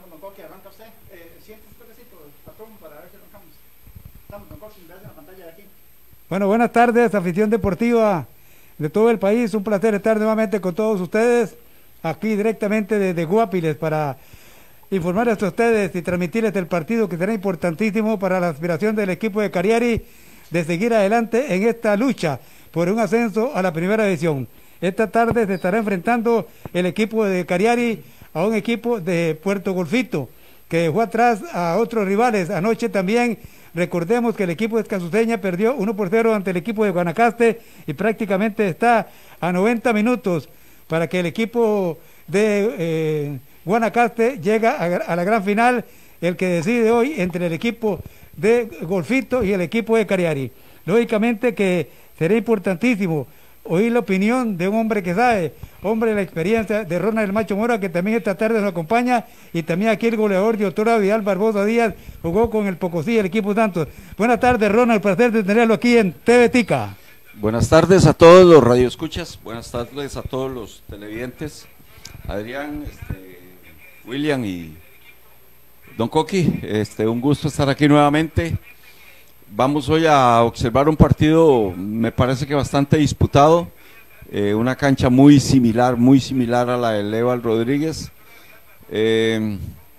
Vamos, don Coqui, arranca usted. Siente un toquecito, patrón, para ver si arrancamos. Estamos, don Coqui, gracias a la pantalla de aquí. Bueno, buenas tardes, afición deportiva de todo el país. Un placer estar nuevamente con todos ustedes, aquí directamente desde Guapiles, para informarles a ustedes y transmitirles el partido que será importantísimo para la aspiración del equipo de Cagliari de seguir adelante en esta lucha por un ascenso a la primera división. Esta tarde se estará enfrentando el equipo de Cagliari a un equipo de Puerto Golfito, que dejó atrás a otros rivales. Anoche también, recordemos que el equipo de Escasuseña perdió 1-0 ante el equipo de Guanacaste y prácticamente está a 90 minutos para que el equipo de Guanacaste llegue a la gran final, el que decide hoy entre el equipo de Golfito y el equipo de Cagliari. Lógicamente que será importantísimo oír la opinión de un hombre que sabe, hombre de la experiencia, de Ronald el Macho Mora, que también esta tarde nos acompaña, y también aquí el goleador de Otora Vidal Barbosa Díaz, jugó con el Pocosí, el equipo Santos. Buenas tardes, Ronald, placer de tenerlo aquí en TV Tica. Buenas tardes a todos los radioescuchas, buenas tardes a todos los televidentes, Adrián, William y don Coqui, un gusto estar aquí nuevamente. Vamos hoy a observar un partido, me parece que bastante disputado, una cancha muy similar a la de Leval Rodríguez, un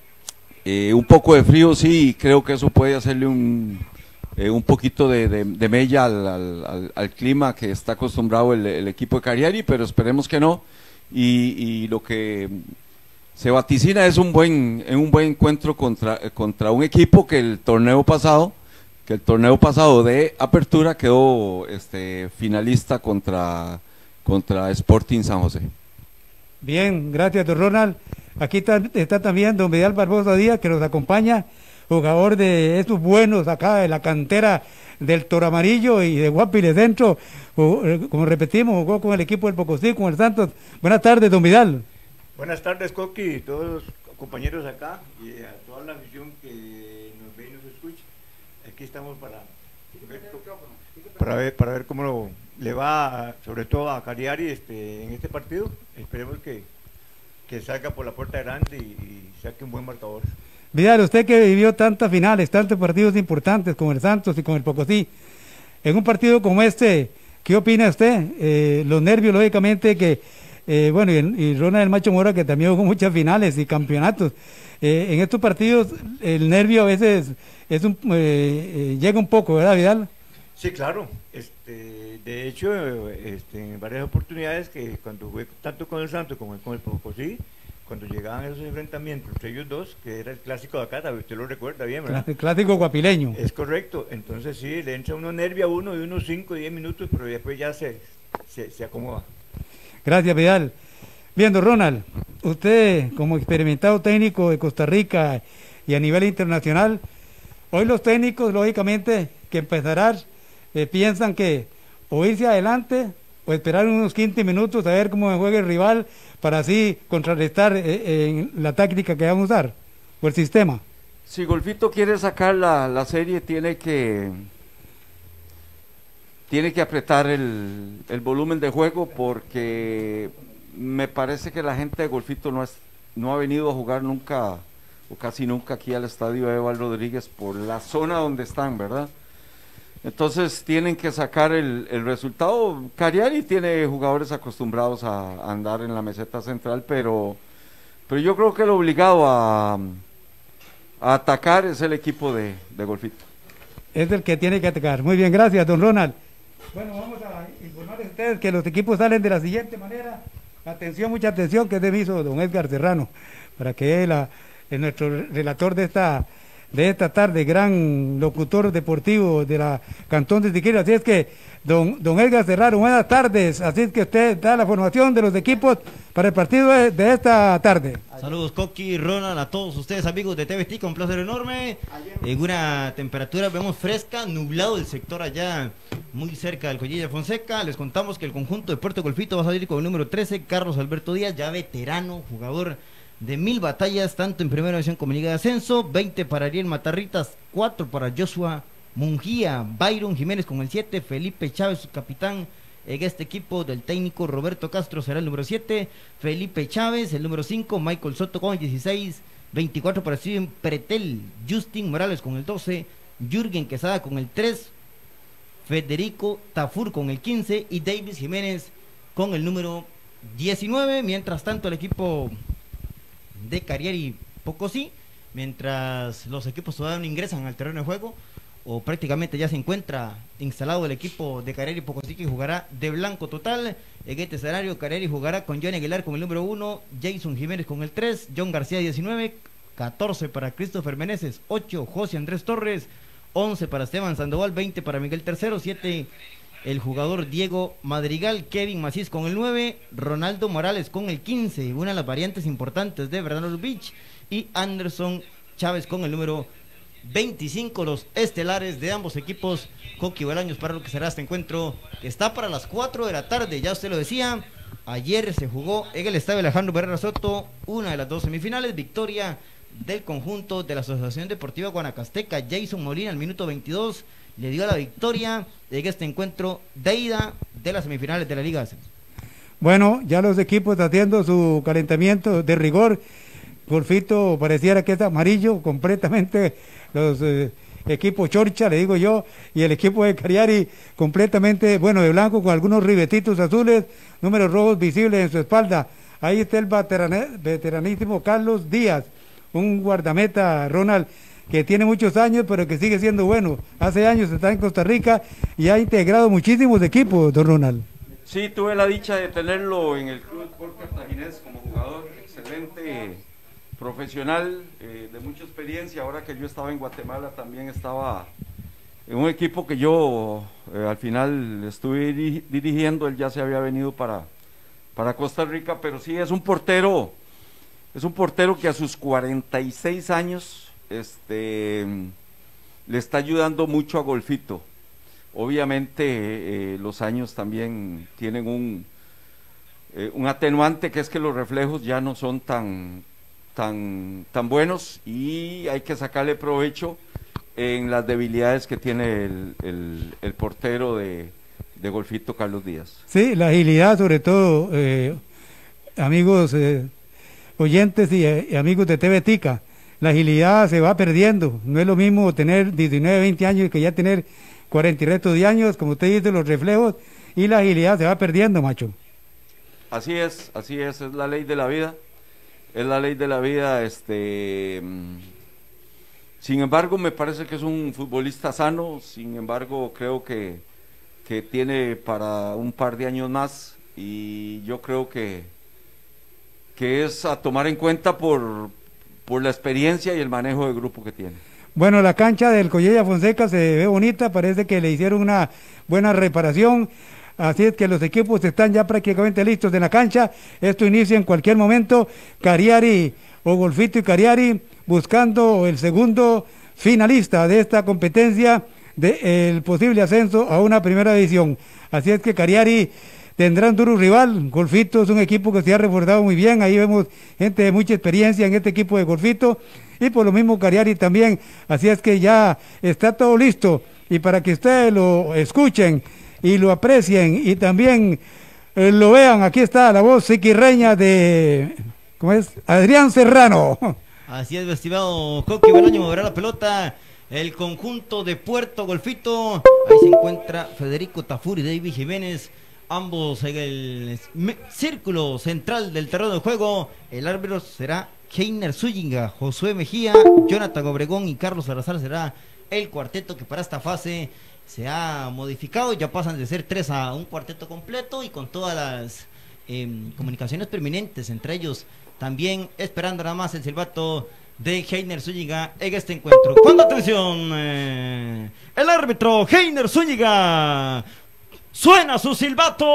poco de frío, sí, creo que eso puede hacerle un poquito de mella al clima que está acostumbrado el equipo de Cagliari, pero esperemos que no, y lo que se vaticina es un buen encuentro contra un equipo que el torneo pasado de apertura quedó finalista contra Sporting San José. Bien, gracias, don Ronald. Aquí está también don Vidal Barbosa Díaz, que nos acompaña, jugador de estos buenos acá de la cantera del Toro Amarillo y de Guapiles Centro. Como repetimos, jugó con el equipo del Pocosí, con el Santos. Buenas tardes, don Vidal. Buenas tardes, Coqui, y todos los compañeros acá y a toda la afición que nos ve y nos escucha. Aquí estamos para ver cómo le va, sobre todo a Cagliari en este partido. Esperemos que salga por la puerta grande y saque un buen marcador. Vidal, usted que vivió tantas finales, tantos partidos importantes con el Santos y con el Pocosí, en un partido como este, ¿qué opina usted? Los nervios, lógicamente, que bueno, y Ronald el Macho Mora, que también jugó muchas finales y campeonatos. En estos partidos el nervio a veces llega un poco, ¿verdad, Vidal? Sí, claro. De hecho, en varias oportunidades que cuando jugué tanto con el Santos como con el Pocosí, cuando llegaban esos enfrentamientos entre ellos dos, que era el clásico de acá, usted lo recuerda bien, ¿verdad? El clásico guapileño. Es correcto. Entonces sí, le entra uno nervio a uno de unos 5 o 10 minutos, pero después ya se acomoda. Gracias, Vidal. Viendo, Ronald, usted como experimentado técnico de Costa Rica y a nivel internacional, hoy los técnicos, lógicamente, que empezarán, piensan que o irse adelante o esperar unos 15 minutos a ver cómo juega el rival para así contrarrestar en la táctica que van a usar, o el sistema. Si Golfito quiere sacar la serie, tiene que apretar el volumen de juego, porque me parece que la gente de Golfito no ha venido a jugar nunca o casi nunca aquí al estadio Eval Rodríguez por la zona donde están, ¿verdad? Entonces tienen que sacar el resultado. Cagliari tiene jugadores acostumbrados a andar en la meseta central, pero yo creo que el obligado a atacar es el equipo de Golfito. Es el que tiene que atacar. Muy bien, gracias, don Ronald. Bueno, vamos a informarles a ustedes que los equipos salen de la siguiente manera. Atención, mucha atención, que es de miso don Edgar Serrano, para que él es nuestro relator de esta tarde, gran locutor deportivo de la Cantón de Siquirres. Así es que, don Edgar Serrano, buenas tardes. Así es que usted da la formación de los equipos para el partido de esta tarde. Saludos, Coqui, Ronald, a todos ustedes, amigos de TV Tica, un placer enorme. En una temperatura, vemos fresca, nublado el sector allá, muy cerca del Collilla Fonseca. Les contamos que el conjunto de Puerto Golfito va a salir con el número 13, Carlos Alberto Díaz, ya veterano, jugador de 1000 batallas, tanto en Primera División como en Liga de Ascenso. 20 para Ariel Matarritas, 4 para Joshua Mungía, Byron Jiménez con el 7, Felipe Chávez, su capitán en este equipo del técnico Roberto Castro será el número 7, Felipe Chávez el número 5, Michael Soto con el 16, 24 para Steven Pretel, Justin Morales con el 12, Jürgen Quesada con el 3, Federico Tafur con el 15 y Davis Jiménez con el número 19. Mientras tanto el equipo de Cariari Pocosí, mientras los equipos todavía no ingresan al terreno de juego, o prácticamente ya se encuentra instalado el equipo de Cariari Pocosí, que jugará de blanco total. En este escenario Cariari jugará con Johnny Aguilar con el número 1, Jason Jiménez con el 3, John García 19, 14 para Christopher Meneses, 8 José Andrés Torres, 11 para Esteban Sandoval, 20 para Miguel Tercero, 7 el jugador Diego Madrigal, Kevin Macís con el 9, Ronaldo Morales con el 15, una de las variantes importantes de Bernardo Beach, y Anderson Chávez con el número 25, los estelares de ambos equipos. Coqui Bolaños para lo que será este encuentro, que está para las 4 de la tarde, ya usted lo decía. Ayer se jugó en el estadio Alejandro Barrera Soto una de las dos semifinales, victoria del conjunto de la Asociación Deportiva Guanacasteca. Jason Molina al minuto 22 le dio la victoria en este encuentro de ida de las semifinales de la Liga. Bueno, ya los equipos haciendo su calentamiento de rigor. Golfito pareciera que es amarillo completamente, los equipos Chorcha, le digo yo, y el equipo de Cariari completamente, bueno, de blanco con algunos ribetitos azules, números rojos visibles en su espalda. Ahí está el veteranísimo Carlos Díaz, un guardameta, Ronald, que tiene muchos años, pero que sigue siendo bueno. Hace años está en Costa Rica y ha integrado muchísimos equipos, don Ronald. Sí, tuve la dicha de tenerlo en el Club Sport Cartaginés como jugador, excelente profesional, de mucha experiencia. Ahora que yo estaba en Guatemala también estaba en un equipo que yo al final estuve dirigiendo. Él ya se había venido para Costa Rica, pero sí es un portero que a sus 46 años le está ayudando mucho a Golfito. Obviamente los años también tienen un atenuante, que es que los reflejos ya no son tan buenos, y hay que sacarle provecho en las debilidades que tiene el portero de Golfito, Carlos Díaz. Sí, la agilidad sobre todo, amigos oyentes y amigos de TV Tica, la agilidad se va perdiendo. No es lo mismo tener 19, 20 años que ya tener 40 y resto de años, como usted dice, los reflejos y la agilidad se va perdiendo, macho. Así es la ley de la vida. Es la ley de la vida. Sin embargo, me parece que es un futbolista sano. Sin embargo, creo que tiene para un par de años más, y yo creo que es a tomar en cuenta por la experiencia y el manejo de grupo que tiene. Bueno, la cancha del Collella Fonseca se ve bonita, parece que le hicieron una buena reparación. Así es que los equipos están ya prácticamente listos en la cancha. Esto inicia en cualquier momento. Cariari o Golfito y Cariari buscando el segundo finalista de esta competencia del posible ascenso a una primera división. Así es que Cariari tendrá un duro rival. Golfito es un equipo que se ha reforzado muy bien. Ahí vemos gente de mucha experiencia en este equipo de Golfito, y por lo mismo Cariari también. Así es que ya está todo listo, y para que ustedes lo escuchen y lo aprecien y también lo vean, aquí está la voz siquirreña de, ¿cómo es? Adrián Serrano. Así es, estimado Coqui Bolaño, moverá la pelota el conjunto de Puerto Golfito. Ahí se encuentra Federico Tafur y David Jiménez, ambos en el círculo central del terreno de juego. El árbitro será Heiner Zúñiga, Josué Mejía, Jonathan Obregón y Carlos Salazar será el cuarteto que para esta fase se ha modificado. Ya pasan de ser 3 a un cuarteto completo, y con todas las comunicaciones permanentes entre ellos, también esperando nada más el silbato de Heiner Zúñiga en este encuentro. Cuando atención, el árbitro Heiner Zúñiga suena su silbato,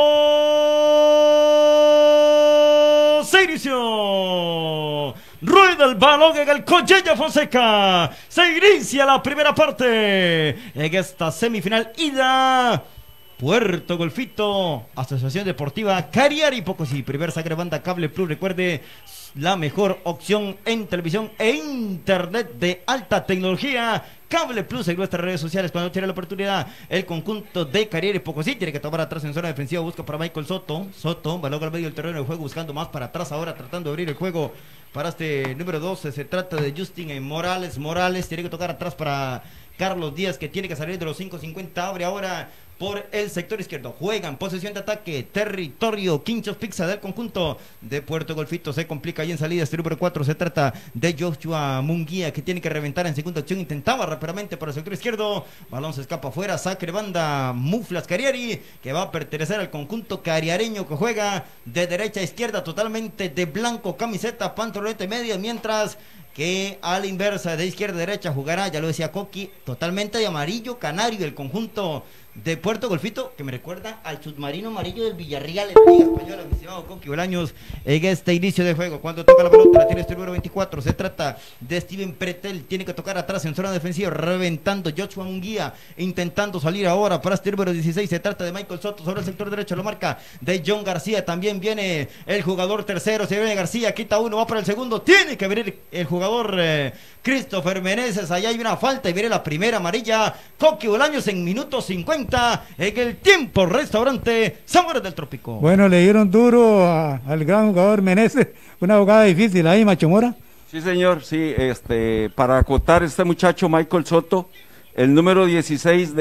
se inició. Rueda el balón en el Collella Fonseca. Se inicia la primera parte en esta semifinal ida Puerto Golfito, Asociación Deportiva Cariari Pocosí, primer saque de banda Cable Plus. Recuerde, la mejor opción en televisión e internet de alta tecnología. Cable Plus en nuestras redes sociales. Cuando tiene la oportunidad, el conjunto de Cariari Pocosí tiene que tomar atrás en zona defensiva. Busca para Michael Soto. Soto va al medio del terreno de juego, buscando más para atrás ahora, tratando de abrir el juego para este número 12. Se trata de Justin Morales. Morales tiene que tocar atrás para Carlos Díaz, que tiene que salir de los 5.50. Abre ahora por el sector izquierdo. Juegan posesión de ataque, territorio, Quinchos Pizza del conjunto de Puerto Golfito. Se complica ahí en salida. Este número 4 se trata de Joshua Munguía, que tiene que reventar en segunda acción. Intentaba rápidamente por el sector izquierdo. Balón se escapa afuera. Sacre banda Muflas Cariari, que va a pertenecer al conjunto cariareño, que juega de derecha a izquierda, totalmente de blanco, camiseta, pantaloneta media, mientras que a la inversa, de izquierda a derecha, jugará, ya lo decía Coqui, totalmente de amarillo canario el conjunto de Puerto Golfito, que me recuerda al submarino amarillo del Villarreal en la Liga Española, mi estimado Coqui Bolaños, en este inicio de juego. Cuando toca la pelota, la tiene este número 24, se trata de Steven Pretel, tiene que tocar atrás en zona defensiva, reventando Joshua Munguía, intentando salir ahora para este número 16, se trata de Michael Soto sobre el sector derecho, lo marca de John García, también viene el jugador tercero, se viene García, quita uno, va para el segundo, tiene que venir el jugador Christopher Meneses, allá hay una falta y viene la primera amarilla. Coqui Bolaños en minuto 50 en el tiempo restaurante Sabores del Trópico. Bueno, le dieron duro al gran jugador Meneses, una jugada difícil ahí, Machomora. Sí, señor, sí, para acotar este muchacho Michael Soto, el número 16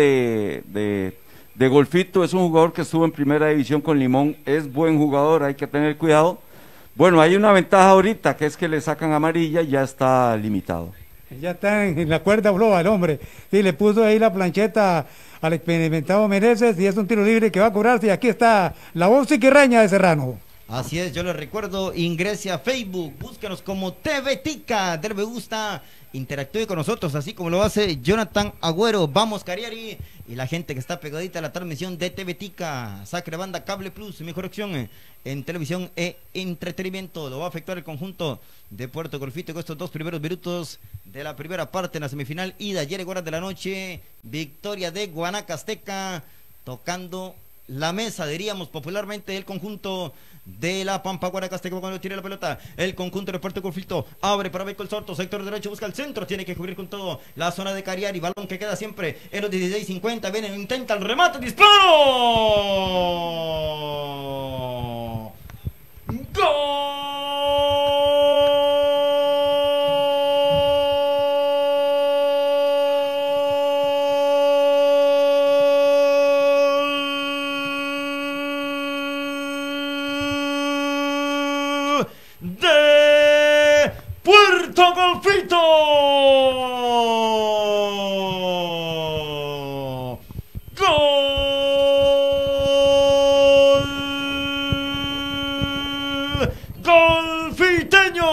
de Golfito, es un jugador que estuvo en primera división con Limón, es buen jugador, hay que tener cuidado. Bueno, hay una ventaja ahorita, que es que le sacan amarilla y ya está limitado. Ya está en la cuerda floja el hombre. Sí, le puso ahí la plancheta al experimentado Meneses y es un tiro libre que va a cobrarse. Y aquí está la voz siquirreña de Serrano. Así es, yo les recuerdo, ingrese a Facebook, búsquenos como TV Tica, denle me gusta, interactúe con nosotros, así como lo hace Jonathan Agüero. Vamos Cariari, y la gente que está pegadita a la transmisión de TV Tica, Sacre Banda Cable Plus, mejor opción en televisión e entretenimiento. Lo va a efectuar el conjunto de Puerto Golfito con estos dos primeros minutos de la primera parte en la semifinal ida, ayer en horas de la noche, victoria de Guanacasteca, tocando la mesa, diríamos popularmente, el conjunto de la Pampa Guanacasteca. Cuando tira la pelota, el conjunto de Puerto Golfito abre para Michael Soto, sector derecho, busca el centro, tiene que cubrir con todo la zona de Cariari, balón que queda siempre en los 16.50, viene, intenta el remate, disparo, de Puerto Golfito. Gol golfiteño.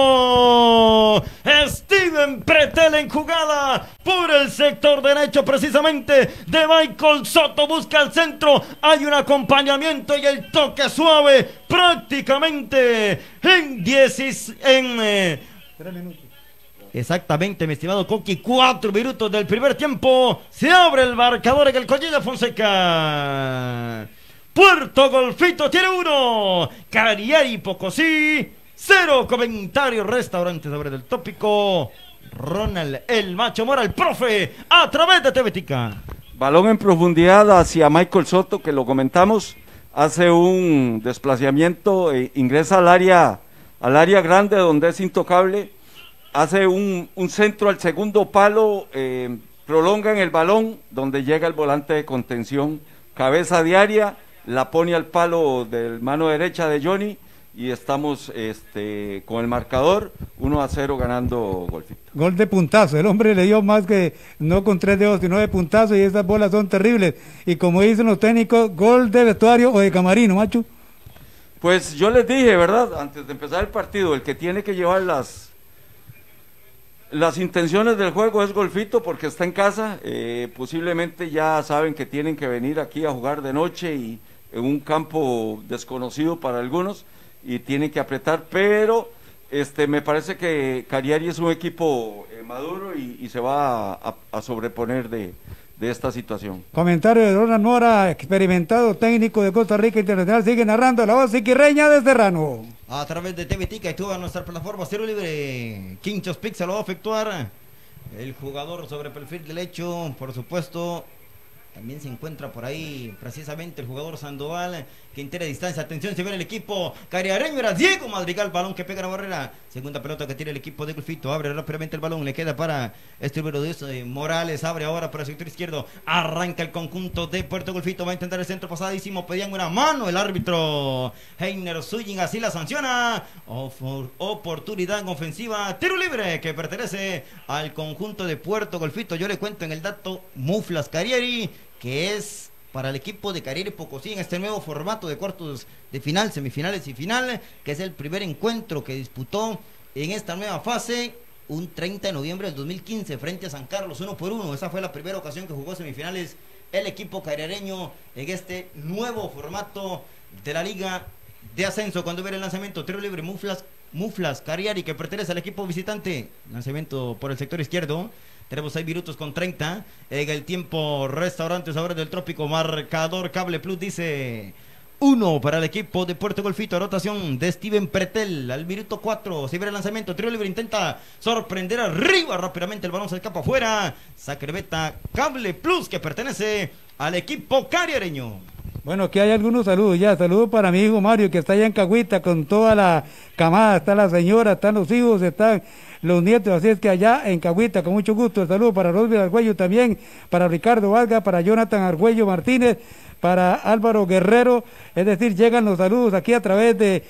Steven Pretel en jugada por el sector derecho, precisamente de Michael Soto, busca el centro, hay un acompañamiento y el toque suave prácticamente en 3 minutos. Exactamente, mi estimado Coqui, 4 minutos del primer tiempo, se abre el marcador en el Collín de Fonseca. Puerto Golfito tiene 1, Cariari Pocosí 0. Comentarios, restaurante sobre el tópico, Ronald el Macho Mora, el profe, a través de TV Tica. Balón en profundidad hacia Michael Soto, que lo comentamos, hace un desplazamiento, ingresa al área grande donde es intocable, hace un centro al segundo palo, prolongan el balón donde llega el volante de contención, cabeza de área, la pone al palo del mano derecha de Johnny y estamos con el marcador 1-0 ganando Golfito. Gol de puntazo, el hombre le dio más que no con 3 dedos sino de puntazo y esas bolas son terribles y como dicen los técnicos, gol de vestuario o de camarino, Macho. Pues yo les dije, ¿verdad? Antes de empezar el partido, el que tiene que llevar las intenciones del juego es Golfito porque está en casa, posiblemente ya saben que tienen que venir aquí a jugar de noche y en un campo desconocido para algunos y tienen que apretar, pero me parece que Cariari es un equipo maduro y se va a sobreponer de de esta situación. Comentario de Ronald Mora, experimentado técnico de Costa Rica Internacional, sigue narrando la voz siquirreña de Serrano. A través de TV Tica y toda nuestra plataforma Cero Libre, Quinchos Pizza lo va a efectuar el jugador sobre perfil derecho, por supuesto. También se encuentra por ahí precisamente el jugador Sandoval, que integra distancia. Atención, se ve el equipo cariareño, era Diego Madrigal, balón que pega la barrera. Segunda pelota que tira el equipo de Golfito, abre rápidamente el balón, le queda para este número 10, Morales, abre ahora para el sector izquierdo, arranca el conjunto de Puerto Golfito, va a intentar el centro pasadísimo, pedían una mano el árbitro Heiner Zúñiga, así la sanciona. Oportunidad ofensiva, tiro libre que pertenece al conjunto de Puerto Golfito. Yo le cuento en el dato Muflas Carieri, que es para el equipo de Cariere Pocosí en este nuevo formato de cuartos de final, semifinales y final, que es el primer encuentro que disputó en esta nueva fase un 30 de noviembre del 2015 frente a San Carlos 1-1. Esa fue la primera ocasión que jugó semifinales el equipo cariareño en este nuevo formato de la Liga de Ascenso. Cuando hubiera el lanzamiento, tiro libre, Muflas Cariari, que pertenece al equipo visitante, lanzamiento por el sector izquierdo. Tenemos 6 minutos con 30 en el tiempo. Restaurantes Sabores del Trópico, marcador Cable Plus dice 1 para el equipo de Puerto Golfito. Anotación de Steven Pretel al minuto 4. Se ve el lanzamiento, tiro libre, intenta sorprender arriba rápidamente, el balón se escapa afuera. Saque meta Cable Plus, que pertenece al equipo cariareño. Bueno, aquí hay algunos saludos ya. Saludos para mi hijo Mario, que está allá en Cahuita con toda la camada. Está la señora, están los hijos, están los nietos. Así es que allá en Cahuita, con mucho gusto. El saludo para Rosbel Argüello también, para Ricardo Valga, para Jonathan Argüello Martínez, para Álvaro Guerrero. Es decir, llegan los saludos aquí a través de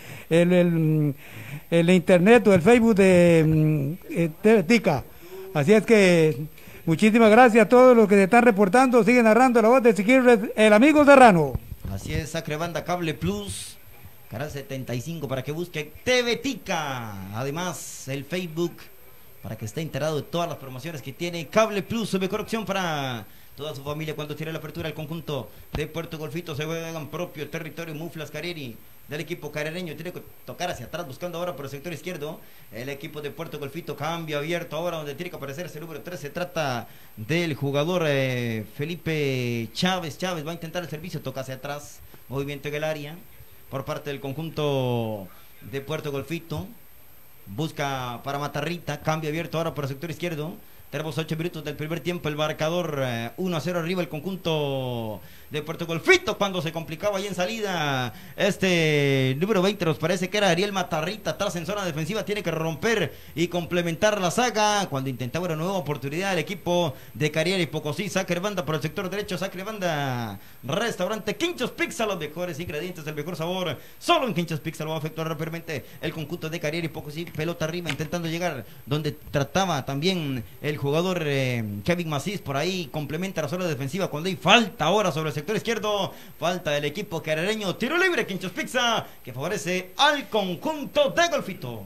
el internet o el Facebook de TV Tica. Así es que muchísimas gracias a todos los que se están reportando. Sigue narrando la voz de Siquirres, el amigo Serrano. Así es, Sacre Banda Cable Plus, canal 75 para que busque TV Tica. Además, el Facebook para que esté enterado de todas las promociones que tiene Cable Plus, su mejor opción para toda su familia cuando tiene la apertura. El conjunto de Puerto Golfito se juega en propio territorio. Muflas Carieri del equipo cariareño tiene que tocar hacia atrás, buscando ahora por el sector izquierdo. El equipo de Puerto Golfito, cambio abierto ahora donde tiene que aparecer ese número 3. Se trata del jugador Felipe Chávez. Chávez va a intentar el servicio, toca hacia atrás, movimiento en el área por parte del conjunto de Puerto Golfito. Busca para Matarrita, cambio abierto ahora por el sector izquierdo. Tenemos 8 minutos del primer tiempo, el marcador 1-0 arriba el conjunto de Puerto Golfito, cuando se complicaba ahí en salida este número 20, nos parece que era Ariel Matarrita, atrás en zona defensiva, tiene que romper y complementar la saga, cuando intentaba una nueva oportunidad el equipo de Cariari Pocosí. Sacre banda por el sector derecho, sacre banda, restaurante Quinchos Pizza, los mejores ingredientes, el mejor sabor, solo en Quinchos Pizza lo va a efectuar rápidamente el conjunto de Cariari Pocosí. Pelota arriba, intentando llegar donde trataba también el jugador Kevin Macís, por ahí complementa la zona defensiva cuando hay falta ahora sobre el sector izquierdo, falta del equipo cariareño, tiro libre Quinchos Pizza que favorece al conjunto de Golfito.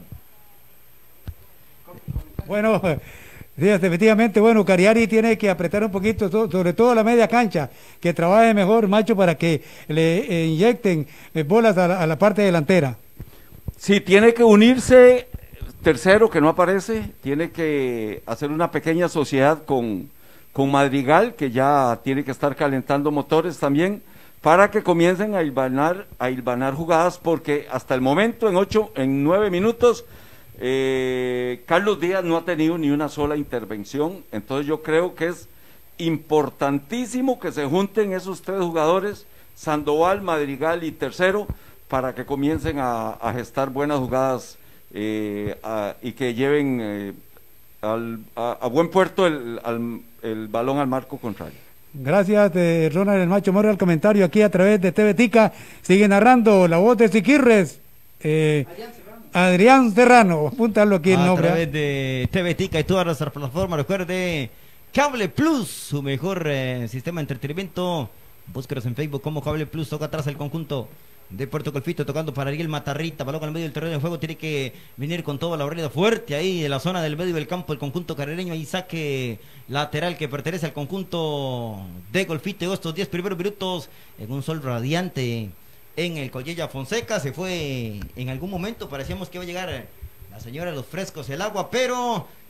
Bueno, sí, efectivamente, bueno, Cariari tiene que apretar un poquito, sobre todo la media cancha, que trabaje mejor, Macho, para que le inyecten bolas a la parte delantera. Sí, tiene que unirse. Tercero, que no aparece, tiene que hacer una pequeña sociedad con Madrigal, que ya tiene que estar calentando motores también, para que comiencen a hilvanar jugadas, porque hasta el momento, en 9 minutos, Carlos Díaz no ha tenido ni una sola intervención. Entonces yo creo que es importantísimo que se junten esos 3 jugadores, Sandoval, Madrigal y Tercero, para que comiencen a gestar buenas jugadas y que lleven a buen puerto el balón al marco contrario. Gracias, Ronald el Macho Mora, el comentario aquí a través de TV Tica. Sigue narrando la voz de Siquirres, Adrián Serrano, apúntalo aquí el nombre. A través de TV Tica y todas nuestras plataformas, recuerde, Cable Plus, su mejor sistema de entretenimiento. Búsquenos en Facebook como Cable Plus. Toca atrás el conjunto de Puerto Golfito, tocando para Ariel Matarrita, balón al medio del terreno de juego, tiene que venir con toda la barrida fuerte ahí de la zona del medio del campo el conjunto cariareño, ahí saque lateral que pertenece al conjunto de Golfito. Estos 10 primeros minutos en un sol radiante en el Collella Fonseca. Se fue en algún momento, parecíamos que iba a llegar la señora de los frescos, el agua, pero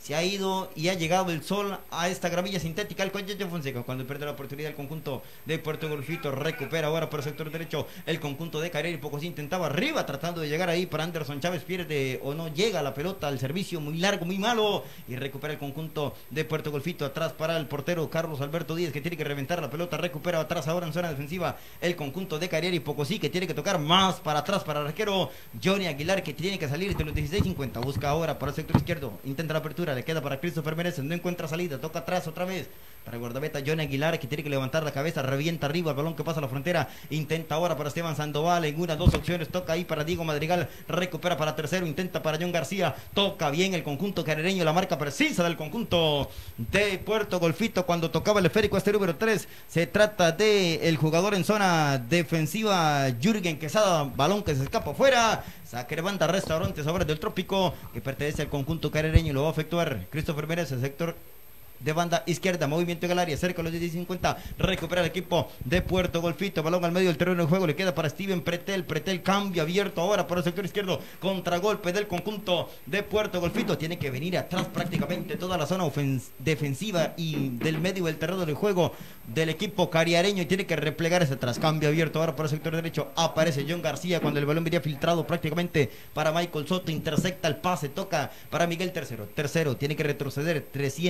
se ha ido y ha llegado el sol a esta gravilla sintética al Collella Fonseca, cuando pierde la oportunidad el conjunto de Puerto Golfito. Recupera ahora por el sector derecho el conjunto de Cariari. Pocosí intentaba arriba tratando de llegar ahí para Anderson Chávez, pierde o no llega la pelota al servicio, muy largo, muy malo, y recupera el conjunto de Puerto Golfito. Atrás para el portero Carlos Alberto Díaz, que tiene que reventar la pelota. Recupera atrás ahora en zona defensiva el conjunto de Cariari. Pocosí, que tiene que tocar más para atrás para el arquero Johnny Aguilar, que tiene que salir de los 16:50. Busca ahora para el sector izquierdo, intenta la apertura, le queda para Christopher Meneses, no encuentra salida, toca atrás otra vez para el guardameta Johnny Aguilar, que tiene que levantar la cabeza, revienta arriba el balón que pasa a la frontera, intenta ahora para Esteban Sandoval en una, dos opciones, toca ahí para Diego Madrigal, recupera para tercero, intenta para John García, toca bien el conjunto carireño, la marca precisa del conjunto de Puerto Golfito cuando tocaba el esférico este número 3, se trata de el jugador en zona defensiva Jürgen Quesada, balón que se escapa afuera, saque de banda Restaurantes Sabores del Trópico, que pertenece al conjunto carireño y lo va a efectuar Christopher Pérez, el sector de banda izquierda, movimiento en el área, cerca de los 10:50, recupera el equipo de Puerto Golfito, balón al medio del terreno de juego, le queda para Steven Pretel, cambia abierto ahora por el sector izquierdo, contragolpe del conjunto de Puerto Golfito, tiene que venir atrás prácticamente toda la zona defensiva y del medio del terreno de juego del equipo cariareño, y tiene que replegarse atrás, cambia abierto ahora por el sector derecho, aparece John García cuando el balón venía filtrado prácticamente para Michael Soto, intercepta el pase, toca para Miguel Tercero, tiene que retroceder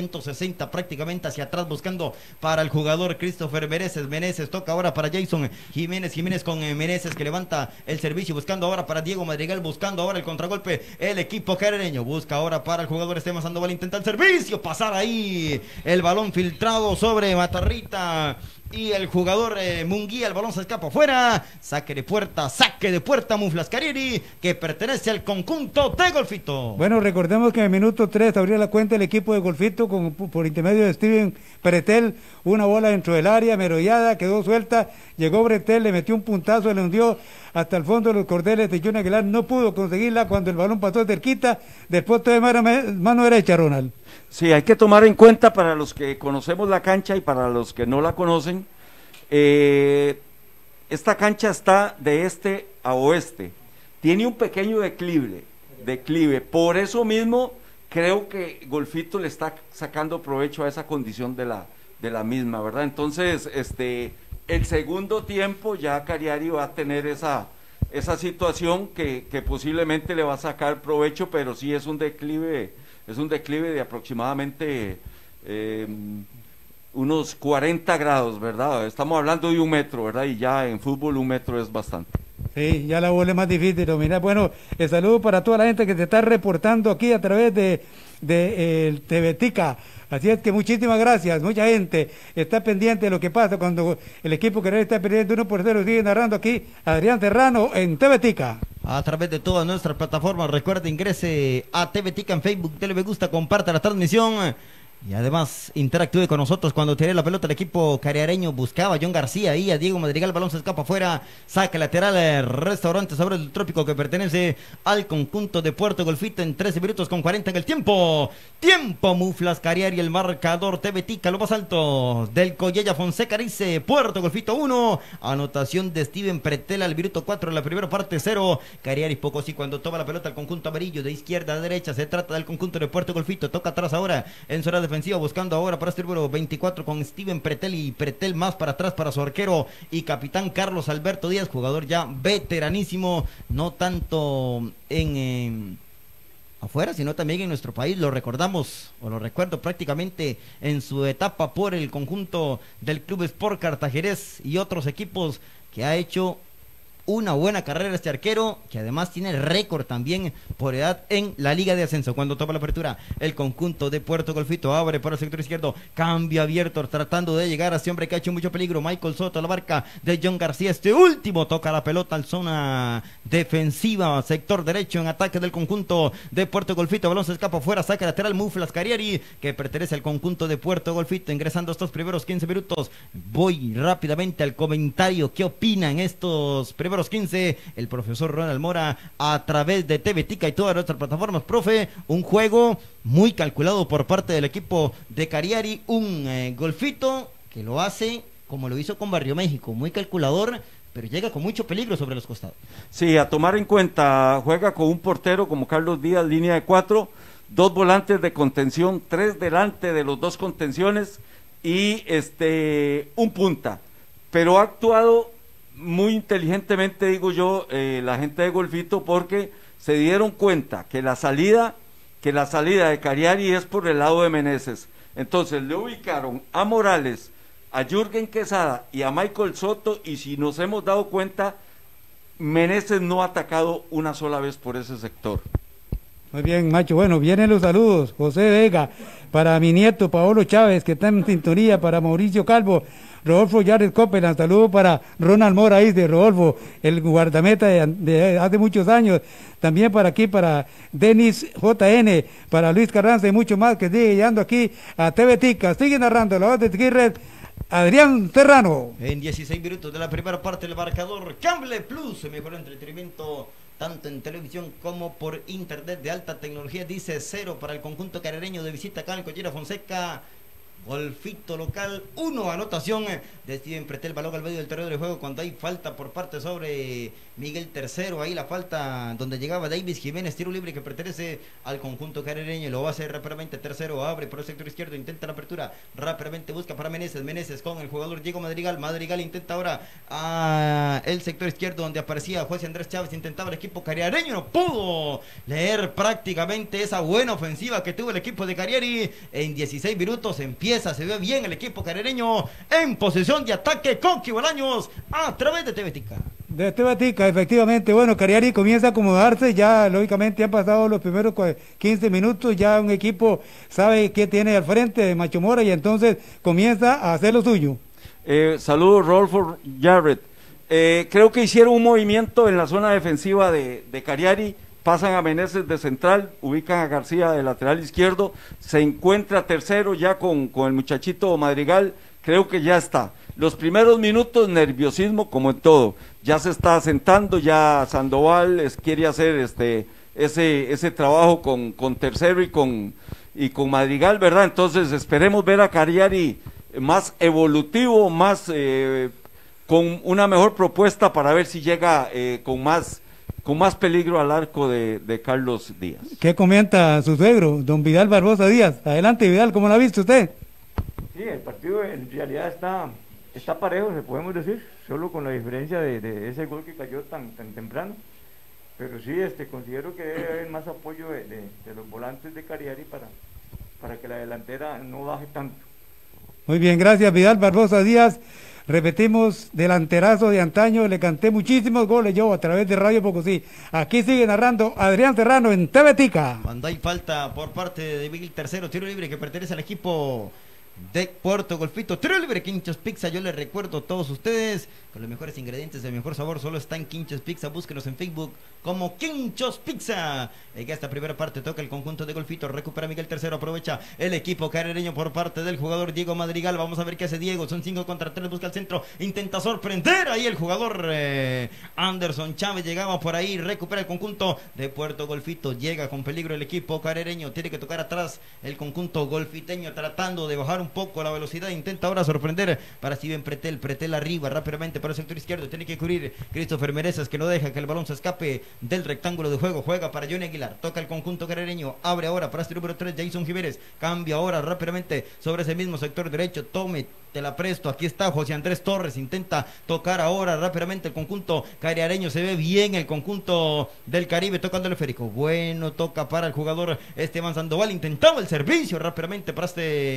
360 prácticamente hacia atrás buscando para el jugador Christopher Meneses, toca ahora para Jason Jiménez con Meneses, que levanta el servicio, buscando ahora para Diego Madrigal, buscando ahora el contragolpe, el equipo carireño, busca ahora para el jugador Esteban Sandoval, intenta el servicio, pasar ahí el balón filtrado sobre Matarrita y el jugador Munguía, el balón se escapa afuera, saque de puerta Muflas Cariari, que pertenece al conjunto de Golfito. Bueno, recordemos que en el minuto 3 abrió la cuenta el equipo de Golfito por intermedio de Steven Pretel, una bola dentro del área, merollada, quedó suelta, llegó Pretel, le metió un puntazo, le hundió hasta el fondo de los cordeles de Johnny Aguilar, no pudo conseguirla cuando el balón pasó cerquita del poste de mano derecha, Ronald. Sí, hay que tomar en cuenta para los que conocemos la cancha y para los que no la conocen, esta cancha está de este a oeste, tiene un pequeño declive, por eso mismo creo que Golfito le está sacando provecho a esa condición de la misma, ¿verdad? Entonces, el segundo tiempo ya Cariari va a tener esa situación que posiblemente le va a sacar provecho, pero sí es un declive de aproximadamente unos 40 grados, ¿verdad? Estamos hablando de 1 metro, ¿verdad? Y ya en fútbol 1 metro es bastante. Sí, ya la bola es más difícil de dominar. Bueno, el saludo para toda la gente que se está reportando aquí a través de el TVTICA. Así es que muchísimas gracias, mucha gente está pendiente de lo que pasa cuando el equipo que está pendiente 1-0, sigue narrando aquí Adrián Serrano en TVTICA. A través de todas nuestras plataformas, recuerde, ingrese a TVTICA en Facebook, dele me gusta, comparte la transmisión. Y además interactúe con nosotros cuando tire la pelota el equipo cariareño. Buscaba a John García ahí, a Diego Madrigal, el balón se escapa afuera, saque lateral, Restaurante Sabores del Trópico, que pertenece al conjunto de Puerto Golfito en 13 minutos con 40 en el tiempo. Muflas Cariari, el marcador TVTICA, lo más alto del Collella Fonseca, dice Puerto Golfito 1, anotación de Steven Pretel al minuto 4 en la primera parte, 0, Cariari Pocosí cuando toma la pelota el conjunto amarillo de izquierda a derecha, se trata del conjunto de Puerto Golfito, toca atrás ahora en zona defensiva, buscando ahora para este número 24 con Steven Pretel, y Pretel más para atrás para su arquero y capitán Carlos Alberto Díaz, jugador ya veteranísimo, no tanto en afuera, sino también en nuestro país, lo recordamos, o lo recuerdo prácticamente en su etapa por el conjunto del Club Sport Cartajerez y otros equipos, que ha hecho una buena carrera este arquero, que además tiene récord también por edad en la Liga de Ascenso. Cuando toma la apertura el conjunto de Puerto Golfito, abre por el sector izquierdo, cambia abierto, tratando de llegar a ese hombre que ha hecho mucho peligro, Michael Soto, la marca de John García, este último toca la pelota en zona defensiva, sector derecho en ataque del conjunto de Puerto Golfito, balón se escapa afuera, saca lateral Muflas Cariari, que pertenece al conjunto de Puerto Golfito, ingresando estos primeros 15 minutos. Voy rápidamente al comentario, ¿qué opinan estos primeros 15? El profesor Ronald Mora a través de TVTICA y todas nuestras plataformas. Profe, un juego muy calculado por parte del equipo de Cariari, un Golfito que lo hace como lo hizo con Barrio México, muy calculador, pero llega con mucho peligro sobre los costados. Sí, a tomar en cuenta, juega con un portero como Carlos Díaz, línea de 4, 2 volantes de contención, 3 delante de los 2 contenciones y un punta, pero ha actuado muy inteligentemente, digo yo, la gente de Golfito, porque se dieron cuenta que la salida de Cariari es por el lado de Meneses. Entonces le ubicaron a Morales, a Jürgen Quesada y a Michael Soto, y si nos hemos dado cuenta, Meneses no ha atacado una sola vez por ese sector. Muy bien, Macho. Bueno, vienen los saludos. José Vega, para mi nieto Paolo Chávez, que está en sintonía, para Mauricio Calvo, Rodolfo Yares Copeland, saludo para Ronald Mora, de Rodolfo, el guardameta de hace muchos años. También para aquí, para Denis JN, para Luis Carranza y mucho más, que sigue llegando aquí a TV Tica. Sigue narrando la voz de Tigres, Adrián Serrano. En 16 minutos de la primera parte, el marcador Cable Plus, el mejor entretenimiento tanto en televisión como por internet de alta tecnología, dice 0 para el conjunto carareño de visita acá en Collera Fonseca. Golfito local, 1, anotación de Steven Pretel, balón al medio del terreno de juego cuando hay falta por parte sobre Miguel Tercero, ahí la falta donde llegaba Davis Jiménez, tiro libre que pertenece al conjunto carareño, lo va a hacer rápidamente Tercero, abre por el sector izquierdo, intenta la apertura, rápidamente busca para Meneses con el jugador Diego Madrigal intenta ahora el sector izquierdo donde aparecía José Andrés Chávez, intentaba el equipo cariareño, no pudo leer prácticamente esa buena ofensiva que tuvo el equipo de Cariari. En 16 minutos se ve bien el equipo cariareño en posesión de ataque. Coqui Bolaños a través de TV Tica. De TV Tica, efectivamente. Bueno, Cariari comienza a acomodarse, ya lógicamente han pasado los primeros 15 minutos, ya un equipo sabe qué tiene al frente de Macho Mora y entonces comienza a hacer lo suyo. Saludos, Rodolfo Jarrett. Creo que hicieron un movimiento en la zona defensiva de Cariari, pasan a Meneses de central, ubican a García de lateral izquierdo, se encuentra Tercero ya con el muchachito Madrigal, creo que ya está. Los primeros minutos, nerviosismo como en todo, ya se está asentando, ya Sandoval quiere hacer ese trabajo con Tercero y con Madrigal, ¿verdad? Entonces esperemos ver a Cariari más evolutivo, más con una mejor propuesta para ver si llega con más peligro al arco de Carlos Díaz. ¿Qué comenta su suegro, don Vidal Barbosa Díaz? Adelante, Vidal, ¿cómo lo ha visto usted? Sí, el partido en realidad está parejo, se podemos decir, solo con la diferencia de ese gol que cayó tan temprano. Pero sí, considero que debe haber más apoyo de los volantes de Cariari para que la delantera no baje tanto. Muy bien, gracias, Vidal Barbosa Díaz. Repetimos, delanterazo de antaño, le canté muchísimos goles yo a través de Radio Pocosí. Aquí sigue narrando Adrián Serrano en TV Tica. Cuando hay falta por parte de Miguel Tercero, tiro libre que pertenece al equipo de Puerto Golfito, tiro libre Quinchos Pizza. Yo les recuerdo a todos ustedes, con los mejores ingredientes del mejor sabor, solo está en Quinchos Pizza. Búsquenos en Facebook como Quinchos Pizza. En esta primera parte toca el conjunto de Golfito, recupera Miguel Tercero, aprovecha el equipo cariareño por parte del jugador Diego Madrigal. Vamos a ver qué hace Diego, son 5 contra 3, busca el centro, intenta sorprender ahí el jugador Anderson Chávez, llegaba por ahí, recupera el conjunto de Puerto Golfito, llega con peligro el equipo cariareño, tiene que tocar atrás el conjunto golfiteño, tratando de bajar un poco la velocidad, intenta ahora sorprender para Steven Pretel arriba, rápidamente para el sector izquierdo, tiene que cubrir Christopher Mereces, que no deja que el balón se escape del rectángulo de juego, juega para Johnny Aguilar, toca el conjunto cariareño, abre ahora para número 3, Jason Jiménez, cambia ahora rápidamente sobre ese mismo sector derecho, te la presto, aquí está José Andrés Torres, intenta tocar ahora rápidamente el conjunto cariareño, se ve bien el conjunto del Caribe, tocando el esférico, bueno, toca para el jugador Esteban Sandoval, intentaba el servicio rápidamente para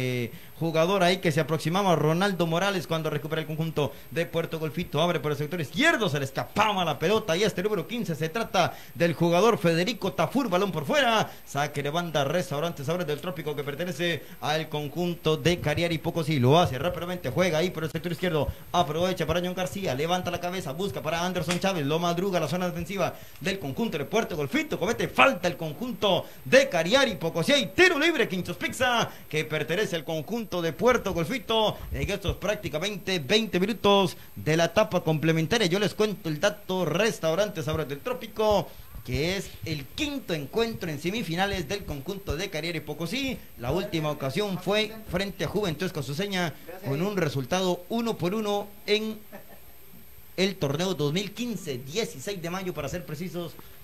jugador ahí que se aproximaba a Ronaldo Morales cuando recupera el conjunto de Puerto Golfito, abre por el sector izquierdo, se le escapaba la pelota y número 15, se trata del jugador Federico Tafur, balón por fuera, saque de banda, Restaurantes Sabores del Trópico que pertenece al conjunto de Cariari Pocosí, lo hace rápidamente, juega ahí por el sector izquierdo, aprovecha para John García, levanta la cabeza, busca para Anderson Chávez, lo madruga la zona defensiva del conjunto de Puerto Golfito, comete falta el conjunto de Cariari Pocosí, y tiro libre Quinchos Pizza que pertenece al conjunto de Puerto Golfito en estos prácticamente 20 minutos de la etapa complementaria. Yo les cuento el dato, Restaurantes Sabores del Trópico, que es el quinto encuentro en semifinales del conjunto de Cariari Pocosí. La última ocasión fue frente a Juventud Casuseña con un resultado 1-1 en el torneo 2015, 16 de mayo para ser precisos,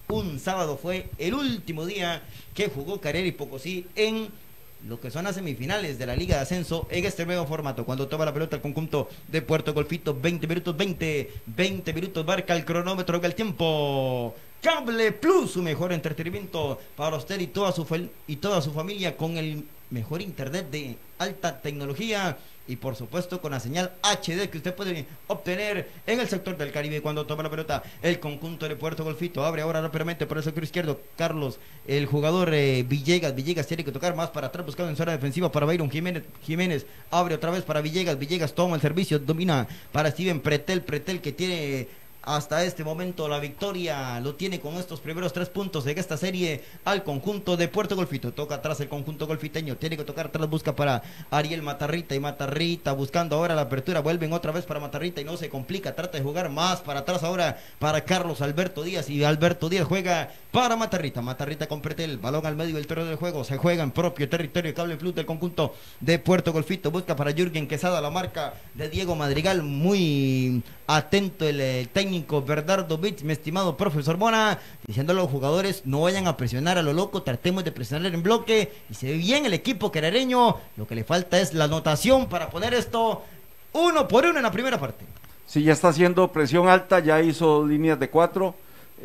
Un sábado fue el último día que jugó Cariari Pocosí en lo que son las semifinales de la Liga de Ascenso en este nuevo formato. Cuando toma la pelota el conjunto de Puerto Golfito, 20 minutos marca el cronómetro, que el tiempo. Cable Plus, su mejor entretenimiento para usted y toda su familia, con el mejor internet de alta tecnología y por supuesto con la señal HD que usted puede obtener en el sector del Caribe. Cuando toma la pelota el conjunto de Puerto Golfito, abre ahora rápidamente por el sector izquierdo Carlos, el jugador Villegas tiene que tocar más para atrás buscando en zona defensiva para Byron Jiménez abre otra vez para Villegas toma el servicio, domina para Steven Pretel que tiene hasta este momento la victoria, lo tiene con estos primeros 3 puntos en esta serie al conjunto de Puerto Golfito. Toca atrás el conjunto golfiteño, tiene que tocar atrás, busca para Ariel Matarrita, y Matarrita buscando ahora la apertura, vuelven otra vez para Matarrita y no se complica, trata de jugar más para atrás ahora para Carlos Alberto Díaz, y Alberto Díaz juega para Matarrita con Pretel, balón al medio del terreno del juego, se juega en propio territorio, Cable Plus del conjunto de Puerto Golfito, busca para Jürgen Quesada, la marca de Diego Madrigal, muy atento el técnico Bernardo Vitz, mi estimado profesor Mona, diciendo a los jugadores no vayan a presionar a lo loco, tratemos de presionar en bloque, y se ve bien el equipo carareño, lo que le falta es la anotación para poner esto 1-1 en la primera parte. Sí, ya está haciendo presión alta, ya hizo líneas de 4,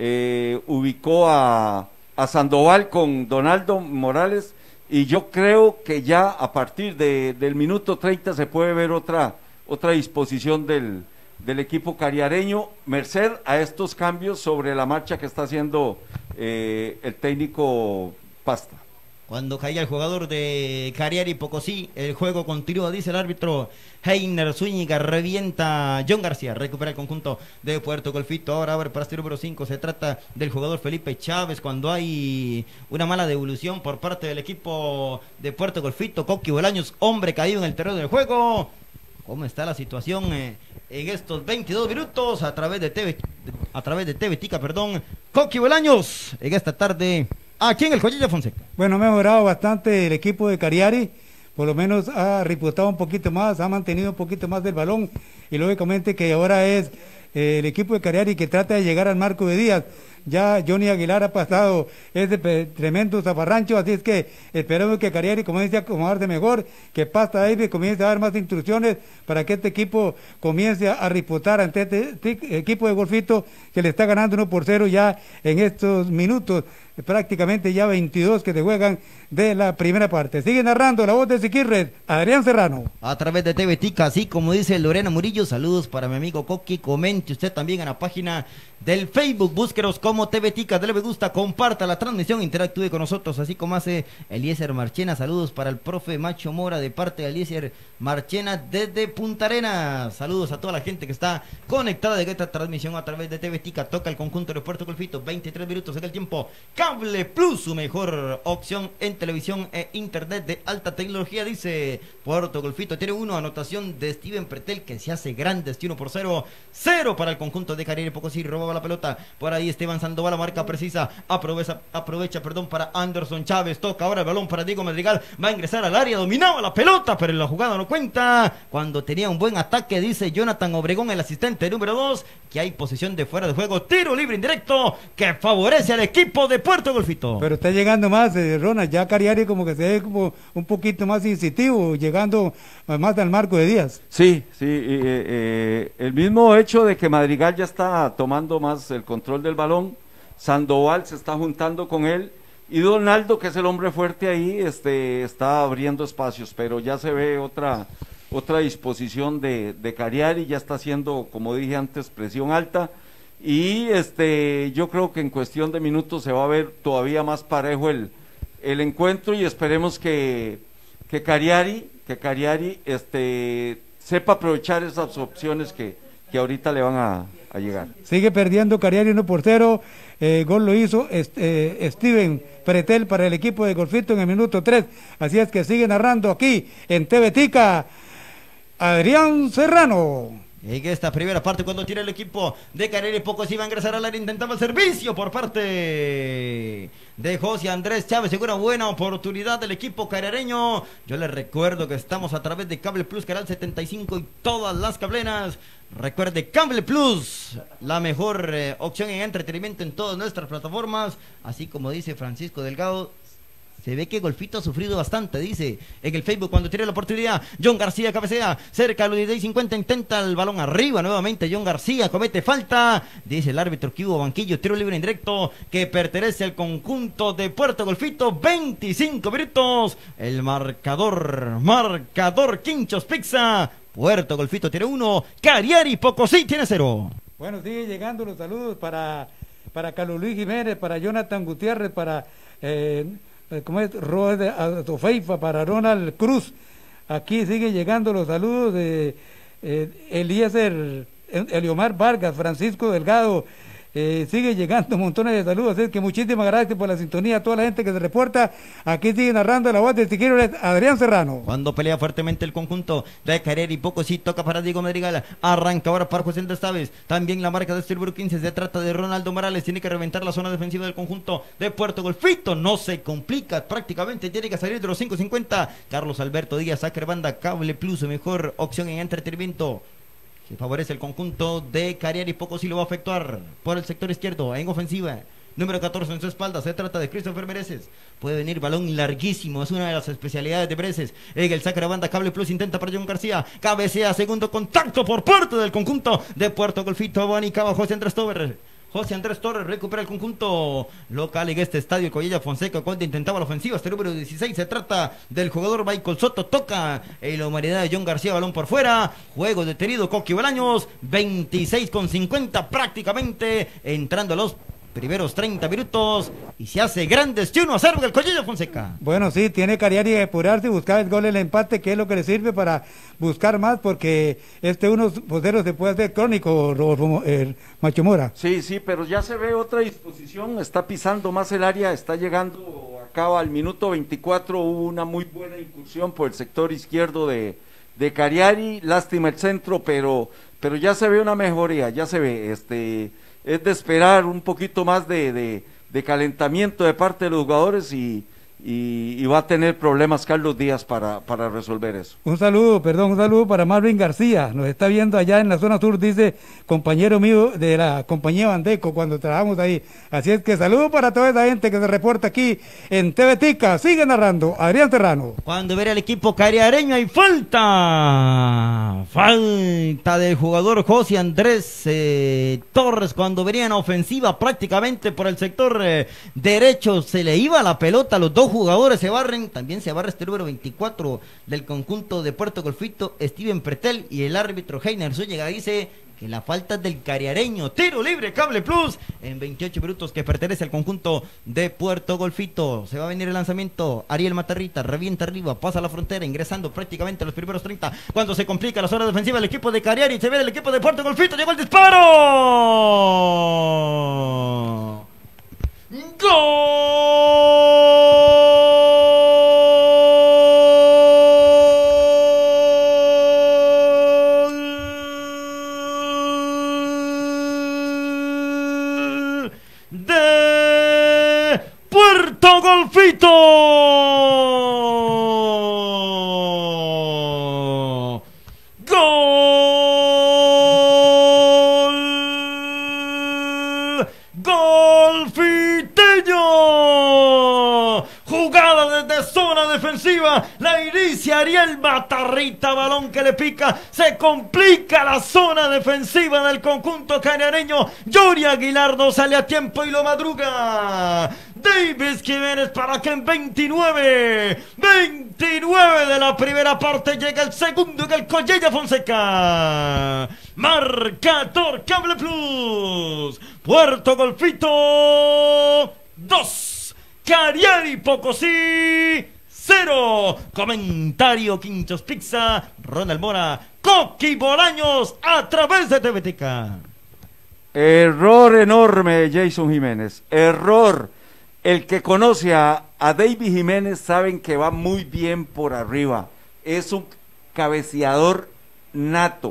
ubicó a Sandoval con Donaldo Morales, y yo creo que ya a partir del minuto 30 se puede ver otra disposición del equipo cariareño, merced a estos cambios sobre la marcha que está haciendo el técnico Pasta. Cuando caía el jugador de Cariari Pocosí, el juego continúa, dice el árbitro Heiner Zúñiga, revienta John García, recupera el conjunto de Puerto Golfito, ahora abre para este número 5, se trata del jugador Felipe Chávez, cuando hay una mala devolución por parte del equipo de Puerto Golfito, Coqui Bolaños, hombre caído en el terreno del juego. ¿Cómo está la situación en estos 22 minutos a través de TV Tica, Coqui Bolaños, en esta tarde aquí en el Collella Fonseca? Bueno, ha mejorado bastante el equipo de Cariari, por lo menos ha reputado un poquito más, ha mantenido un poquito más del balón, y lógicamente que ahora es el equipo de Cariari que trata de llegar al marco de Díaz. Ya Johnny Aguilar ha pasado ese tremendo zafarrancho, así es que esperemos que Cariari comience a acomodarse mejor, que Pasta David comience a dar más instrucciones para que este equipo comience a reputar ante este equipo de Golfito que le está ganando 1-0 ya en estos minutos, prácticamente ya 22 que se juegan de la primera parte. Sigue narrando la voz de Siquirres, Adrián Serrano. A través de TV Tica, así como dice Lorena Murillo, saludos para mi amigo Coqui, comente usted también en la página del Facebook, búsquenos como TV Tica, dale me gusta, comparta la transmisión, interactúe con nosotros, así como hace Eliezer Marchena, saludos para el profe Macho Mora de parte de Eliezer Marchena desde Punta Arenas, saludos a toda la gente que está conectada de esta transmisión a través de TV Tica, toca el conjunto de Puerto Golfito, 23 minutos en el tiempo, Cable Plus, su mejor opción en televisión e internet de alta tecnología, dice Puerto Golfito, tiene anotación de Steven Pretel que se hace grande, 1-0 para el conjunto de Cariari Pocosí, robaba la pelota, por ahí Esteban Sandoval, la marca precisa, aprovecha para Anderson Chávez, toca ahora el balón para Diego Madrigal, va a ingresar al área, dominaba la pelota, pero la jugada no cuenta, cuando tenía un buen ataque, dice Jonathan Obregón, el asistente número 2, que hay posesión de fuera de juego, tiro libre indirecto, que favorece al equipo de Puerto Golfito. Pero está llegando más, Ronald, ya Cariari como que se ve como un poquito más incisivo, llegando más al marco de Díaz. Sí, el mismo hecho de que Madrigal ya está tomando más el control del balón, Sandoval se está juntando con él, y Donaldo, que es el hombre fuerte ahí, está abriendo espacios, pero ya se ve otra disposición de Cariari, ya está haciendo, como dije antes, presión alta, y yo creo que en cuestión de minutos se va a ver todavía más parejo el encuentro, y esperemos que Cariari sepa aprovechar esas opciones que ahorita le van a llegar. Sigue perdiendo Cariari 1-0, gol lo hizo Steven Pretel para el equipo de Golfito en el minuto 3, así es que sigue narrando aquí en TV Tica Adrián Serrano. En esta primera parte, cuando tira el equipo de Cariari Pocosí, va a ingresar al área, intentaba el servicio por parte de José Andrés Chávez. Segura buena oportunidad del equipo cariareño. Yo les recuerdo que estamos a través de Cable Plus, Canal 75 y todas las cablenas. Recuerde, Cable Plus, la mejor opción en entretenimiento en todas nuestras plataformas. Así como dice Francisco Delgado, se ve que Golfito ha sufrido bastante, dice en el Facebook cuando tiene la oportunidad. John García cabecea cerca de los 16:50, intenta el balón arriba nuevamente. John García comete falta, dice el árbitro que hubo banquillo, tiro libre indirecto que pertenece al conjunto de Puerto Golfito. 25 minutos, el marcador Quinchos Pizza. Puerto Golfito tiene 1, Cariari Pocosí tiene 0. Bueno, sigue llegando los saludos para Carlos Luis Jiménez, para Jonathan Gutiérrez, para ¿cómo es? Rod Atofeifa, para Ronald Cruz. Aquí sigue llegando los saludos de Eliezer, Eliomar Vargas, Francisco Delgado. Sigue llegando montones de saludos, así que muchísimas gracias por la sintonía a toda la gente que se reporta. Aquí sigue narrando la voz de Siquiro Adrián Serrano. Cuando pelea fuertemente el conjunto de Cariari Pocosí, toca para Diego Madrigal, arranca ahora para José Andrés Chávez, también la marca de este número 15, se trata de Ronaldo Morales, tiene que reventar la zona defensiva del conjunto de Puerto Golfito, no se complica prácticamente, tiene que salir de los 5:50, Carlos Alberto Díaz, sacre banda, Cable Plus, mejor opción en entretenimiento. Se favorece el conjunto de Cariari Pocosí, lo va a efectuar por el sector izquierdo en ofensiva. Número 14 en su espalda, se trata de Christopher Mereces. Puede venir balón larguísimo, es una de las especialidades de Mereces. En el saque de banda, Cable Plus intenta para John García. Cabecea, segundo contacto por parte del conjunto de Puerto Golfito. Abanicaba José Andrés Torres. José Andrés Torres recupera el conjunto local en este estadio Collella Fonseca cuando intentaba la ofensiva. Este número 16 se trata del jugador Michael Soto. Toca en la humanidad de John García, balón por fuera. Juego detenido, Coqui Bolaños. 26:50 prácticamente entrando a los primeros 30 minutos y se hace grandes 1-0 el Collella Fonseca. Bueno, sí, tiene Cariari que apurarse y buscar el gol, el empate, que es lo que le sirve para buscar más, porque 1-0 se puede hacer crónico, Macho Mora. Sí, pero ya se ve otra disposición, está pisando más el área, está llegando, acaba al minuto 24, hubo una muy buena incursión por el sector izquierdo de Cariari, lástima el centro, pero ya se ve una mejoría, ya se ve, es de esperar un poquito más de calentamiento de parte de los jugadores y va a tener problemas Carlos Díaz para resolver eso. Un saludo para Marvin García, nos está viendo allá en la zona sur, dice compañero mío de la compañía Bandeco cuando trabajamos ahí, así es que saludo para toda esa gente que se reporta aquí en TV Tica. Sigue narrando Adrián Serrano. Cuando ver al equipo cariareño hay falta del jugador José Andrés Torres, cuando venía en ofensiva prácticamente por el sector derecho, se le iba la pelota a los dos jugadores, se barren, también se barra este número 24 del conjunto de Puerto Golfito, Steven Pretel, y el árbitro Heiner Zúñiga dice que la falta es del cariareño. Tiro libre, Cable Plus en 28 minutos que pertenece al conjunto de Puerto Golfito. Se va a venir el lanzamiento, Ariel Matarrita revienta arriba, pasa la frontera, ingresando prácticamente a los primeros 30, cuando se complica la zona defensiva el equipo de Cariari, se ve el equipo de Puerto Golfito, llegó el disparo. ¡Gol de Puerto Golfito! Jugada desde zona defensiva, la inicia Ariel Matarrita, balón que le pica, se complica la zona defensiva del conjunto cariareño. Yuri Aguilar no sale a tiempo y lo madruga Davis Jiménez para que en 29 de la primera parte llega el segundo en el Collella Fonseca. Marcador Cable Plus, Puerto Golfito 2, Cariari Pocosí 0. Comentario Quinchos Pizza, Ronald Mora, Coqui Bolaños a través de TVTK. Error enorme, Jason Jiménez, error. El que conoce a David Jiménez saben que va muy bien por arriba, es un cabeceador nato,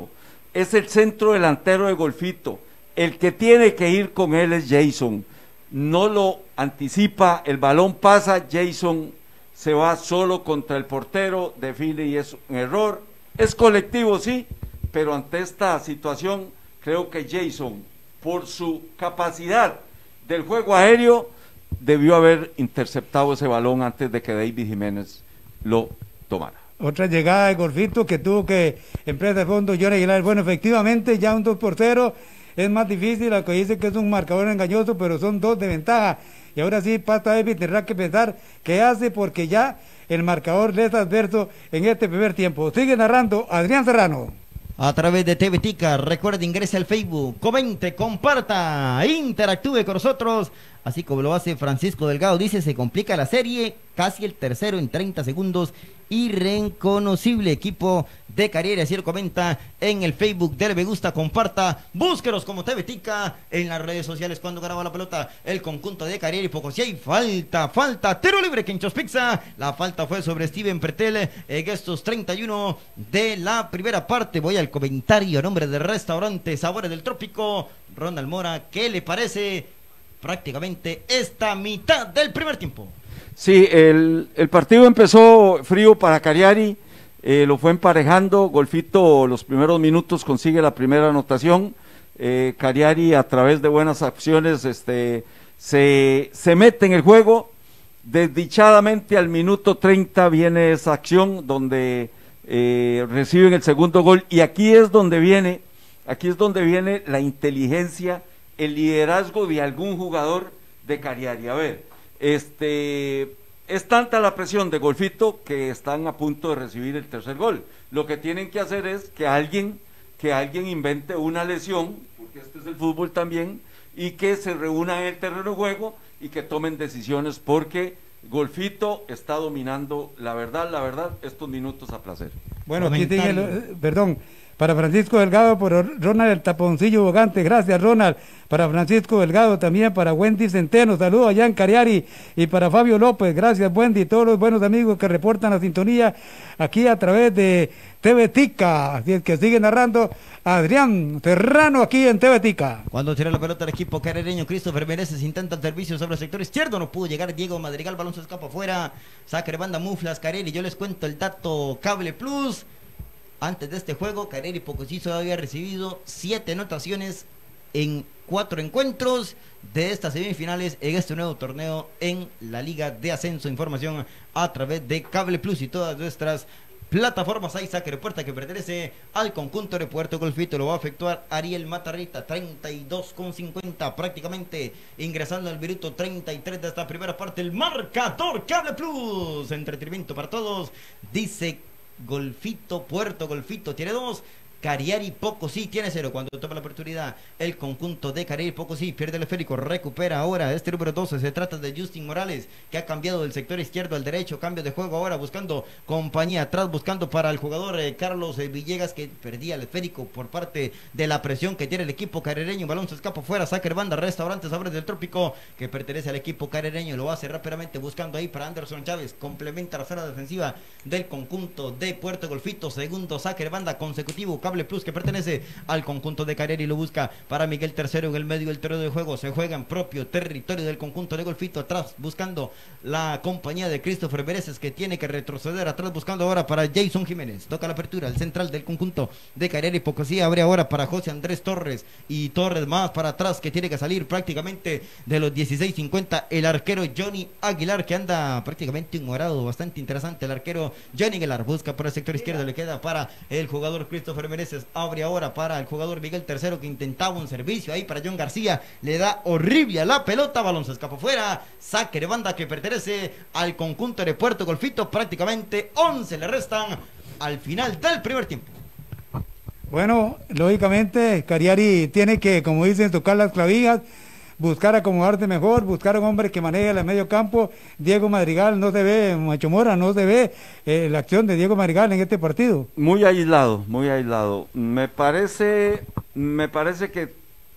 es el centro delantero de Golfito. El que tiene que ir con él es Jason. No lo anticipa, el balón pasa, Jason se va solo contra el portero, define y es un error. Es colectivo, sí, pero ante esta situación creo que Jason, por su capacidad del juego aéreo, debió haber interceptado ese balón antes de que David Jiménez lo tomara. Otra llegada de Golfito que tuvo que empresa de fondo Johnny Aguilar. Bueno, efectivamente ya un 2-0 es más difícil, aunque dice que es un marcador engañoso, pero son 2 de ventaja. Y ahora sí, Pasta David tendrá que pensar qué hace, porque ya el marcador le es adverso en este primer tiempo. Sigue narrando Adrián Serrano. A través de TV Tica, recuerde, ingrese al Facebook, comente, comparta, interactúe con nosotros, así como lo hace Francisco Delgado. Dice, se complica la serie, casi el tercero en 30 segundos, irreconocible equipo de Cariari, así lo comenta en el Facebook. Dele me gusta, comparta, búsquenos como TV Tica en las redes sociales. Cuando ganaba la pelota el conjunto de Cariari, Pocosí, hay falta, tiro libre, Quinchos Pizza. La falta fue sobre Steven Pretel en estos 31 de la primera parte. Voy al comentario a nombre del restaurante Sabores del Trópico. Ronald Mora, ¿qué le parece prácticamente esta mitad del primer tiempo? Sí, el partido empezó frío para Cariari, lo fue emparejando. Golfito los primeros minutos consigue la primera anotación. Cariari, a través de buenas acciones, se mete en el juego. Desdichadamente al minuto 30 viene esa acción donde reciben el segundo gol, y aquí es donde viene la inteligencia, el liderazgo de algún jugador de Cariari. A ver, es tanta la presión de Golfito que están a punto de recibir el tercer gol. Lo que tienen que hacer es que alguien invente una lesión, porque este es el fútbol también, y que se reúnan en el terreno de juego y que tomen decisiones, porque Golfito está dominando, la verdad, estos minutos a placer. Bueno, aquí sigue, perdón, para Francisco Delgado, por Ronald el Taponcillo Bogante, gracias Ronald. Para Francisco Delgado también, para Wendy Centeno, saludos allá en Cariari, y para Fabio López, gracias Wendy, todos los buenos amigos que reportan la sintonía aquí a través de TV Tica. Así es que sigue narrando Adrián Serrano aquí en TV Tica. Cuando tira la pelota el equipo carireño, Christopher Meneses intenta el servicio sobre el sector izquierdo, no pudo llegar Diego Madrigal, balón se escapa afuera, saque de banda Muflas Cariari. Yo les cuento el dato Cable Plus. Antes de este juego, Cariari Pocosí había recibido 7 anotaciones en 4 encuentros de estas semifinales en este nuevo torneo en la Liga de Ascenso. Información a través de Cable Plus y todas nuestras plataformas. Hay saque de puerta que pertenece al conjunto de Puerto Golfito, lo va a efectuar Ariel Matarrita, 32,50 prácticamente, ingresando al minuto 33 de esta primera parte. El marcador Cable Plus, entretenimiento para todos, dice Golfito, Puerto Golfito tiene 2, Cariari Pocosí tiene 0. Cuando toma la oportunidad el conjunto de Cariari Pocosí, pierde el esférico, recupera ahora este número 12, se trata de Justin Morales, que ha cambiado del sector izquierdo al derecho, cambio de juego ahora, buscando compañía atrás, buscando para el jugador Carlos Villegas, que perdía el esférico por parte de la presión que tiene el equipo carireño. Balón se escapa fuera, saque de banda, Restaurante Sabores del Trópico, que pertenece al equipo carireño, lo hace rápidamente buscando ahí para Anderson Chávez, complementa la zona defensiva del conjunto de Puerto Golfito. Segundo saque de banda consecutivo, Cable Plus, que pertenece al conjunto de Cariari, lo busca para Miguel Tercero en el medio del terreno de juego, se juega en propio territorio del conjunto de Golfito, atrás buscando la compañía de Christopher Mereces, que tiene que retroceder atrás, buscando ahora para Jason Jiménez, toca la apertura, el central del conjunto de Cariari Pocosí, abre ahora para José Andrés Torres, y Torres más para atrás, que tiene que salir prácticamente de los 16:50, el arquero Johnny Aguilar, que anda prácticamente ignorado, bastante interesante el arquero Johnny Aguilar, busca por el sector izquierdo, le queda para el jugador Christopher Mereces, abre ahora para el jugador Miguel Tercero, que intentaba un servicio ahí para John García, le da horrible a la pelota, balón se escapa fuera, saque de banda que pertenece al conjunto de Puerto Golfito, prácticamente 11 le restan al final del primer tiempo. Bueno, lógicamente Cariari tiene que, como dicen, tocar las clavijas, buscar acomodarse mejor, buscar un hombre que maneje el medio campo. Diego Madrigal no se ve, Macho Mora, no se ve la acción de Diego Madrigal en este partido. Muy aislado, muy aislado. Me parece que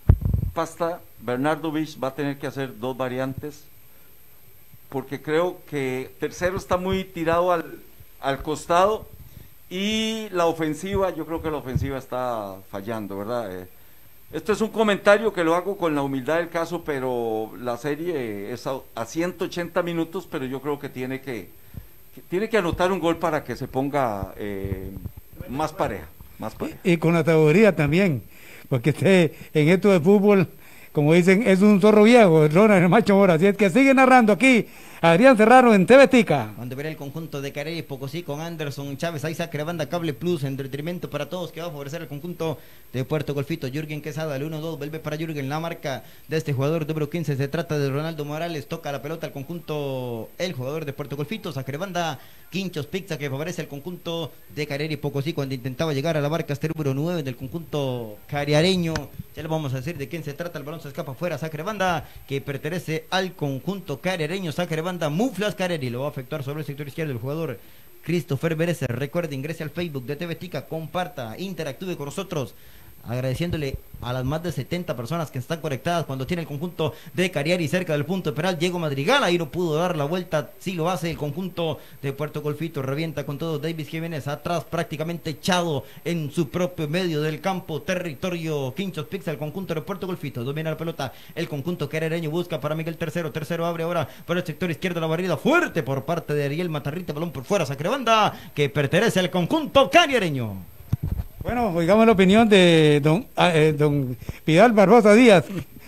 Bernardo Vich va a tener que hacer 2 variantes, porque creo que Tercero está muy tirado al costado, Y la ofensiva, yo creo que la ofensiva está fallando, ¿verdad? Esto es un comentario que lo hago con la humildad del caso, pero la serie es a 180 minutos, pero yo creo que tiene que anotar un gol para que se ponga más pareja. Y con la teoría también, porque en esto de fútbol, como dicen, es un zorro viejo, Ronald el Macho Mora. Así es que sigue narrando aquí Adrián Serrano en TV Tica. Cuando verá el conjunto de Carey y Pocosí con Anderson Chávez, ahí saca banda Cable Plus, entretenimiento para todos que va a favorecer el conjunto de Puerto Golfito. Jürgen Quesada, el 1-2, vuelve para Jürgen, la marca de este jugador número 15, se trata de Ronaldo Morales, toca la pelota al conjunto, el jugador de Puerto Golfito, saca banda Quinchos Pizza que favorece el conjunto de Carey y Pocosí cuando intentaba llegar a la marca este número 9 del conjunto cariareño. Ya le vamos a decir de quién se trata, el balón se escapa afuera, sacre banda que pertenece al conjunto cariareño, sacre banda Muflas Careri, lo va a efectuar sobre el sector izquierdo el jugador Christopher Berezer. Recuerde, ingrese al Facebook de TV Tica, comparta, interactúe con nosotros, agradeciéndole a las más de 70 personas que están conectadas cuando tiene el conjunto de Cariari cerca del punto de penal. Diego Madrigal ahí no pudo dar la vuelta, sí lo hace el conjunto de Puerto Golfito, revienta con todo Davis Jiménez atrás, prácticamente echado en su propio medio del campo, territorio Quinchos Pizza, el conjunto de Puerto Golfito, domina la pelota, el conjunto cariareño busca para Miguel Tercero abre ahora por el sector izquierdo, la barrida fuerte por parte de Ariel Matarrita, balón por fuera, sacre banda que pertenece al conjunto cariareño. Bueno, oigamos la opinión de don Vidal Barbosa Díaz.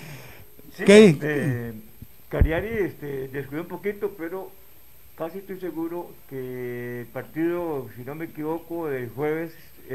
Sí, Cariari descuidó un poquito, pero casi estoy seguro que el partido, si no me equivoco, del jueves,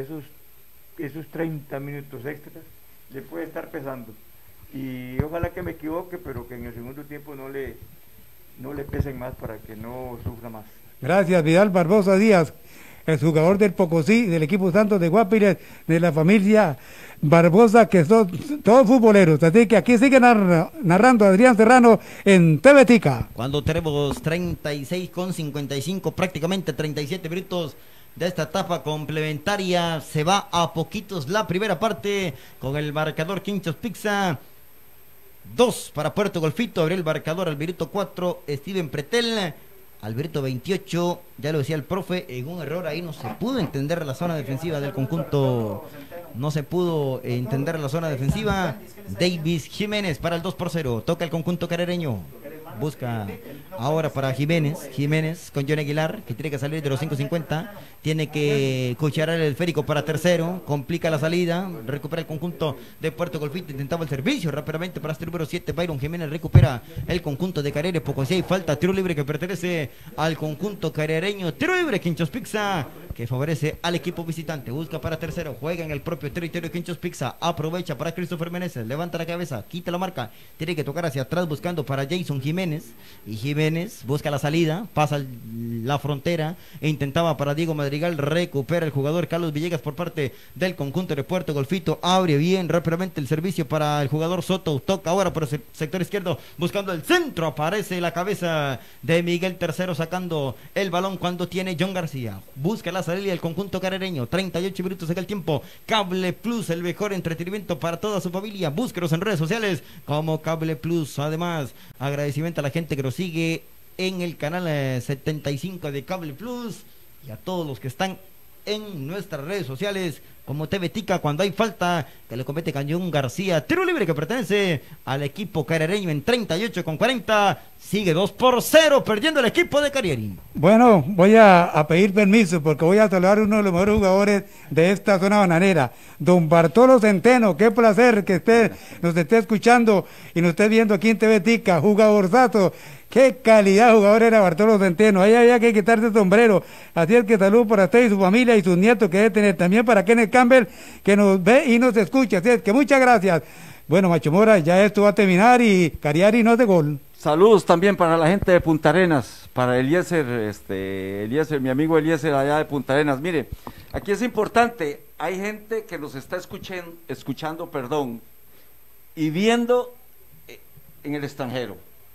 esos 30 minutos extras le puede estar pesando. Y ojalá que me equivoque, pero que en el segundo tiempo no le pesen más para que no sufra más. Gracias, Vidal Barbosa Díaz, el jugador del Pocosí, del equipo Santos de Guapiles, de la familia Barbosa, que son todos futboleros. Así que aquí sigue narrando Adrián Serrano en TV Tica. Cuando tenemos 36,55, prácticamente 37 minutos de esta etapa complementaria, se va a poquitos la primera parte con el marcador Quinchos Pizza 2 para Puerto Golfito, abrió el marcador Alberto 4, Steven Pretel. Alberto 28, ya lo decía el profe, en un error ahí no se pudo entender la zona defensiva del conjunto, no se pudo entender la zona defensiva. Davis Jiménez para el 2-0, toca el conjunto cariareño, busca ahora para Jiménez con John Aguilar, que tiene que salir de los 5.50, tiene que cucharar el esférico para tercero, complica la salida, recupera el conjunto de Puerto Golfito, intentaba el servicio rápidamente para este número 7, Byron Jiménez recupera el conjunto de Carere, poco si hay falta, tiro libre que pertenece al conjunto cariareño, tiro libre Quinchos Pizza, que favorece al equipo visitante, busca para tercero, juega en el propio territorio Quinchos Pizza, aprovecha para Christopher Meneses, levanta la cabeza, quita la marca, tiene que tocar hacia atrás buscando para Jason Jiménez, y Jiménez busca la salida, pasa la frontera e intentaba para Diego Madrigal, recupera el jugador Carlos Villegas por parte del conjunto de Puerto Golfito, abre bien rápidamente el servicio para el jugador Soto, toca ahora por el sector izquierdo buscando el centro, aparece la cabeza de Miguel Tercero sacando el balón cuando tiene John García, busca la salida del conjunto cariareño, 38 minutos en el tiempo, Cable Plus, el mejor entretenimiento para toda su familia, búsquenos en redes sociales como Cable Plus. Además, agradecimiento a la gente que nos sigue en el canal 75 de Cable Plus y a todos los que están en nuestras redes sociales como TV Tica, cuando hay falta que le comete Cañón García, tiro libre que pertenece al equipo cariareño en 38,40, sigue 2-0 perdiendo el equipo de Cariari. Bueno, voy a pedir permiso porque voy a saludar a uno de los mejores jugadores de esta zona bananera, don Bartolo Centeno. Qué placer que nos esté escuchando y nos esté viendo aquí en TV Tica, jugadorzazo. Qué calidad jugador era Bartolo Centeno, ahí había que quitarse el sombrero. Así es que saludo para usted y su familia y sus nietos que debe tener, también para Kenneth Campbell que nos ve y nos escucha. Así es que muchas gracias. Bueno, Macho Mora, ya esto va a terminar y Cariari no es de gol. Saludos también para la gente de Punta Arenas, para Eliezer, mi amigo Eliezer allá de Punta Arenas. Mire, aquí es importante, hay gente que nos está escuchando, y viendo en el extranjero.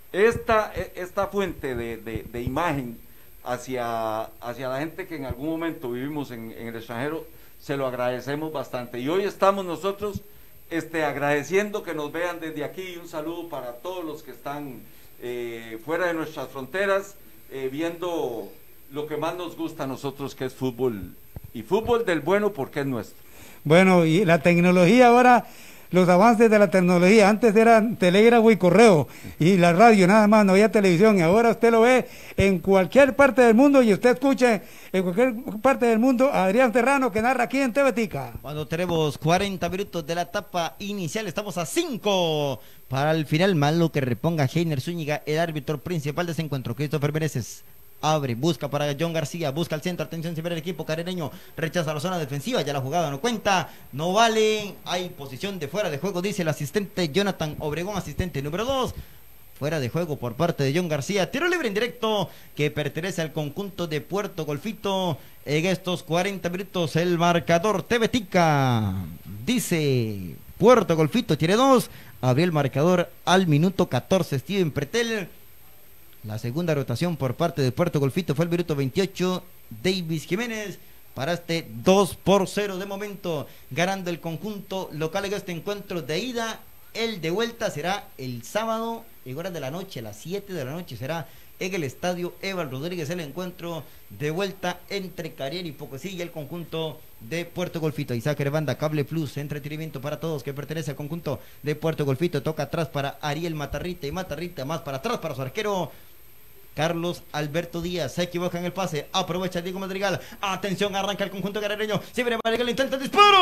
Esta fuente de imagen hacia la gente que en algún momento vivimos en el extranjero, se lo agradecemos bastante. Y hoy estamos nosotros agradeciendo que nos vean desde aquí. Un saludo para todos los que están fuera de nuestras fronteras, viendo lo que más nos gusta a nosotros, que es fútbol Y fútbol del bueno porque es nuestro. Bueno, y la tecnología ahora, los avances de la tecnología, antes eran telégrafo y correo, y la radio nada más, no había televisión, y ahora usted lo ve en cualquier parte del mundo, y usted escuche en cualquier parte del mundo a Adrián Serrano, que narra aquí en TV Tica. Cuando tenemos 40 minutos de la etapa inicial, estamos a 5 para el final. Malo que reponga Heiner Zúñiga, el árbitro principal de ese encuentro. Christopher Meneses abre, busca para John García, busca el centro, atención, se ve el equipo carereño, rechaza la zona defensiva, ya la jugada no cuenta, no vale, hay posición de fuera de juego, dice el asistente Jonathan Obregón, asistente número 2, fuera de juego por parte de John García, tiro libre en directo que pertenece al conjunto de Puerto Golfito. En estos 40 minutos el marcador TV Tica dice Puerto Golfito tiene 2, abrió el marcador al minuto 14 Steven Pretel. La segunda rotación por parte de Puerto Golfito fue el minuto 28, Davis Jiménez, para este 2-0 de momento, ganando el conjunto local en este encuentro de ida. El de vuelta será el sábado, en horas de la noche, a las 7 de la noche, será en el estadio Eval Rodríguez el encuentro de vuelta entre Cariel y Pocosí y el conjunto de Puerto Golfito. Isaac Banda, Cable Plus, entretenimiento para todos que pertenece al conjunto de Puerto Golfito. Toca atrás para Ariel Matarrita y Matarrita más para atrás para su arquero Carlos Alberto Díaz. Se equivoca en el pase, aprovecha Diego Madrigal, atención, arranca el conjunto carareño, siempre Madrigal intenta el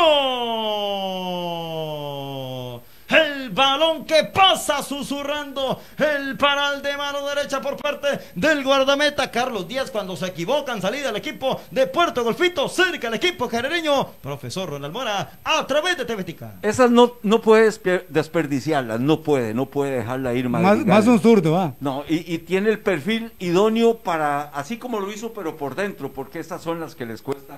disparo, el balón que pasa susurrando, el paral de mano derecha por parte del guardameta Carlos Díaz. Cuando se equivocan, salida del equipo de Puerto Golfito, cerca el equipo carareño, profesor Ronald Mora, a través de TV Tica. Esas no puede desperdiciarlas, no puede dejarla ir más un zurdo, ¿ah? No, y tiene el perfil idóneo para, así como lo hizo, pero por dentro, porque estas son las que les cuestan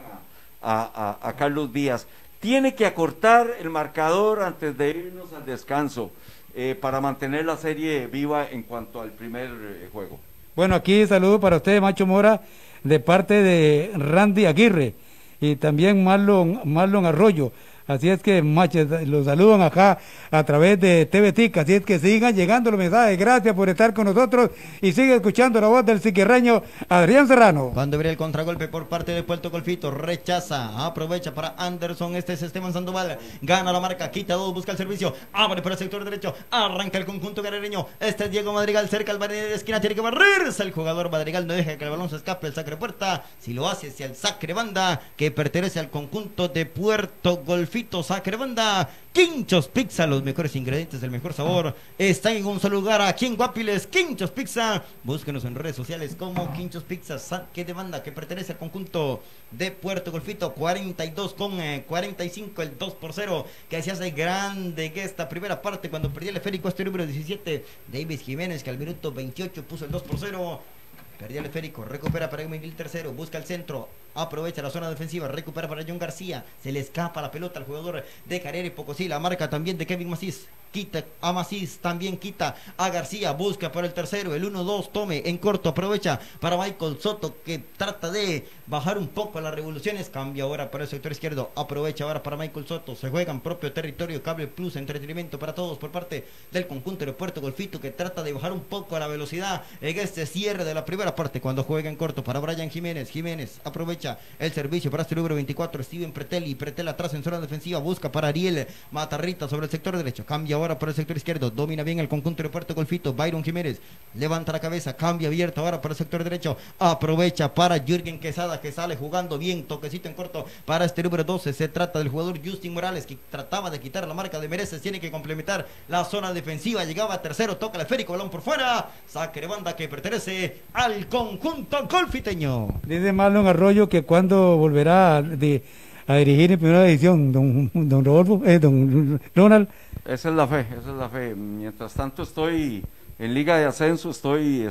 a Carlos Díaz. Tiene que acortar el marcador antes de irnos al descanso para mantener la serie viva en cuanto al primer juego. Bueno, aquí saludo para usted, Macho Mora, de parte de Randy Aguirre y también Marlon Arroyo. Así es que, machos, los saludan acá a través de TV Tica. Así es que sigan llegando los mensajes. Gracias por estar con nosotros y sigue escuchando la voz del siquirreño Adrián Serrano. Cuando viene el contragolpe por parte de Puerto Golfito, rechaza, aprovecha para Anderson. Este es Esteban Sandoval, gana la marca, quita 2, busca el servicio, abre por el sector derecho, arranca el conjunto carareño. Este es Diego Madrigal, cerca al barril de esquina, tiene que barrerse el jugador Madrigal, no deja que el balón se escape el sacre puerta. Si lo hace hacia el sacre banda, que pertenece al conjunto de Puerto Golfito. Sacre banda, Quinchos Pizza, los mejores ingredientes del mejor sabor están en un solo lugar, aquí en Guapiles. Quinchos Pizza, búsquenos en redes sociales como Quinchos Pizza. Saque de banda que pertenece al conjunto de Puerto Golfito, 42 con 45, el 2-0 que se hace grande en esta primera parte cuando perdió el esférico este número 17, Davis Jiménez, que al minuto 28 puso el 2-0. Perdió el esférico, recupera para Miguel tercero, busca el centro, aprovecha la zona defensiva, recupera para John García, se le escapa la pelota al jugador de Carrera y Pocosí, la marca también de Kevin Macís, quita a Macís, también quita a García, busca para el tercero, el 1-2, tome en corto, aprovecha para Michael Soto, que trata de bajar un poco las revoluciones, cambia ahora para el sector izquierdo, aprovecha ahora para Michael Soto, se juega en propio territorio, Cable Plus, entretenimiento para todos por parte del conjunto de Puerto Golfito, que trata de bajar un poco la velocidad en este cierre de la primera parte cuando juega en corto para Brian Jiménez. Jiménez aprovecha el servicio para este número 24, Steven Pretel, y Pretel atrás en zona defensiva, busca para Ariel Matarrita sobre el sector derecho, cambia ahora para el sector izquierdo, domina bien el conjunto de Puerto Golfito, Byron Jiménez levanta la cabeza, cambia abierto ahora para el sector derecho, aprovecha para Jürgen Quesada, que sale jugando bien, toquecito en corto para este número 12, se trata del jugador Justin Morales, que trataba de quitar la marca de Mereces, tiene que complementar la zona defensiva, llegaba tercero, toca el esférico, balón por fuera, saque de banda que pertenece al conjunto golfiteño. Dice Marlon Arroyo que cuando volverá a dirigir en primera división, don Rodolfo, don Ronald. Esa es la fe, Mientras tanto estoy en Liga de Ascenso, estoy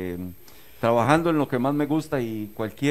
trabajando en lo que más me gusta y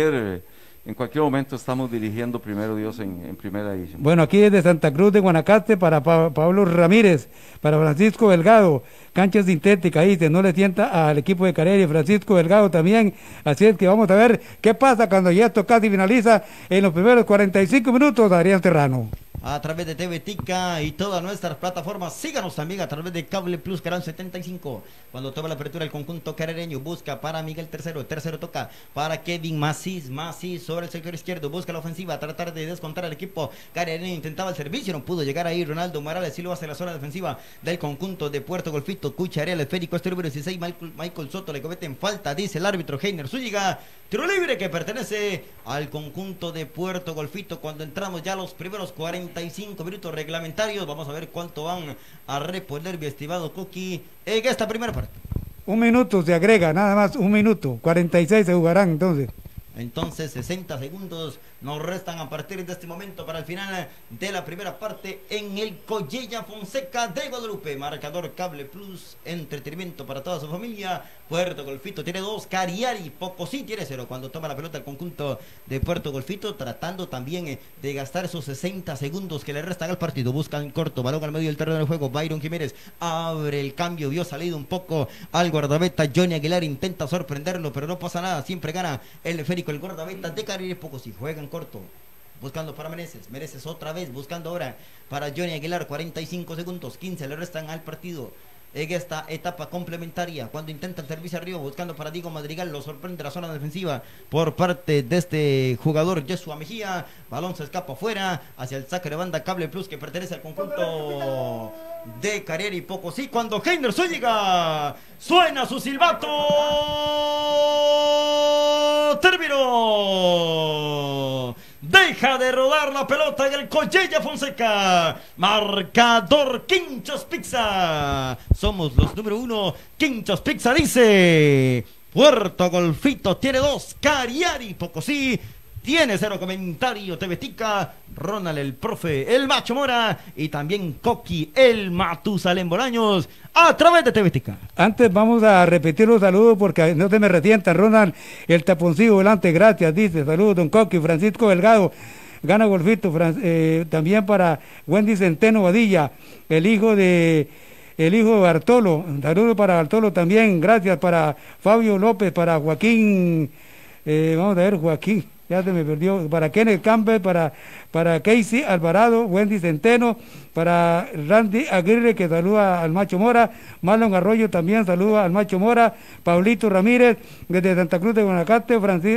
en cualquier momento estamos dirigiendo, primero Dios, en primera división. Bueno, aquí desde Santa Cruz de Guanacaste para Pablo Ramírez, para Francisco Delgado, cancha sintética, dice, no le sienta al equipo de Carrera, y Francisco Delgado también, así es que vamos a ver qué pasa cuando ya esto casi finaliza en los primeros 45 minutos, Adrián Serrano. A través de TV Tica y todas nuestras plataformas, síganos también a través de Cable Plus, Canal 75. Cuando toma la apertura el conjunto carereño, busca para Miguel tercero toca para Kevin Macís sobre el sector izquierdo, busca la ofensiva, tratar de descontar al equipo. Cagliari intentaba el servicio, no pudo llegar ahí. Ronaldo Morales sí lo hace en la zona defensiva del conjunto de Puerto Golfito. Cucharea el esférico, este número 16, Michael Soto, le cometen falta, dice el árbitro Heiner Zúñiga. Tiro libre que pertenece al conjunto de Puerto Golfito. Cuando entramos ya a los primeros 45 minutos reglamentarios, vamos a ver cuánto van a reponer, mi estimado Coqui, en esta primera parte. 1 minuto se agrega, nada más, 1 minuto. 46 se jugarán entonces. Entonces 60 segundos nos restan a partir de este momento para el final de la primera parte en el Collella Fonseca de Guadalupe. Marcador Cable Plus, entretenimiento para toda su familia. Puerto Golfito tiene 2, Cagliari Pocosí tiene 0. Cuando toma la pelota el conjunto de Puerto Golfito, tratando también de gastar esos 60 segundos que le restan al partido. Buscan corto, balón al medio del terreno del juego. Byron Jiménez abre el cambio, vio salido un poco al guardameta Johnny Aguilar, intenta sorprenderlo, pero no pasa nada, siempre gana el esférico, el guardameta de Cagliari Pocosí. Juegan corto, buscando para Meneses otra vez, buscando ahora para Johnny Aguilar. 45 segundos, 15 le restan al partido en esta etapa complementaria. Cuando intenta el servicio arriba, buscando para Diego Madrigal, lo sorprende la zona defensiva por parte de este jugador Yeshua Mejía. Balón se escapa afuera hacia el saque de banda. Cable Plus que pertenece al conjunto de Cagliari Pocosí. Cuando Heiner Zúñiga suena su silbato, terminó. Deja de rodar la pelota en el Collella Fonseca. Marcador Quinchos Pizza. Somos los número 1. Quinchos Pizza dice: Puerto Golfito tiene 2, Cagliari Pocosí tiene 0. Comentario TVTica, Ronald el profe, el Macho Mora y también Coqui, el Matusalén Bolaños, a través de TVTica. Antes vamos a repetir los saludos porque no se me resientan. Ronald el taponcillo volante, gracias, dice. Saludos, don Coqui. Francisco Delgado, gana Golfito. También para Wendy Centeno Badilla, el hijo de Bartolo. Saludos para Bartolo también, gracias. Para Fabio López, para Joaquín, vamos a ver, Joaquín, ya se me perdió, para Kenneth Campbell, para Casey Alvarado, Wendy Centeno, para Randy Aguirre, que saluda al Macho Mora. Marlon Arroyo también saluda al Macho Mora. Pablito Ramírez desde Santa Cruz de Guanacaste,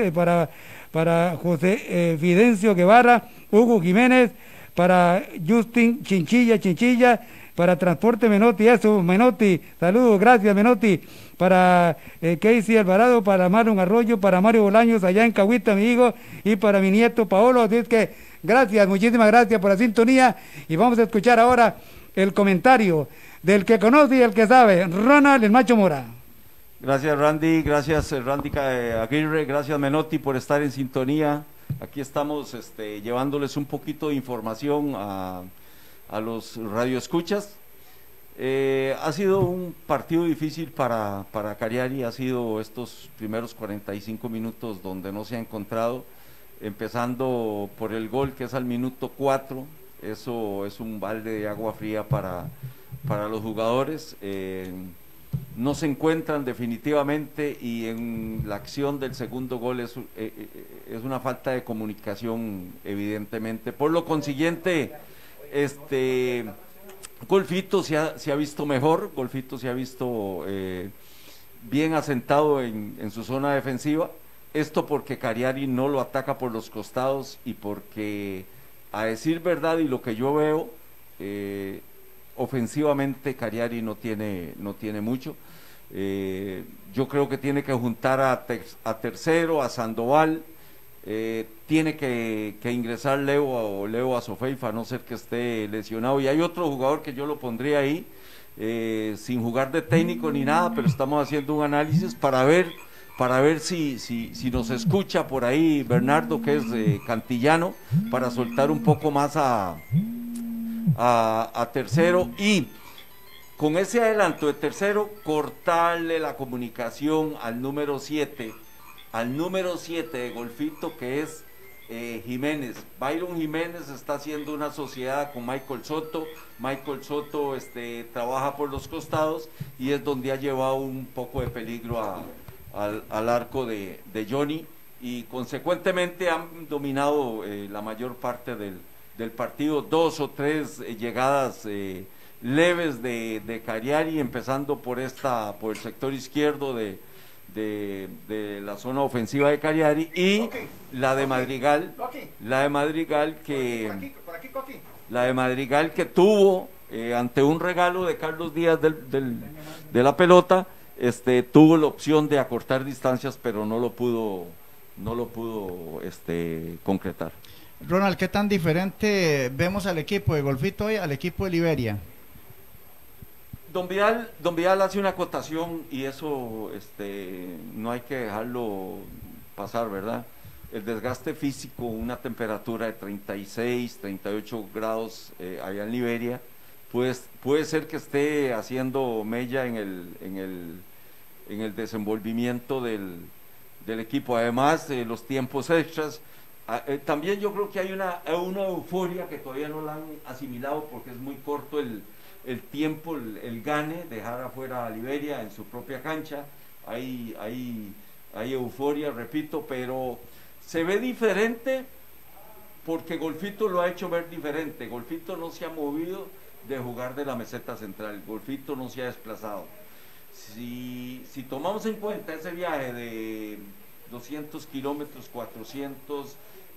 para José Fidencio Guevara, Hugo Jiménez, para Justin Chinchilla, para Transporte Menotti, Menotti, saludos, gracias Menotti. Para Casey Alvarado, para Marlon Arroyo, para Mario Bolaños allá en Cahuita, mi hijo, y para mi nieto Paolo. Así es que gracias, muchísimas gracias por la sintonía, y vamos a escuchar ahora el comentario del que conoce y el que sabe, Ronald el Macho Mora. Gracias Randy, Aguirre, gracias Menotti por estar en sintonía. Aquí estamos llevándoles un poquito de información a los radioescuchas. Ha sido un partido difícil para Cagliari, ha sido estos primeros 45 minutos donde no se ha encontrado, empezando por el gol que es al minuto 4, eso es un balde de agua fría para los jugadores. No se encuentran definitivamente, y en la acción del segundo gol es una falta de comunicación evidentemente. Por lo consiguiente, Golfito se ha visto mejor, Golfito se ha visto bien asentado en su zona defensiva. Esto porque Cagliari no lo ataca por los costados, y porque, a decir verdad y lo que yo veo, ofensivamente Cagliari no tiene mucho. Yo creo que tiene que juntar a Tercero, a Sandoval, tiene que ingresar Leo Azofeifa, a no ser que esté lesionado, y hay otro jugador que yo lo pondría ahí, sin jugar de técnico ni nada, pero estamos haciendo un análisis para ver si nos escucha por ahí Bernardo, que es cantillano, para soltar un poco más a Tercero, y con ese adelanto de Tercero cortarle la comunicación al número 7 de Golfito, que es Jiménez. Byron Jiménez está haciendo una sociedad con Michael Soto. Michael Soto trabaja por los costados, y es donde ha llevado un poco de peligro al arco de Johnny, y consecuentemente han dominado la mayor parte del partido. 2 o 3 llegadas leves de Cagliari, empezando por el sector izquierdo de la zona ofensiva de Cagliari, y Coqui, la de Madrigal, Coqui, la de Madrigal que por aquí, Coqui. la de Madrigal que tuvo ante un regalo de Carlos Díaz de la pelota, tuvo la opción de acortar distancias, pero no lo pudo concretar. Ronald, ¿qué tan diferente vemos al equipo de Golfito hoy al equipo de Liberia? Don Vidal hace una acotación y eso no hay que dejarlo pasar, ¿verdad? El desgaste físico, una temperatura de 36, 38 grados allá en Liberia, pues puede ser que esté haciendo mella en el desenvolvimiento del equipo. Además, los tiempos extras, también yo creo que hay una euforia que todavía no la han asimilado, porque es muy corto el tiempo, el gane, dejar afuera a Liberia en su propia cancha. Hay euforia, repito, pero se ve diferente porque Golfito lo ha hecho ver diferente. Golfito no se ha movido de jugar de la meseta central, Golfito no se ha desplazado. Si tomamos en cuenta ese viaje de 200 kilómetros, 400,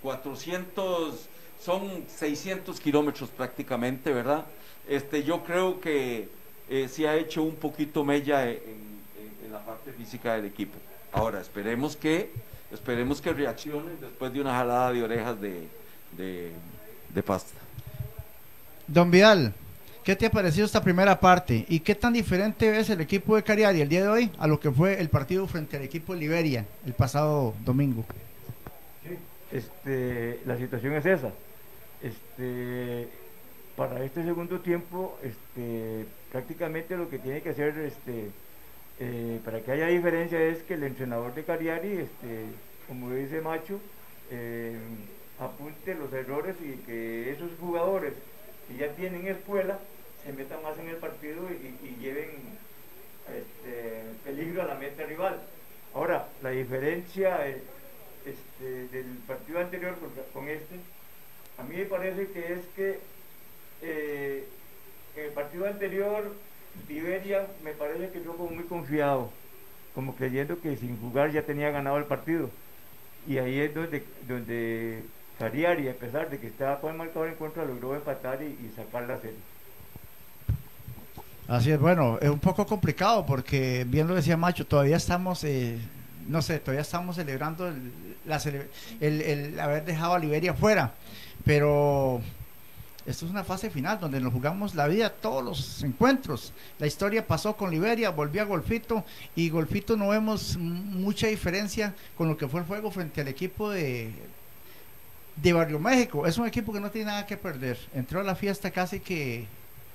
son 600 kilómetros prácticamente, ¿verdad? Yo creo que sí ha hecho un poquito mella en la parte física del equipo. Ahora, esperemos que reaccionen después de una jalada de orejas de pasta. Don Vidal, ¿qué te ha parecido esta primera parte? ¿Y qué tan diferente ves el equipo de Cagliari el día de hoy a lo que fue el partido frente al equipo de Liberia el pasado domingo? Sí, la situación es esa. Para este segundo tiempo, prácticamente lo que tiene que hacer, para que haya diferencia, es que el entrenador de Cagliari, como dice Macho, apunte los errores y que esos jugadores que ya tienen escuela se metan más en el partido y lleven peligro a la meta rival. Ahora, la diferencia del partido anterior con a mí me parece que es que en el partido anterior Liberia me parece que yo como muy confiado, como creyendo que sin jugar ya tenía ganado el partido, y ahí es donde Cagliari, a pesar de que estaba con el marcador en contra, logró empatar y sacar la serie. Así es, bueno, es un poco complicado porque, bien lo decía Macho, todavía estamos, todavía estamos celebrando el haber dejado a Liberia fuera, pero esto es una fase final donde nos jugamos la vida todos los encuentros. La historia pasó con Liberia, volvió a Golfito, y Golfito no vemos mucha diferencia con lo que fue el juego frente al equipo de Barrio México. Es un equipo que no tiene nada que perder. Entró a la fiesta casi que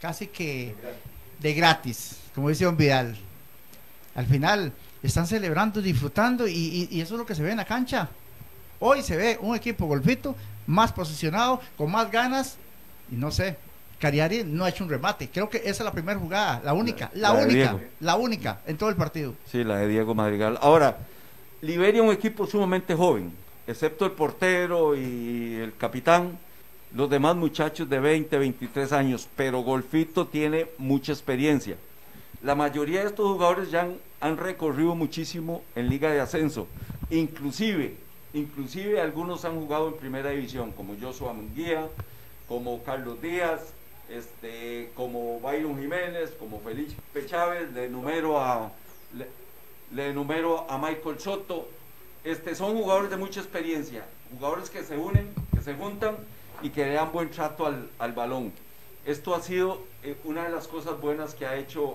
de gratis, como dice Don Vidal. Al final están celebrando, disfrutando, y eso es lo que se ve en la cancha. Hoy se ve un equipo Golfito más posicionado, con más ganas, y no sé, Cagliari no ha hecho un remate. Creo que esa es la primera jugada, la única en todo el partido. Sí, la de Diego Madrigal. Ahora, Liberia es un equipo sumamente joven, excepto el portero y el capitán, los demás muchachos de 20, 23 años, pero Golfito tiene mucha experiencia. La mayoría de estos jugadores ya han recorrido muchísimo en Liga de Ascenso, inclusive algunos han jugado en Primera División, como Joshua Munguía, como Carlos Díaz, como Byron Jiménez, como Felipe Chávez, le enumero a Michael Soto. Son jugadores de mucha experiencia, jugadores que se unen, que se juntan y que le dan buen trato al balón. Esto ha sido una de las cosas buenas que ha hecho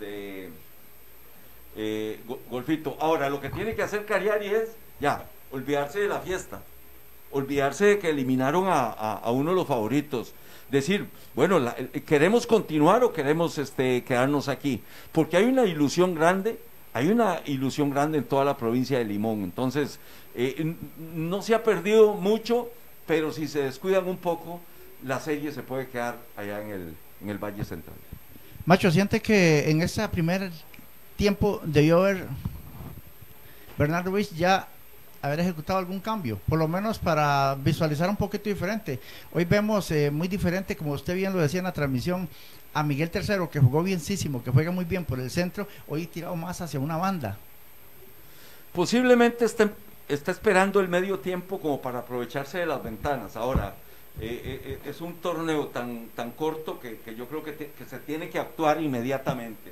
Golfito. Ahora, lo que tiene que hacer Cagliari es olvidarse de la fiesta, olvidarse de que eliminaron a uno de los favoritos, decir, bueno, ¿queremos continuar o queremos quedarnos aquí? Porque hay una ilusión grande en toda la provincia de Limón. Entonces, no se ha perdido mucho, pero si se descuidan un poco, la serie se puede quedar allá en el Valle Central. Macho, ¿siente que en ese primer tiempo debió haber Bernardo Ruiz ya haber ejecutado algún cambio, por lo menos para visualizar un poquito diferente? Hoy vemos muy diferente, como usted bien lo decía en la transmisión, a Miguel Tercero, que jugó bienísimo, que juega muy bien por el centro, hoy tirado más hacia una banda. posiblemente está esperando el medio tiempo como para aprovecharse de las ventanas. Ahora, es un torneo tan corto que yo creo que se tiene que actuar inmediatamente.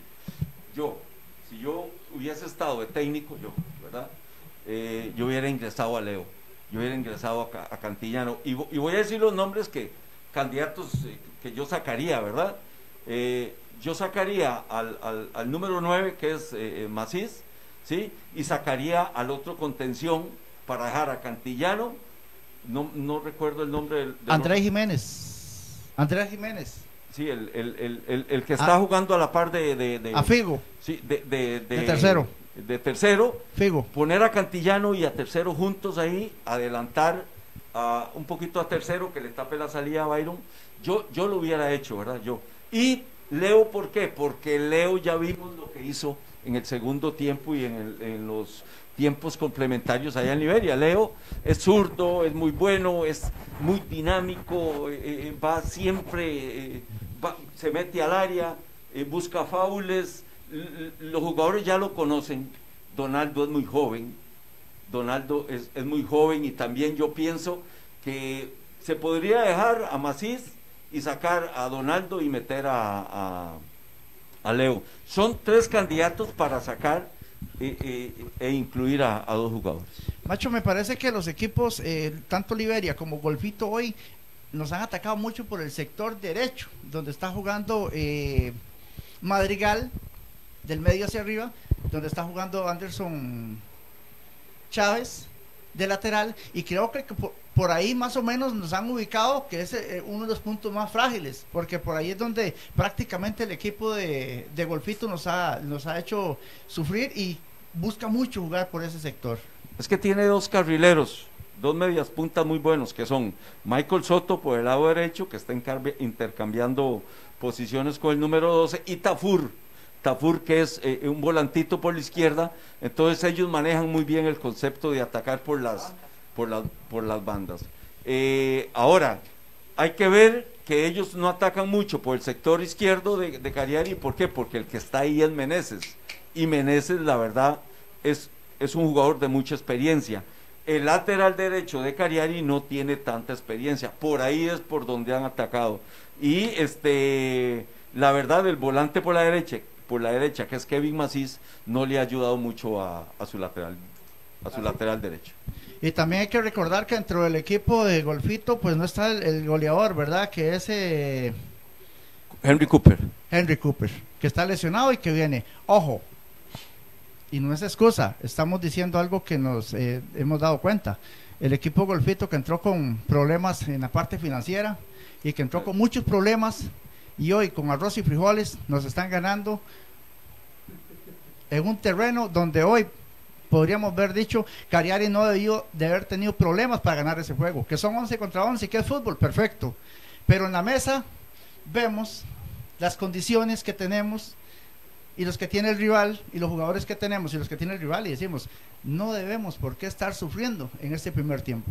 Si yo hubiese estado de técnico, ¿verdad? Yo hubiera ingresado a Leo, yo hubiera ingresado a Cantillano, y voy a decir los nombres candidatos que yo sacaría, ¿verdad? Yo sacaría al número 9, que es Macís, ¿sí? Y sacaría al otro contención para dejar a Cantillano, no recuerdo el nombre del Andrés Jiménez. Andrés Jiménez. Sí, el que está jugando a la par de a Figo. Sí, de tercero. De tercero. Figo. Poner a Cantillano y a tercero juntos ahí, adelantar un poquito a tercero que le tape la salida a Byron. Yo lo hubiera hecho, ¿verdad? Y Leo, ¿por qué? Porque Leo ya vimos lo que hizo en el segundo tiempo y en los tiempos complementarios allá en Liberia. Leo es zurdo, es muy bueno, es muy dinámico, va siempre, se mete al área, busca faules, los jugadores ya lo conocen. Donaldo es muy joven, es muy joven, y también yo pienso que se podría dejar a Macís y sacar a Donaldo y meter a Leo. Son 3 candidatos para sacar e incluir a 2 jugadores. Macho, me parece que los equipos, tanto Liberia como Golfito hoy, nos han atacado mucho por el sector derecho, donde está jugando Madrigal, del medio hacia arriba, donde está jugando Anderson Chávez, de lateral, y creo que por ahí más o menos nos han ubicado que es uno de los puntos más frágiles, porque por ahí es donde prácticamente el equipo de Golfito nos ha hecho sufrir, y busca mucho jugar por ese sector. Es que tiene 2 carrileros, 2 medias puntas muy buenos, que son Michael Soto por el lado derecho, que está intercambiando posiciones con el número 12, y Tafur, que es un volantito por la izquierda. Entonces ellos manejan muy bien el concepto de atacar por las bandas. Ahora, hay que ver que ellos no atacan mucho por el sector izquierdo de Cariari. ¿Por qué? Porque el que está ahí es Meneses, y Meneses, la verdad, es un jugador de mucha experiencia. El lateral derecho de Cariari no tiene tanta experiencia, por ahí es por donde han atacado. Y la verdad, el volante por la derecha, que es Kevin Macís, no le ha ayudado mucho a su lateral derecho. Y también hay que recordar que dentro del equipo de Golfito pues no está el goleador, ¿verdad? Que es Henry Cooper, que está lesionado y que viene. Ojo, y no es excusa, estamos diciendo algo que nos hemos dado cuenta. El equipo Golfito, que entró con problemas en la parte financiera y que entró con muchos problemas, y hoy con arroz y frijoles nos están ganando en un terreno donde hoy podríamos haber dicho Cariari no debió de haber tenido problemas para ganar ese juego, que son 11 contra 11, que es fútbol, perfecto, pero en la mesa vemos las condiciones que tenemos y los que tiene el rival, y los jugadores que tenemos y los que tiene el rival, y decimos, no debemos por qué estar sufriendo en este primer tiempo.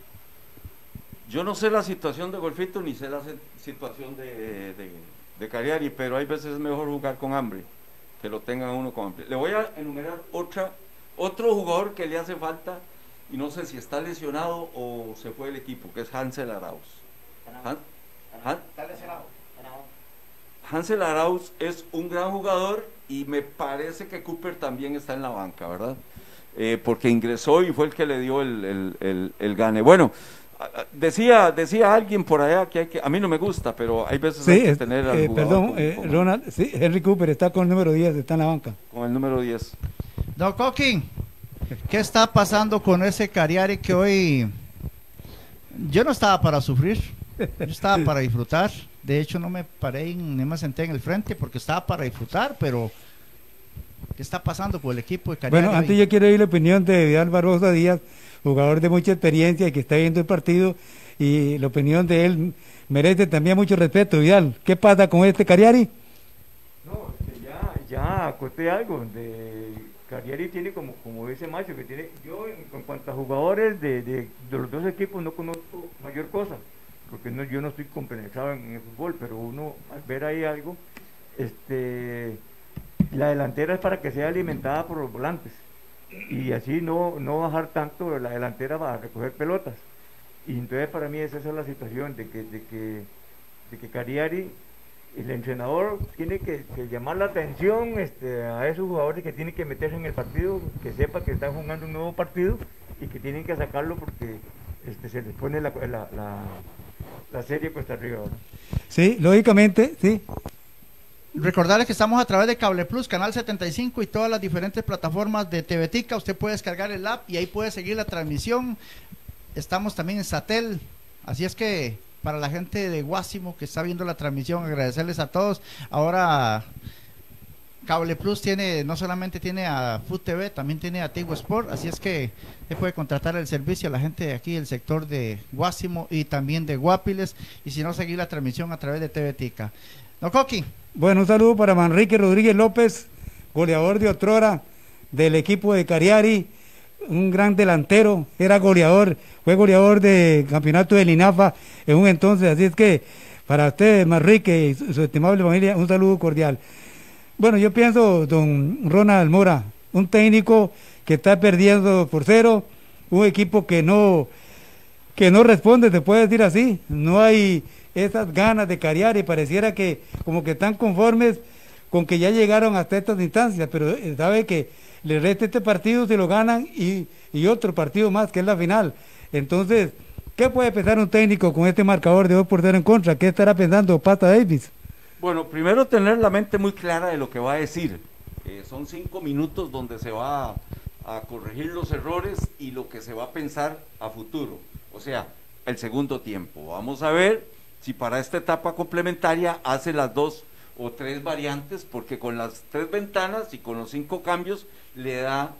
Yo no sé la situación de Golfito ni sé la situación de Cariari, pero hay veces es mejor jugar con hambre, que lo tengan uno con hambre. Le voy a enumerar otro jugador que le hace falta, y no sé si está lesionado o se fue del equipo, que es Hansel Arauz. Está lesionado. Hansel Arauz es un gran jugador, y me parece que Cooper también está en la banca, ¿verdad? Porque ingresó y fue el que le dio el gane. Bueno, decía alguien por allá que a mí no me gusta, pero hay veces hay que tener al jugador. Perdón, Ronald, sí, Henry Cooper está con el número 10, está en la banca. Con el número 10. Don Coqui, ¿qué está pasando con ese Cariari que hoy... Yo no estaba para sufrir, yo estaba para disfrutar. De hecho no me paré ni me senté en el frente porque estaba para disfrutar, pero ¿qué está pasando con el equipo de Cariari? Bueno, antes yo quiero oír la opinión de Vidal Barbosa Díaz, jugador de mucha experiencia y que está viendo el partido, y la opinión de él merece también mucho respeto. Vidal, ¿qué pasa con este Cariari? No, ya acoté algo. Cariari tiene, como dice Macho, que tiene, yo en cuanto a jugadores de los 2 equipos no conozco mayor cosa, porque yo no estoy compenetrado en el fútbol, pero uno al ver ahí algo, la delantera es para que sea alimentada por los volantes, y así no bajar tanto la delantera para recoger pelotas. Y entonces para mí esa es la situación de que Cariari, el entrenador, tiene que llamar la atención a esos jugadores que tienen que meterse en el partido, que sepa que están jugando un nuevo partido y que tienen que sacarlo porque se les pone la serie cuesta arriba, ¿no? Sí, lógicamente, sí. Recordarles que estamos a través de Cable Plus, Canal 75 y todas las diferentes plataformas de TVTica. Usted puede descargar el app y ahí puede seguir la transmisión. Estamos también en Satel, así es que para la gente de Guásimo que está viendo la transmisión, agradecerles a todos. Ahora Cable Plus no solamente tiene a Food TV, también tiene a Tigo Sport, así es que se puede contratar el servicio a la gente de aquí del sector de Guásimo y también de Guapiles, y si no, seguir la transmisión a través de TVTica. No, Coqui. Bueno, un saludo para Manrique Rodríguez López, goleador de otrora del equipo de Cariari, un gran delantero, fue goleador de campeonato del INAFA en un entonces, así es que para usted, Manrique, y su estimable familia, un saludo cordial. Bueno, yo pienso, don Ronald Mora, un técnico que está perdiendo por 0, un equipo que no responde, se puede decir así, no hay esas ganas de Cariari, pareciera que como que están conformes con que ya llegaron hasta estas instancias, pero sabe que le resta este partido si lo ganan y otro partido más que es la final. Entonces, ¿qué puede pensar un técnico con este marcador de 2-0 en contra? ¿Qué estará pensando Pata Davis? Bueno, primero tener la mente muy clara de lo que va a decir. Son 5 minutos donde se va a corregir los errores y lo que se va a pensar a futuro, o sea, el segundo tiempo. Vamos a ver si para esta etapa complementaria hace las 2 o 3 variantes, porque con las 3 ventanas y con los 5 cambios le da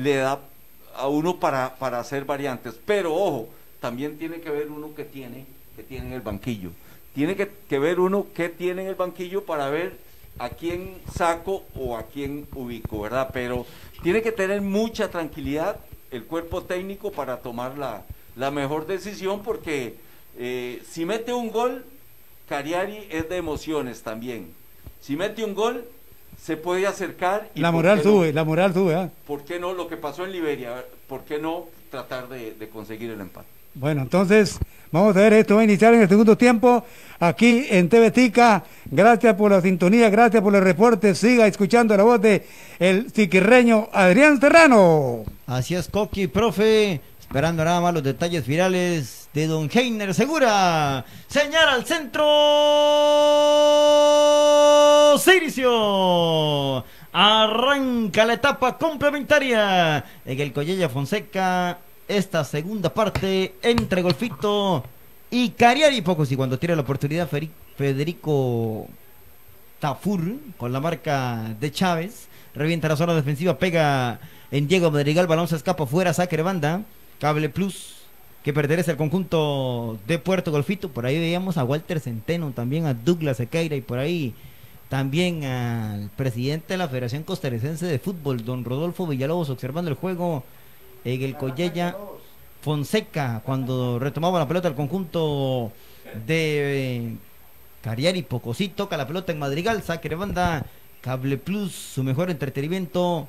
a uno para hacer variantes. Pero ojo, también tiene que ver uno que tiene en el banquillo. Tiene que ver uno qué tiene en el banquillo para ver a quién saco o a quién ubico, ¿verdad? Pero tiene que tener mucha tranquilidad el cuerpo técnico para tomar la mejor decisión, porque si mete un gol, Cariari es de emociones también. Si mete un gol, se puede acercar y la moral sube, ¿eh? ¿Por qué no? Lo que pasó en Liberia, ¿por qué no tratar de conseguir el empate? Bueno, entonces vamos a ver, esto va a iniciar en el segundo tiempo aquí en TVTica. Gracias por la sintonía, gracias por el reporte. Siga escuchando la voz de el siquirreño Adrián Serrano. Así es, Coqui, profe, esperando nada más los detalles finales de don Heiner Segura. Señal al centro, Siricio. Arranca la etapa complementaria en el Collella Fonseca. Esta segunda parte entre Golfito y Cariari Pocos, y cuando tira la oportunidad Federico Tafur con la marca de Chávez, revienta la zona defensiva, pega en Diego Madrigal, balón se escapa fuera, saque de banda. Cable Plus, que pertenece al conjunto de Puerto Golfito. Por ahí veíamos a Walter Centeno, también a Douglas Sequeira, y por ahí también al presidente de la Federación Costarricense de Fútbol, don Rodolfo Villalobos, observando el juego en el Collella Fonseca, cuando retomaba la pelota el conjunto de Cariari Pocosí. Toca la pelota en Madrigal, saque de banda. Cable Plus, su mejor entretenimiento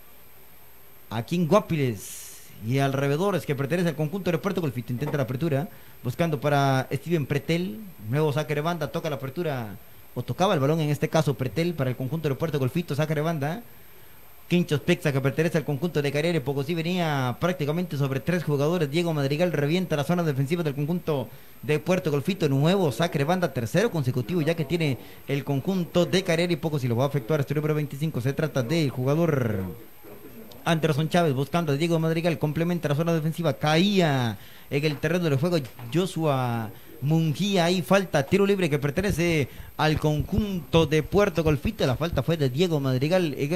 aquí en Guapiles y alrededores, que pertenece al conjunto de Puerto Golfito. Intenta la apertura, buscando para Steven Pretel, nuevo saque de banda, toca la apertura, o tocaba el balón en este caso Pretel para el conjunto de Puerto Golfito, saque de banda. Quinchos Pexa, que pertenece al conjunto de Cariari Pocosí, venía prácticamente sobre 3 jugadores. Diego Madrigal revienta la zona defensiva del conjunto de Puerto Golfito. Nuevo saque de banda, tercero consecutivo ya que tiene el conjunto de Cariari Pocosí. Lo va a efectuar este número 25. Se trata del jugador Anderson Chávez, buscando a Diego Madrigal. Complementa la zona defensiva. Caía en el terreno del juego Joshua Mungía. Ahí falta, tiro libre que pertenece al conjunto de Puerto Golfito. La falta fue de Diego Madrigal en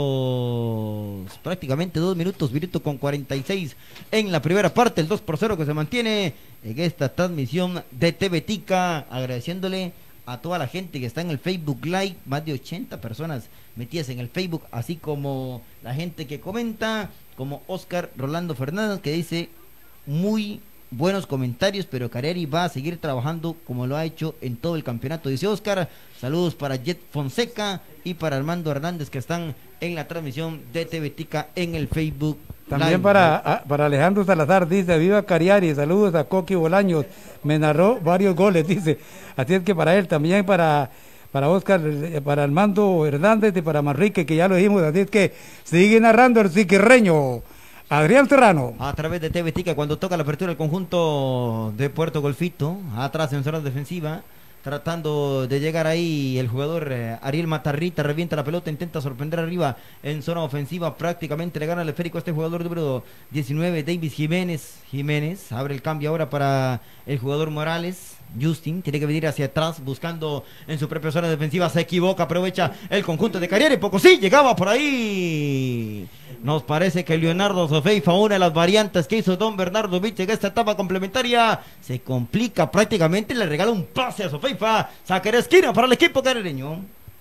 estos prácticamente 2 minutos, minuto con 46 en la primera parte. El 2-0 que se mantiene en esta transmisión de TVTica. Agradeciéndole a toda la gente que está en el Facebook Live, más de 80 personas metidas en el Facebook, así como la gente que comenta, como Oscar Rolando Fernández, que dice muy buenos comentarios, pero Cariari va a seguir trabajando como lo ha hecho en todo el campeonato, dice Oscar. Saludos para Jet Fonseca y para Armando Hernández, que están en la transmisión de TV Tica en el Facebook. También Live. para Alejandro Salazar, dice, viva Cariari, saludos a Coqui Bolaños, me narró varios goles, dice. Así es que para él, también para Oscar, para Armando Hernández y para Manrique, que ya lo dijimos, así es que sigue narrando el siquirreño, Adrián Serrano. A través de TV Tica, cuando toca la apertura del conjunto de Puerto Golfito, atrás en zona defensiva, tratando de llegar ahí el jugador Ariel Matarrita, revienta la pelota, intenta sorprender arriba en zona ofensiva, prácticamente le gana el esférico a este jugador número 19, Davis Jiménez, abre el cambio ahora para el jugador Morales. Justin tiene que venir hacia atrás buscando en su propia zona defensiva, se equivoca, aprovecha el conjunto de Cariari, Pocosí llegaba por ahí. Nos parece que Leonardo Sofeifa, una de las variantes que hizo don Bernardo Vich en esta etapa complementaria, se complica prácticamente, le regala un pase a Sofeifa, saque de esquina para el equipo carireño.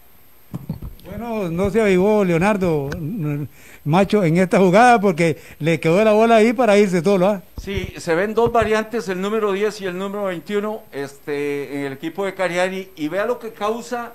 Bueno, no se avivó Leonardo Macho en esta jugada porque le quedó la bola ahí para irse solo, ¿ah? Sí, se ven dos variantes, el número 10 y el número 21, en el equipo de Cariari, y vea lo que causa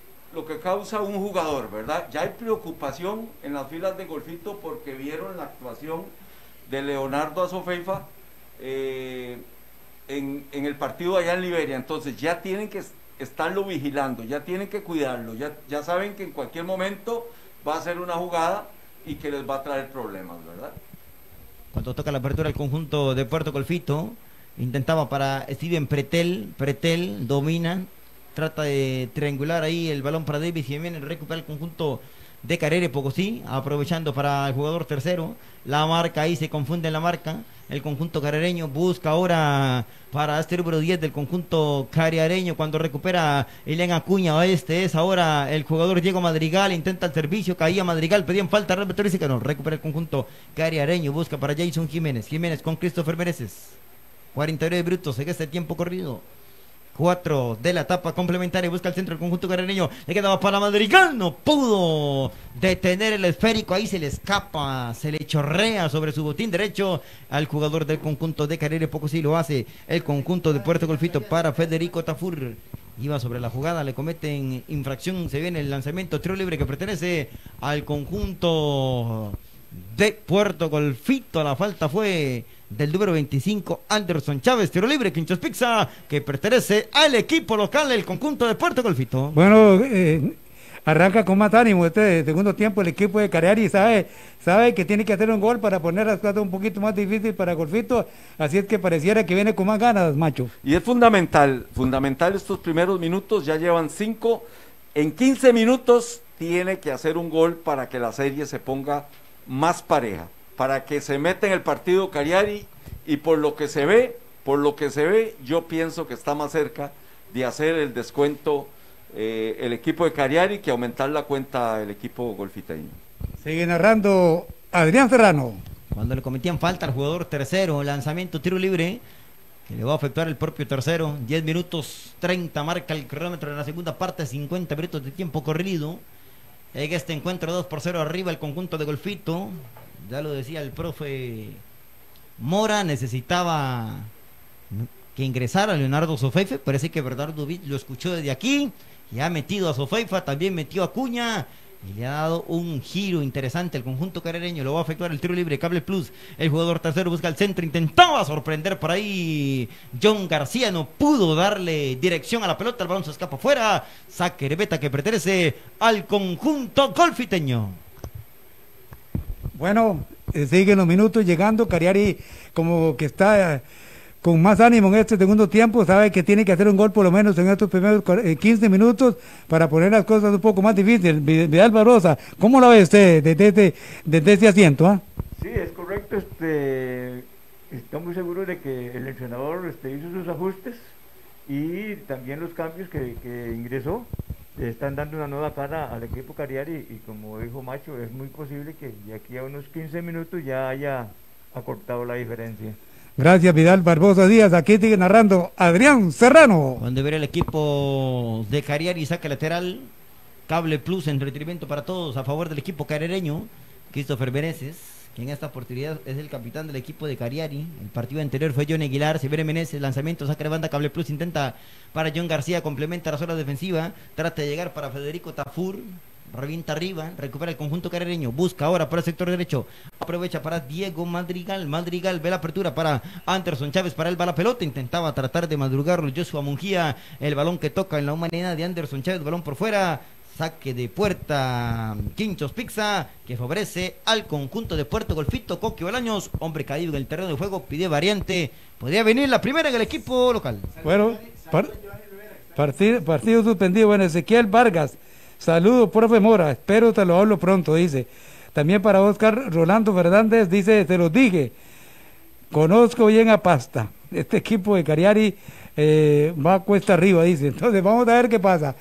un jugador, ¿verdad? Ya hay preocupación en las filas de Golfito porque vieron la actuación de Leonardo Azofeifa en el partido allá en Liberia, entonces ya tienen que estarlo vigilando, ya tienen que cuidarlo, ya saben que en cualquier momento va a ser una jugada y que les va a traer problemas, ¿verdad? Cuando toca la apertura el conjunto de Puerto Golfito, intentaba para Steven Pretel domina, trata de triangular ahí el balón para Davis y viene recupera el conjunto de Carere Pocosí, aprovechando para el jugador tercero, la marca ahí se confunde en la marca, el conjunto carereño busca ahora para este número 10 del conjunto cariareño cuando recupera Elian Acuña, este es ahora el jugador Diego Madrigal, intenta el servicio, caía Madrigal, pedían falta, dice que no, recupera el conjunto cariareño, busca para Jason Jiménez con Christopher Mereces, 49 minutos en este tiempo corrido. 4 de la etapa complementaria, busca el centro del conjunto carireño, le quedaba para Madrigal, no pudo detener el esférico, ahí se le escapa, se le chorrea sobre su botín derecho al jugador del conjunto de Carere, poco sí lo hace el conjunto de Puerto Golfito para Federico Tafur, iba sobre la jugada, le cometen infracción, se viene el lanzamiento, tiro libre que pertenece al conjunto de Puerto Golfito, la falta fue del número 25, Anderson Chávez, tiro libre, Quinchos Pizza, que pertenece al equipo local, el conjunto de Puerto Golfito. Bueno, arranca con más ánimo este segundo tiempo el equipo de Cariari, sabe que tiene que hacer un gol para poner las cosas un poquito más difícil para Golfito, así es que pareciera que viene con más ganas, Macho. Y es fundamental estos primeros minutos, ya llevan 5, en 15 minutos tiene que hacer un gol para que la serie se ponga más pareja, para que se meta en el partido Cariari, y por lo que se ve, yo pienso que está más cerca de hacer el descuento el equipo de Cariari que aumentar la cuenta el equipo golfiteño. Sigue narrando Adrián Serrano. Cuando le cometían falta al jugador tercero, lanzamiento, tiro libre, que le va a efectuar el propio tercero, 10 minutos 30 marca el cronómetro en la segunda parte, 50 minutos de tiempo corrido. En este encuentro 2-0 arriba el conjunto de Golfito. Ya lo decía el profe Mora, necesitaba que ingresara Leonardo Sofeifa, parece que Bernardo Vich lo escuchó desde aquí, y ha metido a Sofeifa, también metió a Acuña, y le ha dado un giro interesante al conjunto carireño, lo va a efectuar el tiro libre, Cable Plus, el jugador tercero busca el centro, intentaba sorprender por ahí, John García no pudo darle dirección a la pelota, el balón se escapa afuera, saque de meta que pertenece al conjunto golfiteño. Bueno, siguen los minutos llegando, Cariari como que está con más ánimo en este segundo tiempo, sabe que tiene que hacer un gol por lo menos en estos primeros 15 minutos para poner las cosas un poco más difíciles. Vidal Barbosa, ¿cómo lo ve usted desde ese asiento? ¿Ah? Sí, es correcto, estoy muy seguro de que el entrenador hizo sus ajustes y también los cambios que ingresó. Están dando una nueva cara al equipo Cariari y como dijo Macho, es muy posible que de aquí a unos 15 minutos ya haya acortado la diferencia. Gracias, Vidal Barbosa Díaz. Aquí sigue narrando Adrián Serrano. Cuando ver el equipo de Cariari, saque lateral, Cable Plus, entretenimiento para todos a favor del equipo carireño, Christopher Meneses, que en esta oportunidad es el capitán del equipo de Cariari. El partido anterior fue John Aguilar, Severo Meneses, lanzamiento, saca de banda, Cable Plus intenta para John García, complementa la zona defensiva, trata de llegar para Federico Tafur, revienta arriba, recupera el conjunto carareño, busca ahora para el sector derecho, aprovecha para Diego Madrigal, Madrigal ve la apertura para Anderson Chávez, para él va la pelota, intentaba tratar de madrugarlo Joshua Mungía, el balón que toca en la humanidad de Anderson Chávez, balón por fuera, saque de puerta, Quinchos Pizza, que favorece al conjunto de Puerto Golfito. Coqui Bolaños, hombre caído en el terreno de juego, pide variante, podría venir la primera en el equipo local. Bueno, partido suspendido. Bueno, Ezequiel Vargas, saludos, profe Mora, espero te lo hablo pronto, dice. También para Oscar Rolando Fernández, dice, te lo dije, conozco bien a Pasta, este equipo de Cariari va cuesta arriba, dice. Entonces vamos a ver qué pasa.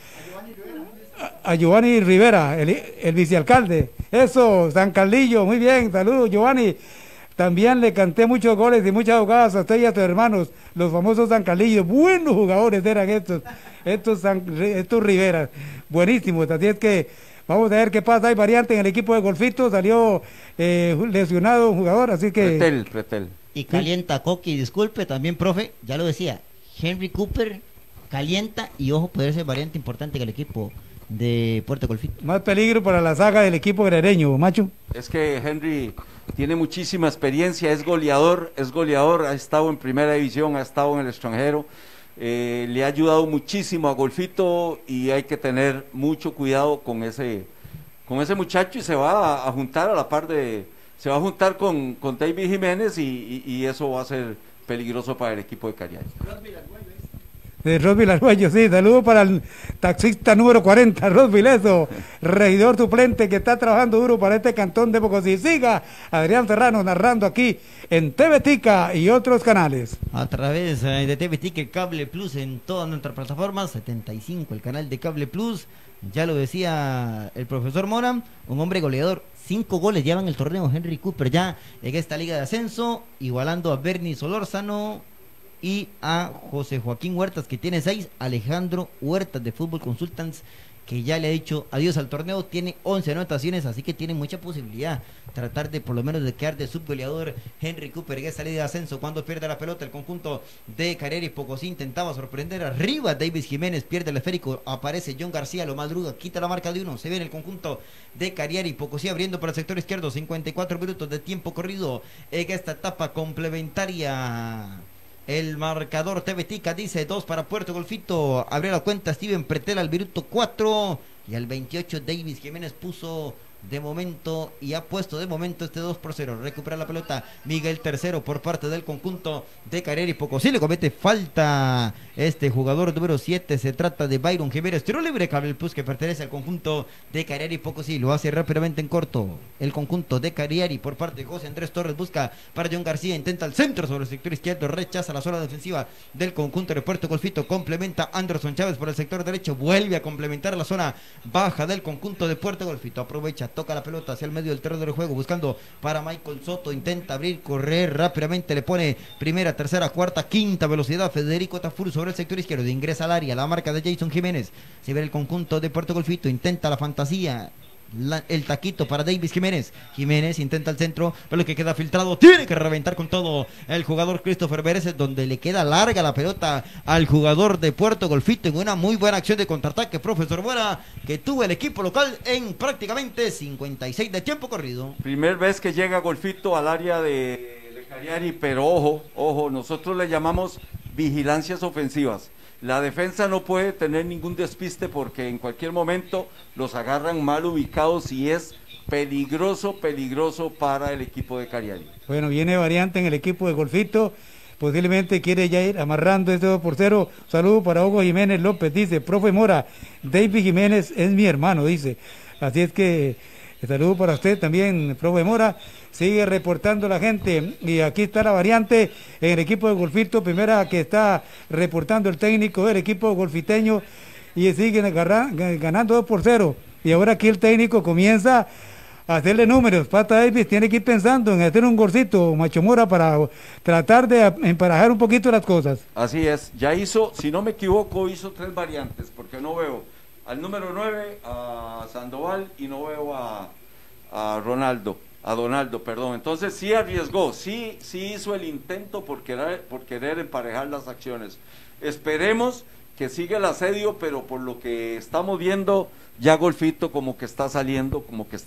A Giovanni Rivera, el vicealcalde, eso, San Carlillo, muy bien, saludos Giovanni. También le canté muchos goles y muchas jugadas a usted y a tus hermanos, los famosos San Carlillo, buenos jugadores eran estos Rivera, buenísimos, así es que vamos a ver qué pasa. Hay variante en el equipo de Golfito, salió lesionado un jugador, así que... Pretel. Y calienta Coqui, disculpe, también profe, ya lo decía, Henry Cooper calienta y ojo, puede ser variante importante en el equipo de Puerto Golfito. Más peligro para la saga del equipo guerrereño, macho. Es que Henry tiene muchísima experiencia, es goleador, ha estado en primera división, ha estado en el extranjero, le ha ayudado muchísimo a Golfito y hay que tener mucho cuidado con ese muchacho y se va a juntar a la par se va a juntar con David Jiménez y eso va a ser peligroso para el equipo de Cariari. De Rosville Arguello, sí, saludo para el taxista número 40, Rosville, eso, regidor suplente que está trabajando duro para este cantón de Pocosí. Siga Adrián Serrano narrando aquí en TV Tica y otros canales. A través de TV Tica, Cable Plus en todas nuestras plataformas, 75, el canal de Cable Plus, ya lo decía el profesor Mora, un hombre goleador, 5 goles lleva en el torneo Henry Cooper ya en esta liga de ascenso, igualando a Bernie Solórzano y a José Joaquín Huertas, que tiene 6, Alejandro Huertas de Fútbol Consultants, que ya le ha dicho adiós al torneo, tiene 11 anotaciones, así que tiene mucha posibilidad tratar de por lo menos de quedar de subgoleador Henry Cooper en esa liga de ascenso. Cuando pierde la pelota el conjunto de Cariari Pocosí, intentaba sorprender arriba Davis Jiménez, pierde el esférico, aparece John García, lo madruga, quita la marca de 1, se ve en el conjunto de Cariari Pocosí abriendo para el sector izquierdo, 54 minutos de tiempo corrido en esta etapa complementaria. El marcador TV Tica dice 2 para Puerto Golfito. Abrió la cuenta Steven Pretel al minuto 4. Y al 28 Davis Jiménez puso de momento y ha puesto de momento este 2-0. Recupera la pelota Miguel Tercero por parte del conjunto de Cariari Pocosí. Le comete falta este jugador número 7. Se trata de Byron Jiménez. Tiro libre, Cable Plus, que pertenece al conjunto de Cariari Pocosí. Lo hace rápidamente en corto el conjunto de Cariari por parte de José Andrés Torres. Busca para John García. Intenta el centro sobre el sector izquierdo. Rechaza la zona defensiva del conjunto de Puerto Golfito. Complementa Anderson Chávez por el sector derecho. Vuelve a complementar la zona baja del conjunto de Puerto Golfito. Aprovecha, toca la pelota hacia el medio del terreno de juego, buscando para Michael Soto, intenta abrir, correr rápidamente, le pone primera, tercera, cuarta, quinta velocidad, Federico Tafur sobre el sector izquierdo, ingresa al área, la marca de Jason Jiménez, se ve el conjunto de Puerto Golfito, intenta la fantasía, el taquito para Davis Jiménez. Jiménez intenta el centro, pero que queda filtrado, tiene que reventar con todo el jugador Christopher Pérez, donde le queda larga la pelota al jugador de Puerto Golfito en una muy buena acción de contraataque, profesor Buena, que tuvo el equipo local en prácticamente 56 de tiempo corrido. Primer vez que llega Golfito al área de Cariari, pero ojo, nosotros le llamamos vigilancias ofensivas. La defensa no puede tener ningún despiste porque en cualquier momento los agarran mal ubicados y es peligroso para el equipo de Cariari. Bueno, viene variante en el equipo de Golfito, posiblemente quiere ya ir amarrando este 2-0. Saludo para Hugo Jiménez López, dice, profe Mora, David Jiménez es mi hermano, dice. Así es que saludo para usted también, profe Mora. Sigue reportando la gente y aquí está la variante en el equipo de Golfito, primera que está reportando el técnico del equipo golfiteño y siguen ganando 2-0 y ahora aquí el técnico comienza a hacerle números. Pata Davis tiene que ir pensando en hacer un golcito, Macho Mora, para tratar de emparejar un poquito las cosas. Así es, ya hizo, si no me equivoco, hizo 3 variantes porque no veo al número 9 a Sandoval y no veo a Donaldo, perdón. Entonces sí arriesgó, sí hizo el intento por querer emparejar las acciones. Esperemos que sigue el asedio, pero por lo que estamos viendo, ya Golfito como que está saliendo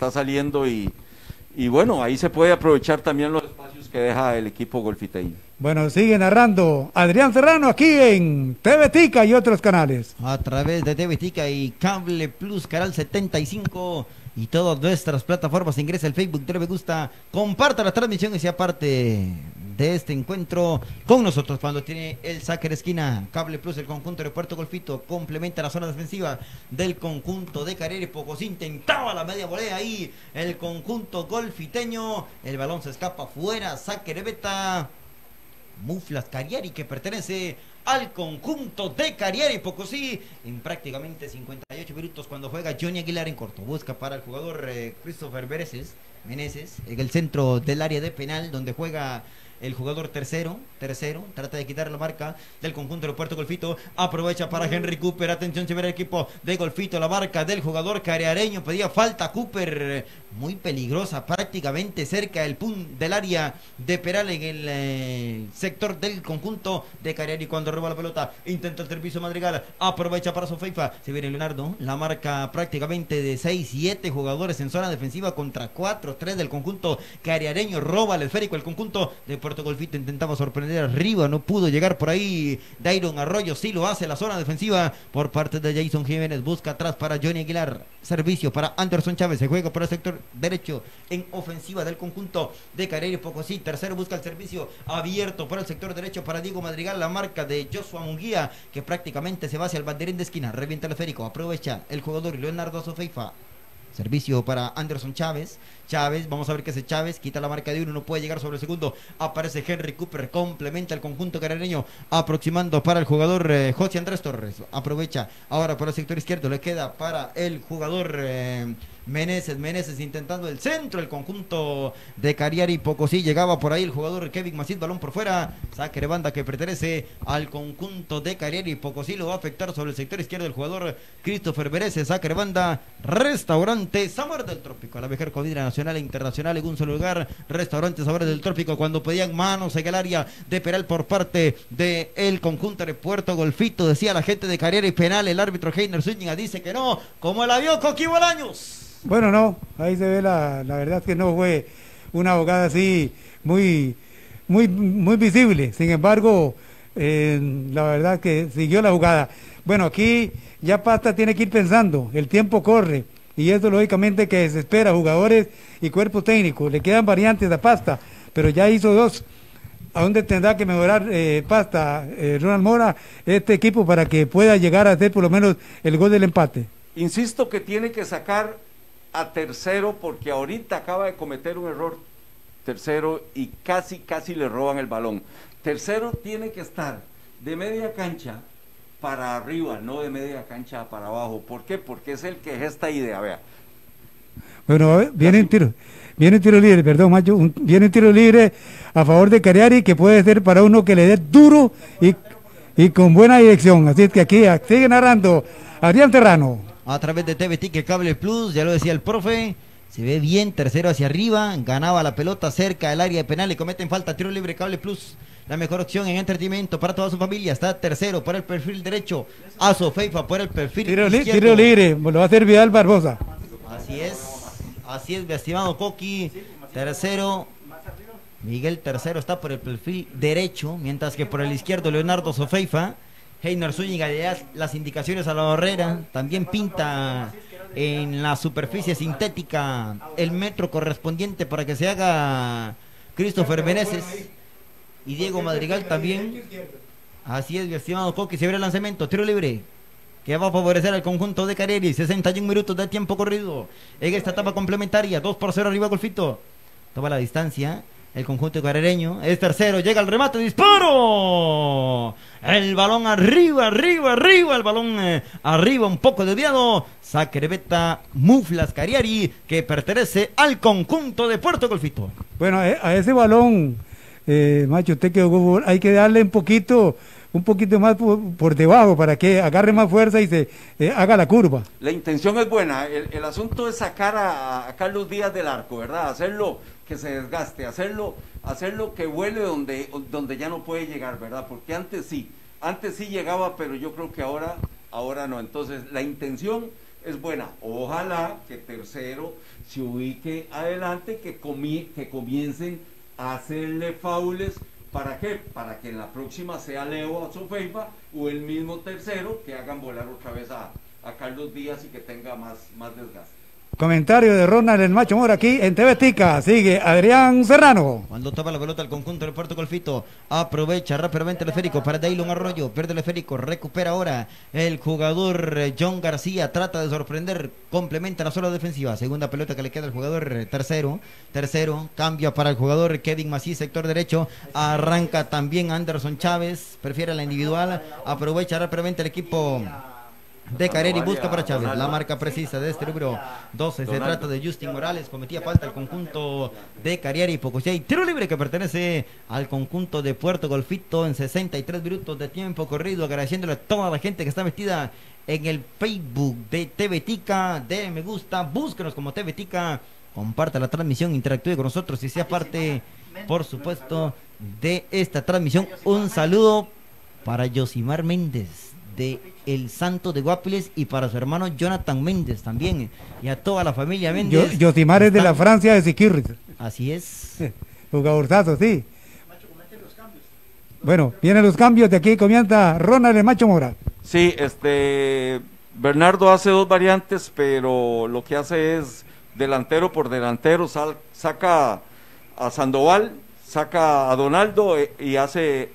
y bueno, ahí se puede aprovechar también los espacios que deja el equipo golfiteño. Bueno, sigue narrando Adrián Serrano aquí en TV Tica y otros canales. A través de TV Tica y Cable Plus, Canal 75 y todas nuestras plataformas. Ingresa al Facebook, dale me gusta, comparta la transmisión y sea parte de este encuentro con nosotros cuando tiene el saque de esquina. Cable Plus, el conjunto de Puerto Golfito, complementa la zona defensiva del conjunto de Cariari Pocosí. Intentaba la media volea ahí el conjunto golfiteño, el balón se escapa fuera, saque de meta. Muflas Cariari, que pertenece al conjunto de Cariari Pocosí, en prácticamente 58 minutos cuando juega Johnny Aguilar en corto. Busca para el jugador Christopher Meneses en el centro del área de penal donde juega el jugador tercero, trata de quitar la marca del conjunto de Puerto Golfito, aprovecha para Henry Cooper, atención, se ve el equipo de Golfito, la marca del jugador cariareño, pedía falta Cooper, muy peligrosa, prácticamente cerca del área de penal en el sector del conjunto de Cariari. Cuando roba la pelota, intenta el servicio Madrigal, aprovecha para Sofeifa, se viene Leonardo, la marca prácticamente de 6-7 jugadores en zona defensiva contra 4-3 del conjunto cariareño, roba el esférico el conjunto de Puerto Golfito, intentaba sorprender arriba, no pudo llegar por ahí Dairon Arroyo, sí lo hace la zona defensiva por parte de Jason Jiménez, busca atrás para Johnny Aguilar, servicio para Anderson Chávez, se juega por el sector derecho en ofensiva del conjunto de Cariari Pocosí, tercero busca el servicio abierto por el sector derecho para Diego Madrigal, la marca de Joshua Munguía, que prácticamente se va hacia el banderín de esquina, revienta el esférico, aprovecha el jugador Leonardo Sofeifa. Servicio para Anderson Chávez, vamos a ver qué hace Chávez, quita la marca de uno, no puede llegar sobre el segundo, aparece Henry Cooper, complementa el conjunto cariareño, aproximando para el jugador José Andrés Torres, aprovecha ahora por el sector izquierdo, le queda para el jugador Meneses intentando el centro, el conjunto de Cariari Pocosí, llegaba por ahí el jugador Kevin Macid, balón por fuera, saque de banda que pertenece al conjunto de Cariari Pocosí, lo va a afectar sobre el sector izquierdo el jugador Christopher Meneses, saque de banda, Restaurante Sabor del Trópico, la mejor comida nacional e internacional en un solo lugar, Restaurante Sabores del Trópico, cuando pedían manos en el área de penal por parte del conjunto de Puerto Golfito, decía la gente de Cariari penal, el árbitro Heiner Zúñiga dice que no, como la vio Coqui Bolaños. Bueno, no, ahí se ve la verdad es que no fue una jugada así muy visible, sin embargo, la verdad que siguió la jugada. Bueno, aquí ya Pasta tiene que ir pensando, el tiempo corre, y eso lógicamente que desespera a jugadores y cuerpo técnico, le quedan variantes a Pasta, pero ya hizo dos. ¿A dónde tendrá que mejorar Pasta, Ronald Mora, este equipo para que pueda llegar a hacer por lo menos el gol del empate? Insisto que tiene que sacar a Tercero porque ahorita acaba de cometer un error Tercero y casi le roban el balón. Tercero tiene que estar de media cancha para arriba, no de media cancha para abajo. ¿Por qué? Porque es el que gesta idea, vea. Bueno, viene un tiro libre, perdón, Macho, viene un tiro libre a favor de Cariari que puede ser para uno que le dé duro y con buena dirección. Así es que aquí sigue narrando Adrián Serrano. A través de TV Tica Cable Plus, ya lo decía el profe, se ve bien, Tercero hacia arriba, ganaba la pelota cerca del área de penal y cometen falta, tiro libre Cable Plus, la mejor opción en entretenimiento para toda su familia, está Tercero por el perfil derecho, a Sofeifa por el perfil izquierdo. Tiro libre, lo va a hacer Vidal Barbosa. Así es, mi estimado Coqui, Tercero, Miguel Tercero está por el perfil derecho, mientras que por el izquierdo Leonardo Sofeifa. Heiner Zúñiga le da las indicaciones a la barrera, también pinta en la superficie sintética el metro correspondiente para que se haga Christopher Meneses y Diego Madrigal también. Así es, mi estimado Coqui, se abre el lanzamiento, tiro libre, que va a favorecer al conjunto de Cariari, 61 minutos de tiempo corrido en esta etapa complementaria, 2-0 arriba Golfito, toma la distancia. El conjunto cariareño es Tercero, llega el remate, disparo. El balón arriba, el balón arriba, un poco desviado. Saque de meta Muflas Cariari, que pertenece al conjunto de Puerto Golfito. Bueno, a ese balón, Macho, usted que hay que darle un poquito más por debajo para que agarre más fuerza y se haga la curva. La intención es buena, el asunto es sacar a Carlos Díaz del arco, ¿verdad? Hacerlo que se desgaste, hacerlo que vuele donde ya no puede llegar, ¿verdad? Porque Antes sí llegaba, pero yo creo que ahora no. Entonces, la intención es buena. Ojalá que Tercero se ubique adelante, que comiencen a hacerle faules. ¿Para qué? Para que en la próxima sea Leo Azofeifa o el mismo Tercero que hagan volar otra vez a Carlos Díaz y que tenga más desgaste. Comentario de Ronald el Macho Mora aquí en TV Tica. Sigue Adrián Serrano. Cuando toma la pelota el conjunto del Puerto Golfito, aprovecha rápidamente el esférico para Daylon Arroyo, pierde el esférico, recupera ahora el jugador John García, trata de sorprender, complementa la zona defensiva, segunda pelota que le queda al jugador Tercero, cambia para el jugador Kevin Macís, sector derecho, arranca también Anderson Chávez, prefiere la individual, aprovecha rápidamente el equipo de Carreri, busca para Chávez, la marca precisa de este número 12, se trata de Justin Morales, cometía falta el conjunto de Carreri, Pocosí, tiro libre que pertenece al conjunto de Puerto Golfito en 63 minutos de tiempo corrido, agradeciéndole a toda la gente que está metida en el Facebook de TV Tica, de me gusta, búsquenos como TV Tica, comparta la transmisión, interactúe con nosotros y sea parte, por supuesto, de esta transmisión. Un saludo para Yosimar Méndez de El Santo de Guapiles y para su hermano Jonathan Méndez también y a toda la familia Méndez. Yosimar es de la Francia de Siquirris. Así es. Jugadorzazo, sí. Bueno, vienen los cambios de aquí, comienza Ronald el Macho Mora. Sí, Bernardo hace dos variantes, pero lo que hace es delantero por delantero, saca a Sandoval, saca a Donaldo y hace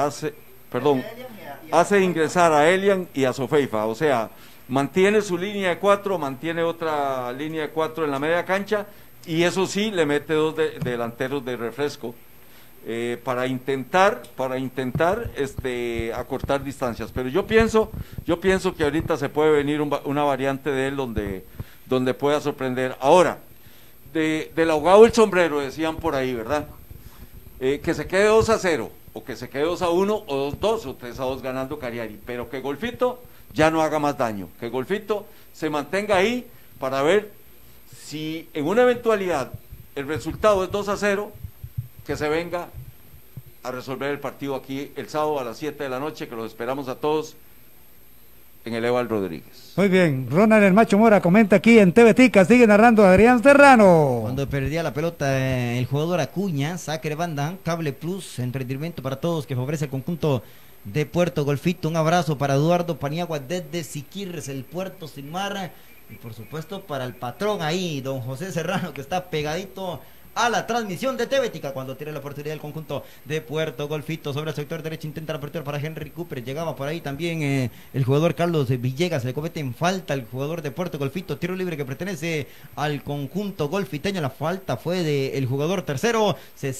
ingresar a Elian y a Azofeifa, o sea, mantiene su línea de 4, mantiene otra línea de 4 en la media cancha y eso sí, le mete dos delanteros de refresco para intentar acortar distancias, pero yo pienso que ahorita se puede venir una variante de él donde pueda sorprender. Ahora, del ahogado el sombrero, decían por ahí, ¿verdad? Que se quede 2-0 o que se quede 2-1 o 2-2 o 3-2 ganando Cariari, pero que Golfito ya no haga más daño, que Golfito se mantenga ahí para ver si en una eventualidad el resultado es 2-0, que se venga a resolver el partido aquí el sábado a las 7 de la noche, que los esperamos a todos en el Eval Rodríguez. Muy bien, Ronald el Macho Mora comenta aquí en TV Tica, sigue narrando Adrián Serrano. Cuando perdía la pelota el jugador Acuña, saque de banda, Cable Plus, entretenimiento para todos que favorece el conjunto de Puerto Golfito. Un abrazo para Eduardo Paniagua desde Siquirres, el Puerto Sin Mar, y por supuesto para el patrón ahí, don José Serrano, que está pegadito a la transmisión de TV Tica cuando tiene la oportunidad del conjunto de Puerto Golfito sobre el sector derecho, intenta la apertura para Henry Cooper, llegaba por ahí también el jugador Carlos Villegas, le comete en falta el jugador de Puerto Golfito, tiro libre que pertenece al conjunto golfiteño, la falta fue del jugador Tercero,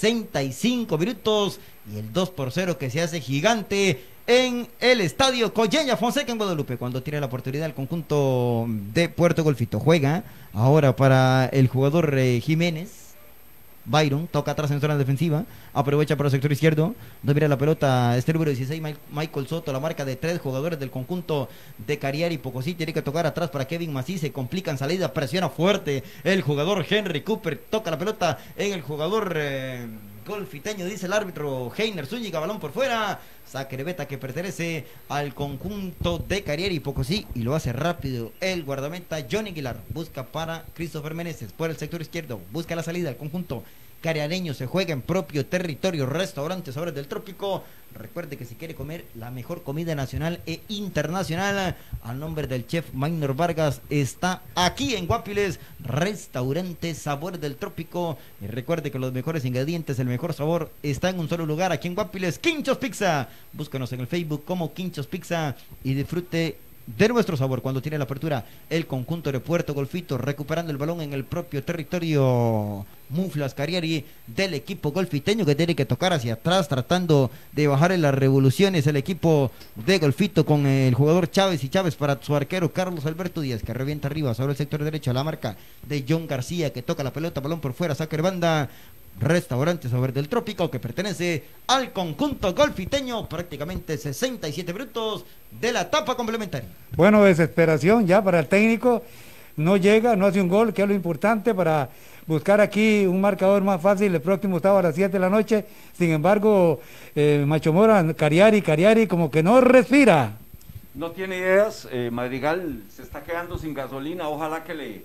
65 minutos y el 2-0 que se hace gigante en el estadio Coyeña Fonseca en Guadalupe, cuando tiene la oportunidad el conjunto de Puerto Golfito, juega ahora para el jugador Jiménez. Byron toca atrás en zona defensiva, aprovecha para el sector izquierdo, domina la pelota este número 16 Michael Soto, la marca de 3 jugadores del conjunto de Cariari Pocosí, tiene que tocar atrás para Kevin Macís, se complica en salida, presiona fuerte el jugador Henry Cooper, toca la pelota en el jugador golfiteño, dice el árbitro Heiner Zúñiga, balón por fuera, saque de beta que pertenece al conjunto de Cariari Pocosí y lo hace rápido el guardameta Johnny Aguilar, busca para Christopher Meneses por el sector izquierdo, busca la salida al conjunto cariareño, se juega en propio territorio, restaurante Sabores del Trópico. Recuerde que si quiere comer la mejor comida nacional e internacional, a nombre del chef Maynor Vargas, está aquí en Guapiles, restaurante Sabor del Trópico. Y recuerde que los mejores ingredientes, el mejor sabor, está en un solo lugar, aquí en Guapiles, Quinchos Pizza. Búscanos en el Facebook como Quinchos Pizza y disfrute de nuestro sabor cuando tiene la apertura el conjunto de Puerto Golfito, recuperando el balón en el propio territorio. Muflas Cariari del equipo golfiteño que tiene que tocar hacia atrás tratando de bajar en las revoluciones el equipo de Golfito con el jugador Chávez y Chávez para su arquero Carlos Alberto Díaz que revienta arriba sobre el sector derecho, la marca de John García que toca la pelota, balón por fuera, saque de banda. Restaurante Sabor del Trópico que pertenece al conjunto golfiteño, prácticamente 67 minutos de la etapa complementaria. Bueno, desesperación ya para el técnico, no llega, no hace un gol, que es lo importante para buscar aquí un marcador más fácil el próximo sábado a las 7 de la noche. Sin embargo, Macho Mora, Cariari como que no respira. No tiene ideas, Madrigal se está quedando sin gasolina, ojalá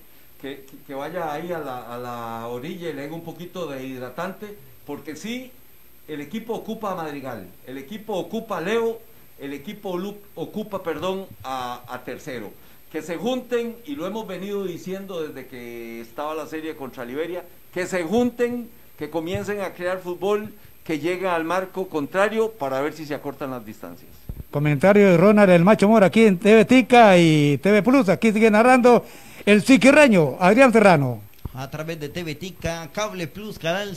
que vaya ahí a la orilla y le haga un poquito de hidratante, porque sí, el equipo ocupa a Madrigal, el equipo ocupa a Leo, el equipo ocupa, a Tercero. Que se junten, y lo hemos venido diciendo desde que estaba la serie contra Liberia, que se junten, que comiencen a crear fútbol, que lleguen al marco contrario para ver si se acortan las distancias. Comentario de Ronald el Macho Mora aquí en TV Tica y TV Plus. Aquí sigue narrando el siquirreño Adrián Serrano. A través de TV Tica, Cable Plus, canal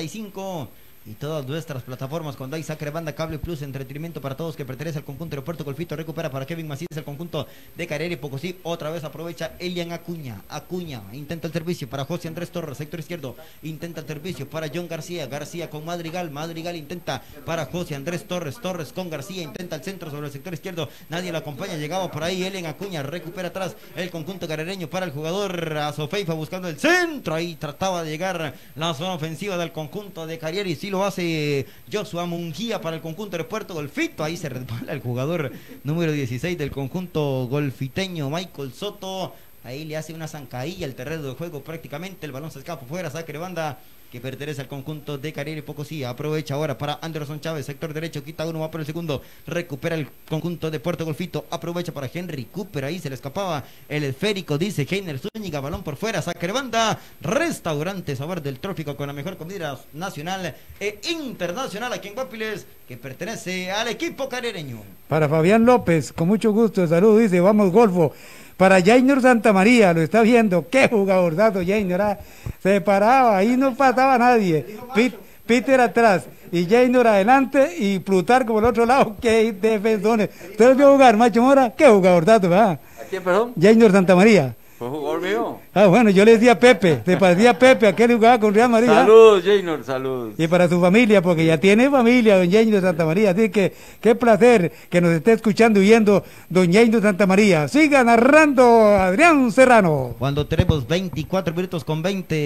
75 y todas nuestras plataformas con Dai Sacre Banda, Cable Plus, entretenimiento para todos que pertenece al conjunto Aeropuerto Golfito. Recupera para Kevin Macías el conjunto de Carrera y Pocosí. Otra vez aprovecha Elian Acuña, intenta el servicio para José Andrés Torres, sector izquierdo, intenta el servicio para John García con Madrigal intenta para José Andrés Torres con García, intenta el centro sobre el sector izquierdo, nadie lo acompaña, llegaba por ahí Elian Acuña, recupera atrás el conjunto carrereño para el jugador Azofeifa buscando el centro, ahí trataba de llegar la zona ofensiva del conjunto de Carrieri, sí lo hace Joshua Mungía para el conjunto de Puerto Golfito, ahí se resbala el jugador número 16 del conjunto golfiteño, Michael Soto, ahí le hace una zancadilla al terreno de juego prácticamente, el balón se escapa fuera, saque de banda que pertenece al conjunto de Carrera y Pocosí. Aprovecha ahora para Anderson Chávez, sector derecho, quita uno, va por el segundo, recupera el conjunto de Puerto Golfito, aprovecha para Henry Cooper, ahí se le escapaba el esférico, dice Heiner Zúñiga, balón por fuera, saque de banda, Restaurante Sabor del Trópico con la mejor comida nacional e internacional aquí en Guapiles, que pertenece al equipo carrereño. Para Fabián López, con mucho gusto, salud, dice, vamos Golfo. Para Jainer Santamaría, lo está viendo, qué jugadorzazo Jainer, se paraba, ahí no pasaba nadie, Peter atrás, y Jainer adelante, y Plutarco por el otro lado, qué defensones. ¿Usted vio jugar, Macho Mora? Qué jugadorzazo, ¿verdad? ¿A quién, perdón? Jainer Santamaría. ¿Fue jugador mío? Ah, bueno, yo le decía Pepe, se parecía a Pepe, aquel jugaba con Real Madrid. Saludos, Jainer, saludos. Y para su familia, porque ya tiene familia, don Jainer Santamaría, así que qué placer que nos esté escuchando y viendo don Jainer Santamaría. Siga narrando Adrián Serrano. Cuando tenemos 24 minutos con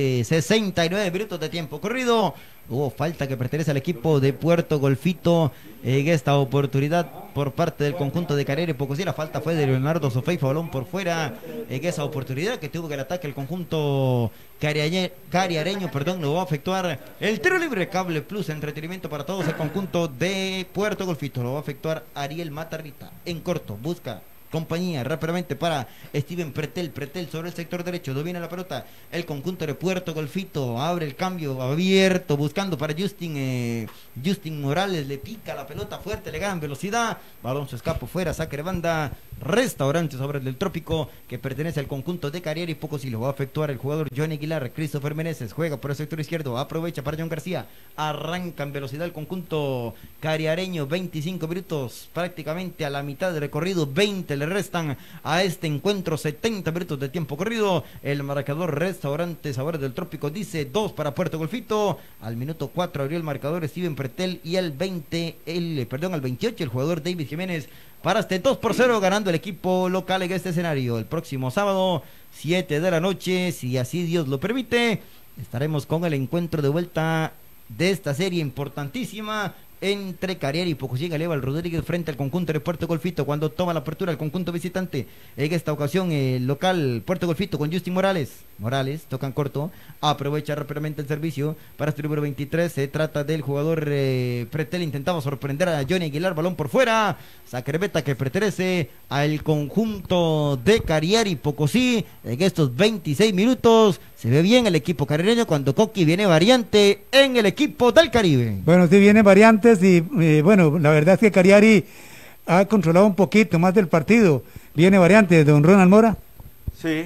69 minutos de tiempo corrido, hubo falta que pertenece al equipo de Puerto Golfito en esta oportunidad por parte del conjunto de Carrera y Pocosí. La falta fue de Leonardo Sofeifa, balón por fuera en esa oportunidad que tuvo que el ataque el conjunto cariareño, lo va a efectuar el tiro libre. Cable Plus, entretenimiento para todos el conjunto de Puerto Golfito, lo va a efectuar Ariel Matarrita en corto, busca compañía rápidamente para Steven Pretel sobre el sector derecho, domina la pelota el conjunto de Puerto Golfito, abre el cambio abierto, buscando para Justin Morales, le pica la pelota fuerte, le gana en velocidad, balón se escapa fuera, saque de banda, Restaurante sobre el del Trópico, que pertenece al conjunto de Carrera y Pocosí, lo va a efectuar el jugador Johnny Aguilar, Christopher Meneses, juega por el sector izquierdo, aprovecha para John García, arranca en velocidad el conjunto cariareño, 25 minutos prácticamente a la mitad del recorrido, 20 le restan a este encuentro, 70 minutos de tiempo corrido, el marcador Restaurante Sabores del Trópico dice 2 para Puerto Golfito, al minuto 4 abrió el marcador Steven Pretel y al 28 el jugador David Jiménez para este 2-0 ganando el equipo local en este escenario. El próximo sábado 7 de la noche, si así Dios lo permite, estaremos con el encuentro de vuelta de esta serie importantísima entre Carrera y Pocosí. Aníbal Rodríguez frente al conjunto de Puerto Golfito cuando toma la apertura el conjunto visitante. En esta ocasión el local Puerto Golfito con Justin Morales, tocan corto, aprovecha rápidamente el servicio para este número 23, se trata del jugador Pretel, intentaba sorprender a Johnny Aguilar, balón por fuera, sacrebeta que pertenece al conjunto de Carrera y Pocosí. En estos 26 minutos se ve bien el equipo carrereño cuando Coqui viene variante en el equipo del Caribe. Bueno, sí viene variantes y bueno, la verdad es que Cariari ha controlado un poquito más del partido. Viene variantes, don Ronald Mora. Sí,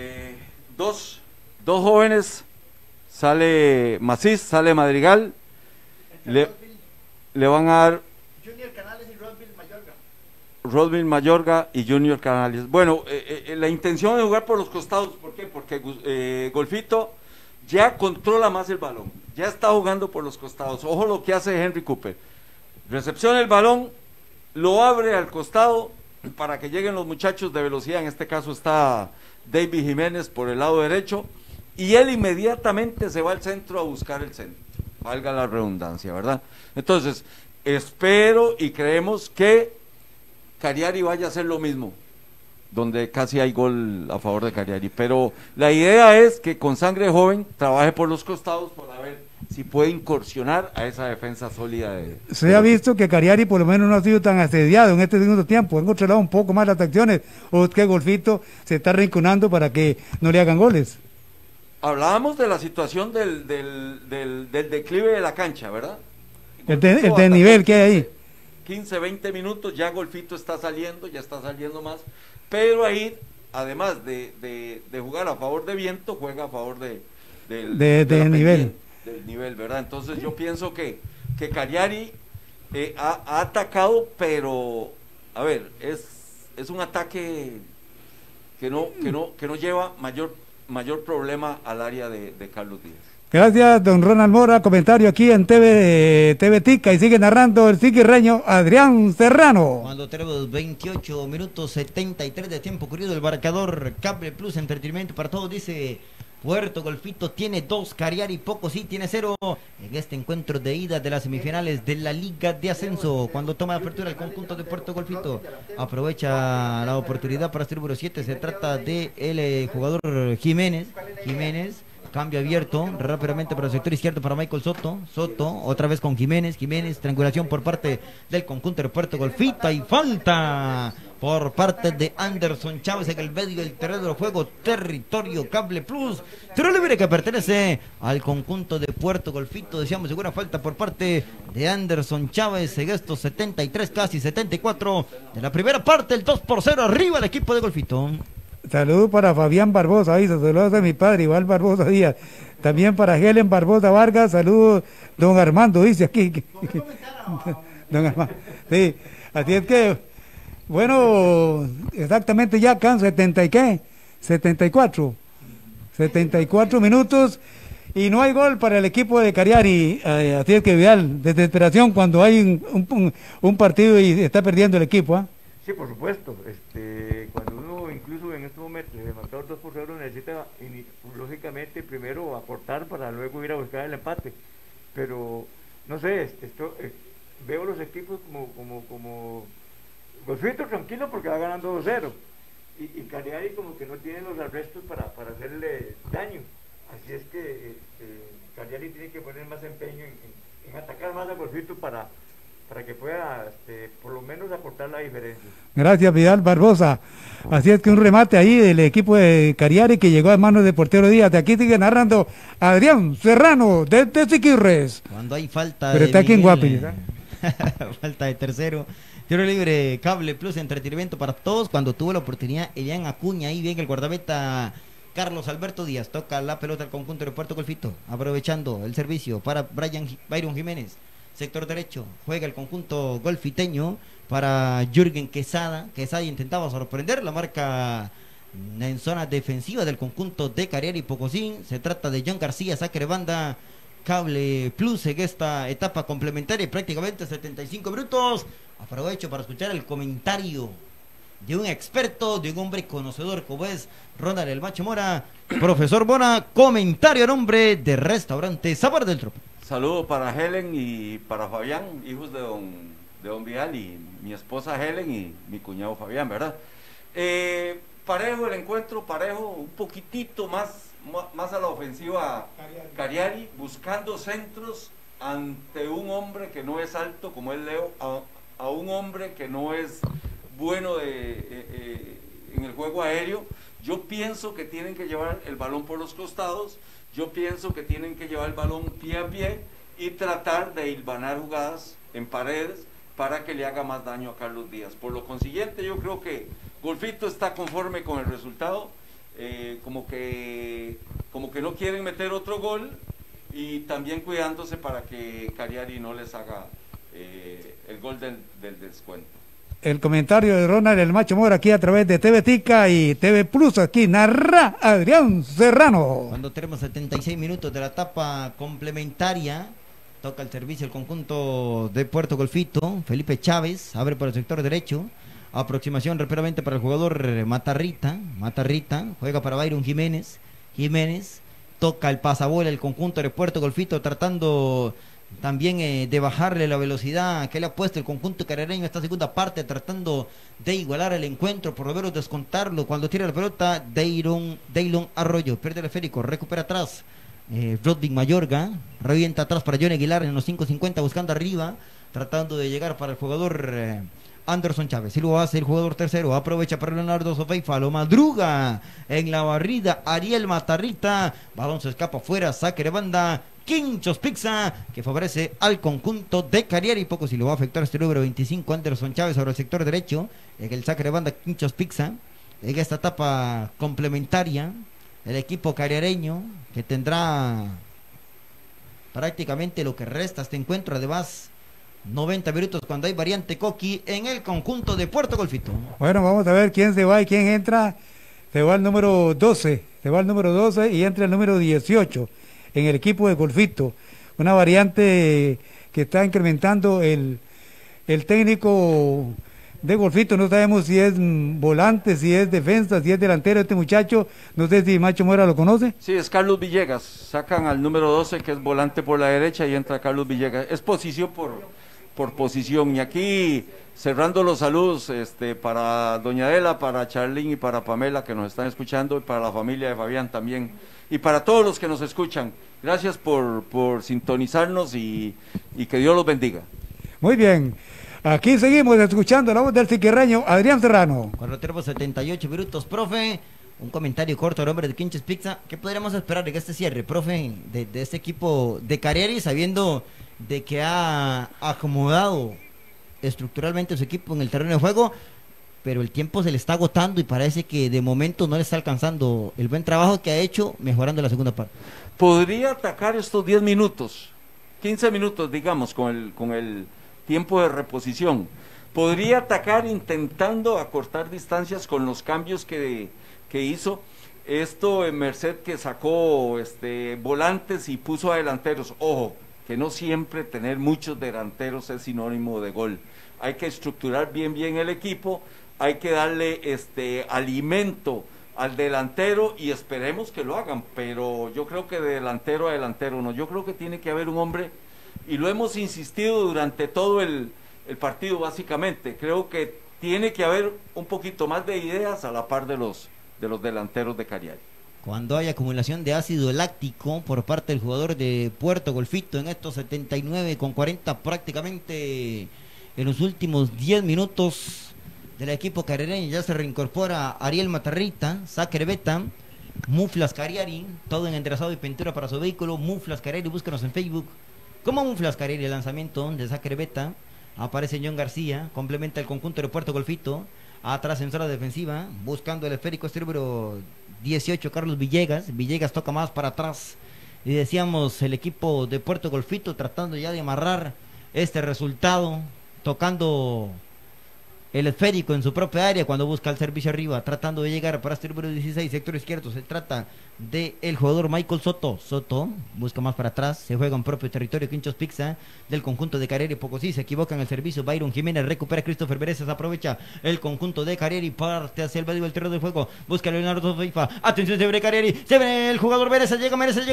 dos jóvenes, sale Macís, sale Madrigal, le van a dar Junior Canales y Rodville Mayorga y Junior Canales. Bueno, la intención de jugar por los costados, ¿por qué? Porque Golfito ya controla más el balón, ya está jugando por los costados. Ojo lo que hace Henry Cooper, recepciona el balón, lo abre al costado para que lleguen los muchachos de velocidad. En este caso está David Jiménez por el lado derecho, y él inmediatamente se va al centro a buscar el centro, valga la redundancia, ¿verdad? Entonces, espero y creemos que Cagliari vaya a hacer lo mismo, donde casi hay gol a favor de Cagliari, pero la idea es que con sangre joven trabaje por los costados para ver si puede incursionar a esa defensa sólida de... Se ha visto que Cagliari por lo menos no ha sido tan asediado en este segundo tiempo, han controlado un poco más las acciones, o es que Golfito se está rinconando para que no le hagan goles. Hablábamos de la situación del declive de la cancha, ¿verdad? El desnivel que hay ahí. 15, 20 minutos, ya Golfito está saliendo, ya está saliendo más, pero ahí, además de jugar a favor de viento, juega a favor del nivel. Del nivel, ¿verdad? Entonces yo pienso que Cagliari ha atacado, pero, a ver, es un ataque que no lleva mayor problema al área de Carlos Díaz. Gracias, don Ronald Mora. Comentario aquí en TV Tica, y sigue narrando el siquirreño Adrián Serrano. Cuando tenemos 28 minutos 73 de tiempo corrido, el marcador Cable Plus Entretenimiento para todos dice: Puerto Golfito tiene 2, Cagliari Pocosí tiene 0 en este encuentro de ida de las semifinales de la Liga de Ascenso. Cuando toma la apertura el conjunto de Puerto Golfito, aprovecha la oportunidad para ser número 7, se trata de el jugador Jiménez, cambio abierto rápidamente para el sector izquierdo para Michael Soto, otra vez con Jiménez, triangulación por parte del conjunto de Puerto Golfito, y falta por parte de Anderson Chávez en el medio del terreno de juego, territorio Cable Plus, tiro libre que pertenece al conjunto de Puerto Golfito. Decíamos segura falta por parte de Anderson Chávez en estos 73, casi 74 de la primera parte, el 2-0 arriba el equipo de Golfito. Saludos para Fabián Barbosa, ahí saludos a mi padre Iván Barbosa Díaz, también para Helen Barbosa Vargas, saludos don Armando, dice aquí. Don Armando, sí, así es que, bueno, exactamente ya acá, 74 minutos, y no hay gol para el equipo de Cagliari, así es que Vidal, desesperación cuando hay un partido y está perdiendo el equipo, ¿ah? Sí, por supuesto. Cuando uno, incluso en estos momentos, el marcador 2-0 necesita, lógicamente, primero aportar para luego ir a buscar el empate. Pero, no sé, veo los equipos como Golfito tranquilo porque va ganando 2-0. Y Cagliari como que no tiene los arrestos para hacerle daño. Así es que Cagliari tiene que poner más empeño en atacar más a Golfito para que pueda por lo menos aportar la diferencia. Gracias, Vidal Barbosa. Así es que un remate ahí del equipo de Cagliari que llegó a manos de Portero Díaz. De aquí sigue narrando Adrián Serrano desde Siquirres. Cuando hay falta pero está aquí en Guapi, falta de tercero, tiro libre, Cable Plus Entretenimiento para todos. Cuando tuvo la oportunidad Elian Acuña, ahí bien el guardameta Carlos Alberto Díaz, toca la pelota al conjunto de Puerto Golfito, aprovechando el servicio para Byron Jiménez. Sector derecho, juega el conjunto golfiteño para Jürgen Quesada. Quesada intentaba sorprender la marca en zona defensiva del conjunto de Cagliari Pocosí. Se trata de John García, saque de banda, Cable Plus en esta etapa complementaria, prácticamente 75 minutos. Aprovecho para escuchar el comentario de un experto, de un hombre conocedor como es Ronald el Macho Mora. Profesor Mora, comentario a nombre de Restaurante Sabor del Tropo. Saludo para Helen y para Fabián, hijos de don Vidal, y mi esposa Helen y mi cuñado Fabián, ¿verdad? Parejo el encuentro, parejo, un poquitito más a la ofensiva Cagliari, buscando centros ante un hombre que no es alto como es Leo, a un hombre que no es bueno en el juego aéreo. Yo pienso que tienen que llevar el balón por los costados. Yo pienso que tienen que llevar el balón pie a pie y tratar de hilvanar jugadas en paredes para que le haga más daño a Carlos Díaz. Por lo consiguiente, yo creo que Golfito está conforme con el resultado, como que no quieren meter otro gol, y también cuidándose para que Cagliari no les haga el gol del descuento. El comentario de Ronald el Macho Mora aquí a través de TV Tica y TV Plus, aquí narra Adrián Serrano. Cuando tenemos 76 minutos de la etapa complementaria, toca el servicio el conjunto de Puerto Golfito. Felipe Chávez abre por el sector derecho, aproximación rápidamente para el jugador Matarrita, juega para Byron Jiménez, toca el pasabola el conjunto de Puerto Golfito, tratando también de bajarle la velocidad que le ha puesto el conjunto carareño esta segunda parte, tratando de igualar el encuentro, por lo menos descontarlo. Cuando tira la pelota, Daylon Arroyo pierde el esférico, recupera atrás Rodvig Mayorga, revienta atrás para Johnny Aguilar en los 5.50, buscando arriba, tratando de llegar para el jugador Anderson Chávez. Y lo hace el jugador tercero, aprovecha para Leonardo Sofeifa, lo madruga en la barrida Ariel Matarrita, balón se escapa afuera, saque de banda Quinchos Pizza, que favorece al conjunto de Cariari. Poco si lo va a afectar este número 25, Anderson Chávez, sobre el sector derecho, en el saque de banda Quinchos Pizza. En esta etapa complementaria, el equipo cariareño, que tendrá prácticamente lo que resta este encuentro, además 90 minutos cuando hay variante Coqui en el conjunto de Puerto Golfito. Bueno, vamos a ver quién se va y quién entra. Se va el número 12, y entra el número 18 en el equipo de Golfito. Una variante que está incrementando el técnico de Golfito. No sabemos si es volante, si es defensa, si es delantero este muchacho. No sé si Macho Mora lo conoce. Sí, es Carlos Villegas. Sacan al número 12, que es volante por la derecha, y entra Carlos Villegas. Es posición por posición. Y aquí, cerrando los saludos para Doña Adela, para Charlín y para Pamela, que nos están escuchando, y para la familia de Fabián también, y para todos los que nos escuchan. Gracias por sintonizarnos y que Dios los bendiga. Muy bien. Aquí seguimos escuchando la voz del siquirreño Adrián Serrano. Cuando tenemos 78 minutos, profe, un comentario corto al hombre de Quinches Pizza. ¿Qué podríamos esperar de este cierre, profe, de este equipo de Cariari, sabiendo de que ha acomodado estructuralmente su equipo en el terreno de juego, pero el tiempo se le está agotando y parece que de momento no le está alcanzando el buen trabajo que ha hecho mejorando la segunda parte? Podría atacar estos 10 minutos, 15 minutos, digamos, con el tiempo de reposición. Podría atacar intentando acortar distancias con los cambios que hizo. Esto en merced que sacó volantes y puso a delanteros. Ojo, que no siempre tener muchos delanteros es sinónimo de gol. Hay que estructurar bien el equipo, hay que darle alimento al delantero, y esperemos que lo hagan, pero yo creo que de delantero a delantero no. Yo creo que tiene que haber un hombre, y lo hemos insistido durante todo el partido básicamente. Creo que tiene que haber un poquito más de ideas a la par de los delanteros de Cariari. Cuando hay acumulación de ácido láctico por parte del jugador de Puerto Golfito en estos 79,40 prácticamente en los últimos 10 minutos del equipo cariareño, ya se reincorpora Ariel Matarrita, saque beta, Muflas Cariari, todo en enderezado y pintura para su vehículo. Muflas Cariari, búscanos en Facebook como Muflas Cariari. El lanzamiento de saque beta, aparece John García, complementa el conjunto de Puerto Golfito, atrás en zona defensiva, buscando el esférico, número 18, Carlos Villegas toca más para atrás, y decíamos el equipo de Puerto Golfito tratando ya de amarrar este resultado, tocando el esférico en su propia área cuando busca el servicio arriba, tratando de llegar para este número 16, sector izquierdo. Se trata de el jugador Michael Soto. Busca más para atrás, se juega en propio territorio. Quinchos Pizza del conjunto de Cariari. Pocosí se equivoca en el servicio. Byron Jiménez recupera a Christopher Bereses, aprovecha el conjunto de Cariari, parte hacia el medio del terreno de juego, busca a Leonardo Sofeifa. Atención, se ve Cariari, se ve el jugador Bereses, llega Meneses.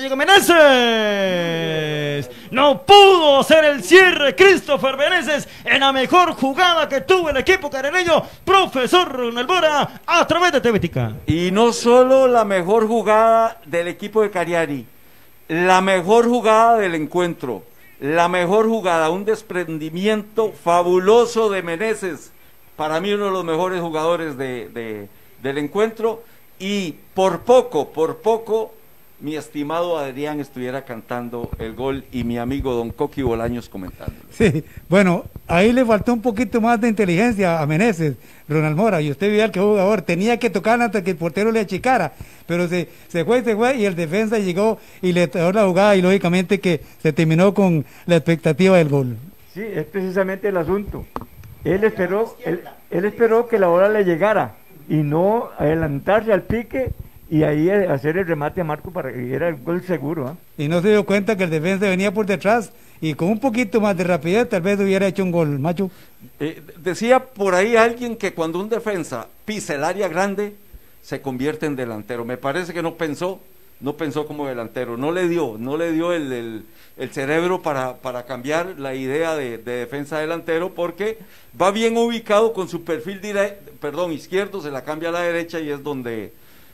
No pudo hacer el cierre Christopher Bereses en la mejor jugada que tuvo el equipo cariareño, profesor Ronald Mora, a través de Tevética. Y no solo la mejor jugada del equipo de Cariari, la mejor jugada del encuentro, la mejor jugada, un desprendimiento fabuloso de Meneses, para mí uno de los mejores jugadores del encuentro, y por poco mi estimado Adrián estuviera cantando el gol y mi amigo Don Coqui Bolaños comentándolo. Sí, bueno, ahí le faltó un poquito más de inteligencia a Meneses, Ronald Mora, y usted veía que el jugador tenía que tocar antes que el portero le achicara, pero se fue y el defensa llegó y le dio la jugada, y lógicamente que se terminó con la expectativa del gol. Sí, es precisamente el asunto. Él esperó que la bola le llegara y no adelantarse al pique y ahí hacer el remate a Marco para que era el gol seguro. Y no se dio cuenta que el defensa venía por detrás y con un poquito más de rapidez tal vez hubiera hecho un gol, Macho. Decía por ahí alguien que cuando un defensa pisa el área grande se convierte en delantero. Me parece que no pensó no pensó como delantero, no le dio el cerebro para cambiar la idea de defensa delantero, porque va bien ubicado con su perfil izquierdo, se la cambia a la derecha y es donde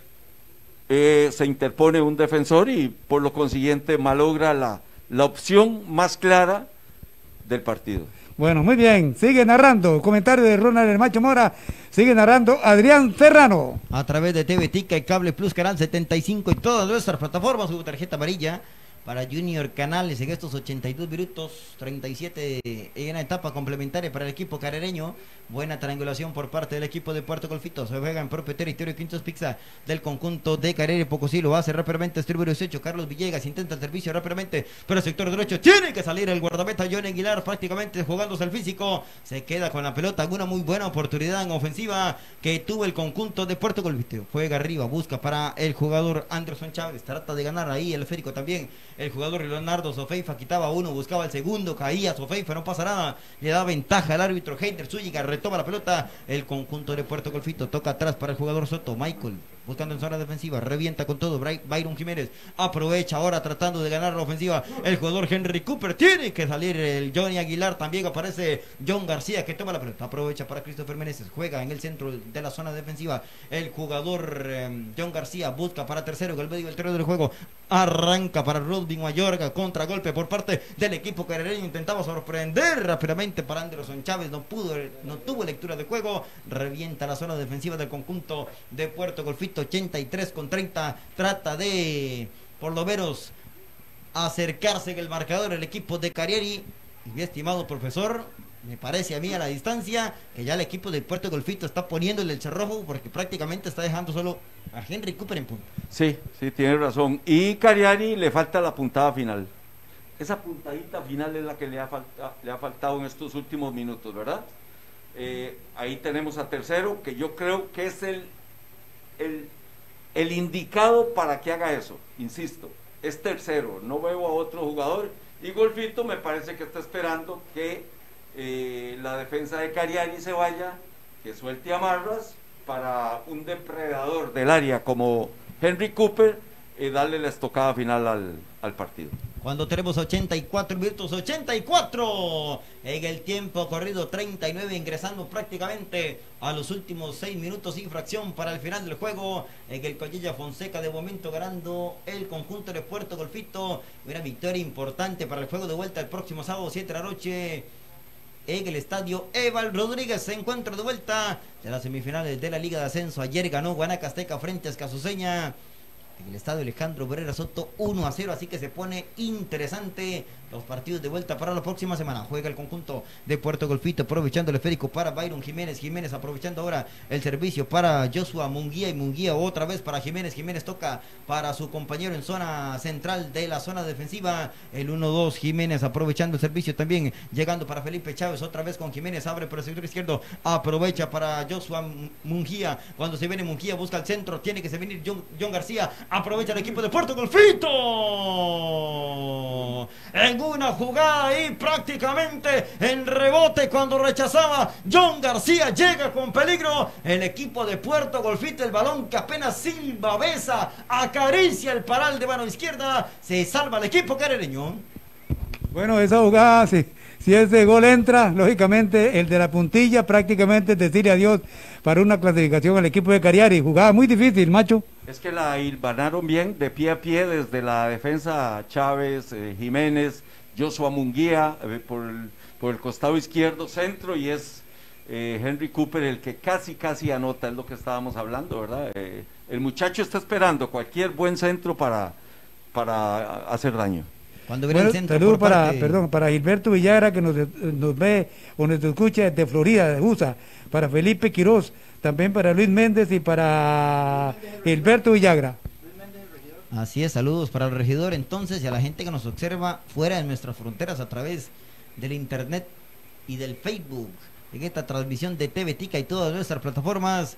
se interpone un defensor y por lo consiguiente malogra la opción más clara del partido. Bueno, muy bien, sigue narrando, comentario de Ronald el Macho Mora, sigue narrando Adrián Serrano. A través de TV Tica y Cable Plus, Canal 75 y todas nuestras plataformas, su tarjeta amarilla para Junior Canales en estos 82 minutos, 37 en una etapa complementaria para el equipo carereño. Buena triangulación por parte del equipo de Puerto Golfito, se juega en propio territorio Quintos Pizza del conjunto de Carere. Pocosí lo hace rápidamente, distribuye hecho. Carlos Villegas intenta el servicio rápidamente, pero el sector derecho tiene que salir el guardameta Johnny Aguilar, prácticamente jugándose el físico, se queda con la pelota. Una muy buena oportunidad en ofensiva que tuvo el conjunto de Puerto Golfito, juega arriba, busca para el jugador Anderson Chávez, trata de ganar ahí el esférico también. El jugador Leonardo Sofeifa quitaba uno, buscaba el segundo, caía Sofeifa, no pasa nada, le da ventaja al árbitro Heiner Zúñiga, retoma la pelota, el conjunto de Puerto Golfito, toca atrás para el jugador Soto, Michael, buscando en zona defensiva, revienta con todo, Byron Jiménez, aprovecha ahora tratando de ganar la ofensiva, el jugador Henry Cooper, tiene que salir el Johnny Aguilar, también aparece John García que toma la pelota, aprovecha para Christopher Meneses, juega en el centro de la zona defensiva, el jugador John García busca para tercero en el medio del terreno del juego, arranca para Rodvin Mayorga, contragolpe por parte del equipo carereño, intentaba sorprender rápidamente para Anderson Chávez, no tuvo lectura de juego, revienta la zona defensiva del conjunto de Puerto Golfito, 83-30, trata de por lo menos acercarse en el marcador el equipo de Carieri. Mi estimado profesor, me parece a mí a la distancia que ya el equipo de Puerto Golfito está poniéndole el cerrojo porque prácticamente está dejando solo a Henry Cooper en punto. Sí, tiene razón. Y Cariari le falta la puntada final. Esa puntadita final es la que le ha faltado en estos últimos minutos, ¿verdad? Ahí tenemos a tercero, que yo creo que es el indicado para que haga eso. Insisto, es tercero, no veo a otro jugador. Y Golfito me parece que está esperando que la defensa de Cariari se vaya, que suelte amarras para un depredador del área como Henry Cooper, darle la estocada final al partido. Cuando tenemos 84 minutos, 84 en el tiempo corrido, 39 ingresando prácticamente a los últimos 6 minutos sin fracción para el final del juego, en el Collella Fonseca de momento ganando el conjunto de Puerto Golfito, una victoria importante para el juego de vuelta el próximo sábado 7 de la noche en el estadio Eval Rodríguez. Se encuentra de vuelta de las semifinales de la Liga de Ascenso. Ayer ganó Guanacasteca frente a Escasuseña en el estadio Alejandro Barrera Soto 1-0, así que se pone interesante los partidos de vuelta para la próxima semana. Juega el conjunto de Puerto Golfito, aprovechando el esférico para Byron Jiménez aprovechando ahora el servicio para Joshua Munguía, y Munguía otra vez para Jiménez toca para su compañero en zona central de la zona defensiva, el 1-2, Jiménez aprovechando el servicio también, llegando para Felipe Chávez, otra vez con Jiménez, abre por el sector izquierdo, aprovecha para Joshua Munguía, cuando se viene Munguía busca el centro, tiene que se venir John García, aprovecha el equipo de Puerto Golfito en una jugada ahí prácticamente en rebote cuando rechazaba John García, llega con peligro el equipo de Puerto Golfito, el balón que apenas silba, besa, acaricia el paral de mano izquierda, se salva el equipo carereño. Bueno, esa jugada, si ese gol entra, lógicamente el de la puntilla prácticamente es decirle adiós para una clasificación al equipo de Cariari. Jugada muy difícil, Macho. Es que la hilvanaron bien de pie a pie desde la defensa Chávez, Jiménez, Joshua Munguía por el costado izquierdo, centro, y es Henry Cooper el que casi anota, es lo que estábamos hablando, ¿verdad? El muchacho está esperando cualquier buen centro para hacer daño. Cuando viene el centro saludos para Gilberto Villagra, que nos ve o nos escucha desde Florida, de USA, para Felipe Quiroz, también para Luis Méndez y para Gilberto Villagra. Así es, saludos para el regidor entonces y a la gente que nos observa fuera de nuestras fronteras a través del internet y del Facebook, en esta transmisión de TV Tica y todas nuestras plataformas.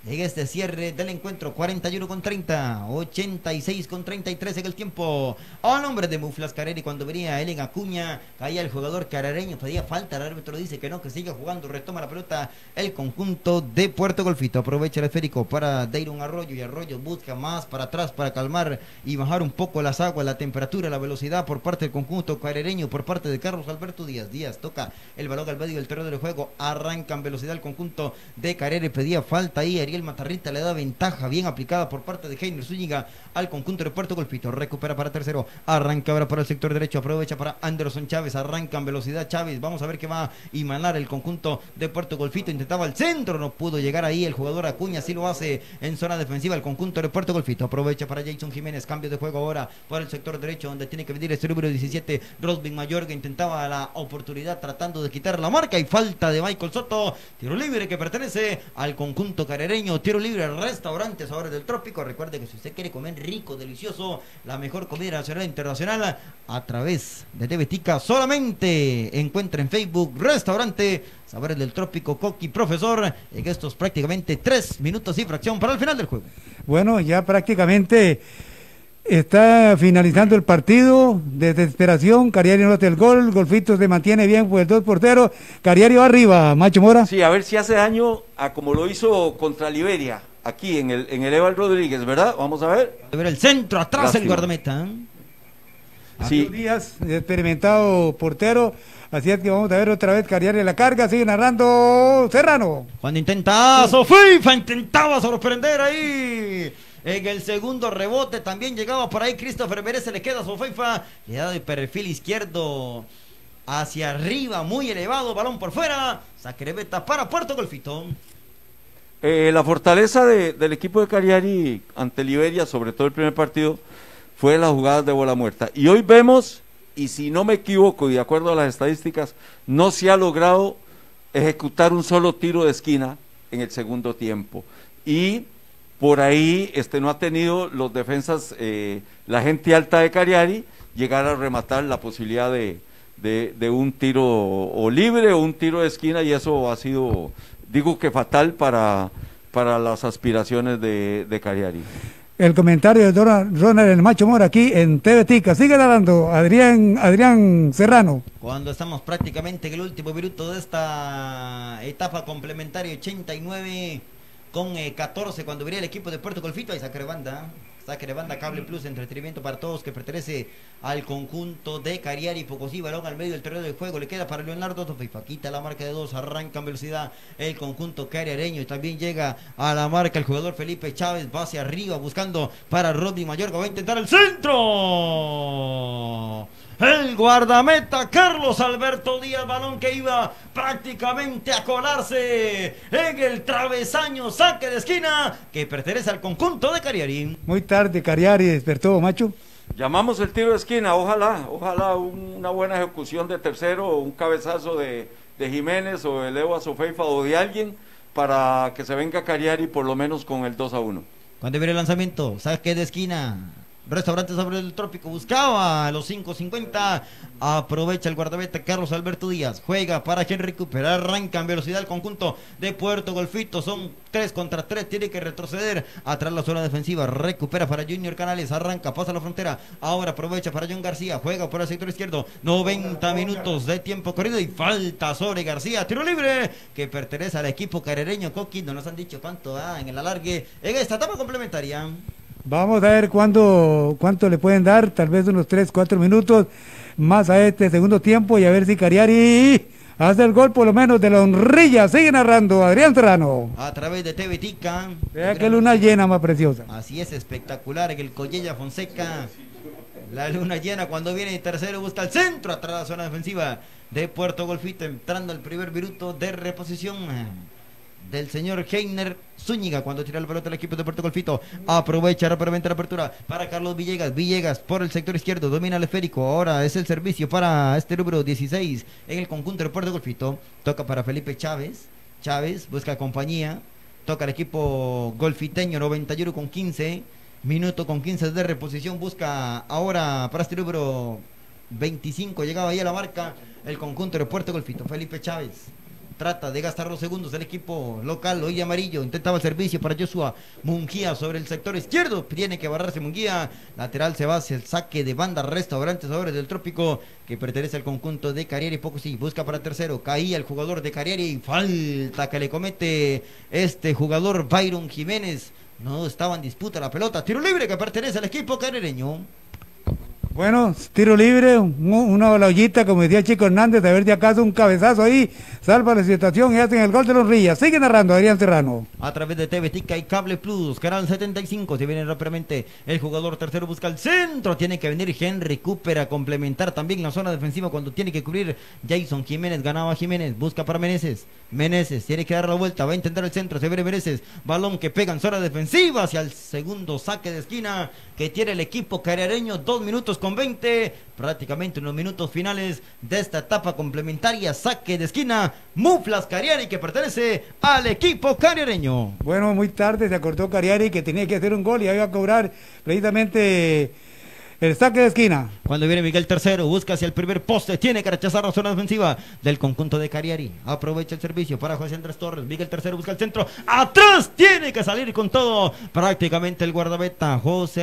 en este cierre del encuentro. 41-30, 86-33 en el tiempo. A nombre de Muflas Careri, cuando venía Elen Acuña, caía el jugador carareño, pedía falta, el árbitro dice que no, que siga jugando, retoma la pelota el conjunto de Puerto Golfito. Aprovecha el esférico para Deiron Arroyo, y Arroyo busca más para atrás para calmar y bajar un poco las aguas, la temperatura, la velocidad por parte del conjunto carareño, por parte de Carlos Alberto Díaz. Díaz toca el balón al medio del terreno del juego, arranca en velocidad el conjunto de Careri, pedía falta ahí, Ariel Matarrita le da ventaja bien aplicada por parte de Heiner Zúñiga al conjunto de Puerto Golfito. Recupera para tercero, arranca ahora para el sector derecho, aprovecha para Anderson Chávez, arranca en velocidad Chávez, vamos a ver qué va a emanar el conjunto de Puerto Golfito. Intentaba el centro, no pudo llegar ahí el jugador Acuña, sí lo hace en zona defensiva el conjunto de Puerto Golfito. Aprovecha para Jason Jiménez, cambio de juego ahora por el sector derecho, donde tiene que venir este número 17, Rosvin Mayorga, intentaba la oportunidad tratando de quitar la marca, y falta de Michael Soto. Tiro libre que pertenece al conjunto carereño. Tiro libre, restaurantes ahora del Trópico. Recuerde que si usted quiere comer rico, delicioso, la mejor comida nacional e internacional, a través de TV Tica, solamente encuentra en Facebook Restaurante Sabores del Trópico Coqui Profesor, en estos prácticamente 3 minutos y fracción para el final del juego. Bueno, ya prácticamente está finalizando el partido. Desesperación, Cariari no hace el gol, Golfito se mantiene bien por el 2-0, Cariari va arriba, Macho Mora. Sí, a ver si hace daño a como lo hizo contra Liberia, aquí en el Eval Rodríguez, ¿verdad? Vamos a ver. A ver el centro, atrás Lástima. el guardameta. Sí. Díaz, experimentado portero. Así es que vamos a ver otra vez Cariari en la carga, sigue narrando Serrano. Cuando intenta Sofifa, intentaba sorprender ahí. En el segundo rebote también llegaba por ahí Christopher Pérez, se le queda a Sofifa, le da de perfil izquierdo hacia arriba, muy elevado, balón por fuera, saque de meta para Puerto Golfito. La fortaleza del equipo de Cariari ante Liberia, sobre todo el primer partido, fue las jugadas de bola muerta. Y hoy vemos, y si no me equivoco y de acuerdo a las estadísticas, no se ha logrado ejecutar un solo tiro de esquina en el segundo tiempo. Y por ahí no ha tenido los defensas, la gente alta de Cariari, llegar a rematar la posibilidad de un tiro o libre o un tiro de esquina, y eso ha sido, digo que fatal para las aspiraciones de Cariari. El comentario de Ronald el Macho Mora aquí en TV Tica. Sigue narrando Adrián Serrano. Cuando estamos prácticamente en el último minuto de esta etapa complementaria, 89 con 14, cuando venía el equipo de Puerto Golfito, hay saque de banda, Cable Plus, entretenimiento para todos, que pertenece al conjunto de Cariari Pocosí, balón al medio del terreno de juego, le queda para Leonardo Sofifa, quita la marca de 2, arranca en velocidad el conjunto cariareño, y también llega a la marca el jugador Felipe Chávez, va hacia arriba buscando para Rodney Mayorga, va a intentar el centro. El guardameta Carlos Alberto Díaz, balón que iba prácticamente a colarse en el travesaño, saque de esquina que pertenece al conjunto de Cariari. Muy tarde Cariari despertó, Macho. Llamamos el tiro de esquina, ojalá una buena ejecución de tercero, o un cabezazo de Jiménez o de Leo Azofeifa o de alguien, para que se venga Cariari por lo menos con el 2-1. Cuando viene el lanzamiento, saque de esquina, Restaurantes Sabores del Trópico, buscaba a los 5.50, aprovecha el guardameta Carlos Alberto Díaz, juega para Henry Cooper, arranca en velocidad el conjunto de Puerto Golfito, son 3 contra 3, tiene que retroceder atrás la zona defensiva, recupera para Junior Canales, arranca, pasa la frontera, ahora aprovecha para John García, juega por el sector izquierdo, 90 minutos de tiempo corrido y falta sobre García, tiro libre que pertenece al equipo carereño. Coqui, no nos han dicho cuánto en el alargue en esta etapa complementaria. Vamos a ver cuánto le pueden dar, tal vez unos 3-4 minutos más a este segundo tiempo, y a ver si Cariari hace el gol por lo menos de la honrilla. Sigue narrando Adrián Serrano. A través de TV Tica. Vea qué luna llena más preciosa. Así es, espectacular en el Collella Fonseca. La luna llena cuando viene el tercero, busca el centro, atrás de la zona defensiva de Puerto Golfito, entrando al primer minuto de reposición del señor Heiner Zúñiga, cuando tira la pelota al equipo de Puerto Golfito, aprovecha rápidamente la apertura para Carlos Villegas por el sector izquierdo, domina el esférico, ahora es el servicio para este número 16 en el conjunto de Puerto Golfito, toca para Felipe Chávez busca compañía, toca el equipo golfiteño, 91 con 15, minuto con 15 de reposición, busca ahora para este número 25, llegaba ahí a la marca el conjunto de Puerto Golfito, Felipe Chávez trata de gastar los segundos el equipo local, hoy amarillo, intentaba el servicio para Joshua Munguía sobre el sector izquierdo, tiene que barrarse Munguía, lateral se va hacia el saque de banda, Restaurantes Sabores del Trópico, que pertenece al conjunto de Cariari, poco sí, busca para tercero, caía el jugador de Cariari, falta que le comete este jugador Byron Jiménez, no estaba en disputa la pelota, tiro libre que pertenece al equipo cariareño. Bueno, tiro libre, una ollita, como decía Chico Hernández, a ver si acaso un cabezazo ahí, salva la situación y hacen el gol de los Rías. Sigue narrando Adrián Serrano. A través de TV Tica y Cable Plus, canal 75, se viene rápidamente el jugador tercero, busca el centro, tiene que venir Henry Cooper a complementar también la zona defensiva cuando tiene que cubrir Jason Jiménez, ganaba Jiménez, busca para Meneses, tiene que dar la vuelta, va a intentar el centro, se viene Meneses, balón que pega en zona defensiva hacia el segundo saque de esquina que tiene el equipo cariareño, 2 minutos con 20, prácticamente en los minutos finales de esta etapa complementaria, saque de esquina, Muflas Cariari que pertenece al equipo cariareño. Bueno, muy tarde se acordó Cariari que tenía que hacer un gol y iba a cobrar precisamente el saque de esquina. Cuando viene Miguel Tercero, busca hacia el primer poste, tiene que rechazar la zona defensiva del conjunto de Cariari, aprovecha el servicio para José Andrés Torres, Miguel Tercero busca el centro, atrás tiene que salir con todo, prácticamente el guardameta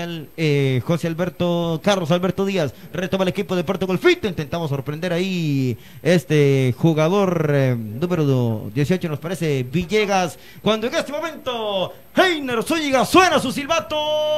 Carlos Alberto Díaz, retoma el equipo de Puerto Golfito, intentamos sorprender ahí este jugador número 18 nos parece Villegas, cuando en este momento Heiner Zúñiga suena su silbato,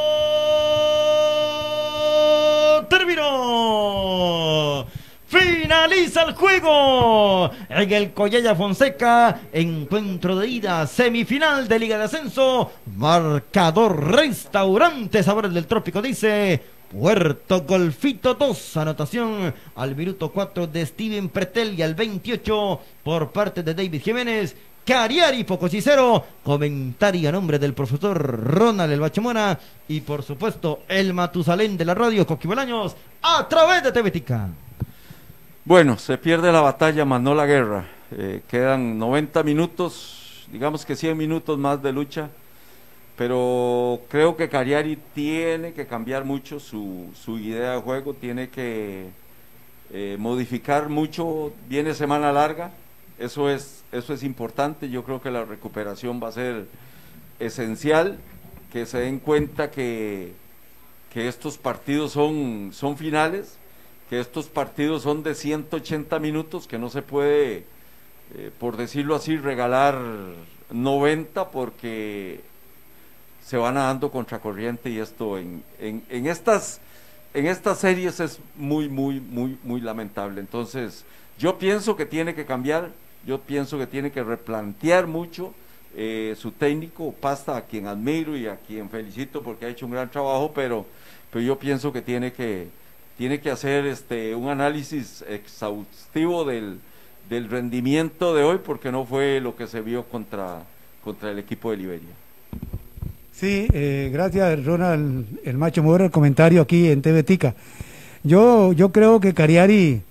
terminó, finaliza el juego en el Collella Fonseca, encuentro de ida, semifinal de Liga de Ascenso, marcador Restaurantes Sabores del Trópico, dice Puerto Golfito 2, anotación al minuto 4 de Steven Pretel y al 28 por parte de David Jiménez. Cariari Pocosí 0, comentario a nombre del profesor Ronald El Bachemona y por supuesto el Matusalén de la radio Coqui Bolaños a través de TV Tica. Bueno, se pierde la batalla, más no la guerra. Quedan 90 minutos, digamos que 100 minutos más de lucha, pero creo que Cariari tiene que cambiar mucho su idea de juego, tiene que modificar mucho, viene semana larga. Eso es importante, yo creo que la recuperación va a ser esencial, que se den cuenta que estos partidos son finales, que estos partidos son de 180 minutos, que no se puede, por decirlo así, regalar 90 porque se van nadando contracorriente y esto en estas series es muy lamentable. Entonces yo pienso que tiene que cambiar, yo pienso que tiene que replantear mucho su técnico Pasta, a quien admiro y a quien felicito porque ha hecho un gran trabajo, pero yo pienso que tiene que hacer un análisis exhaustivo del rendimiento de hoy, porque no fue lo que se vio contra el equipo de Liberia. Sí, gracias Ronald, el Macho Moro, el comentario aquí en TV Tica. Yo creo que Cariari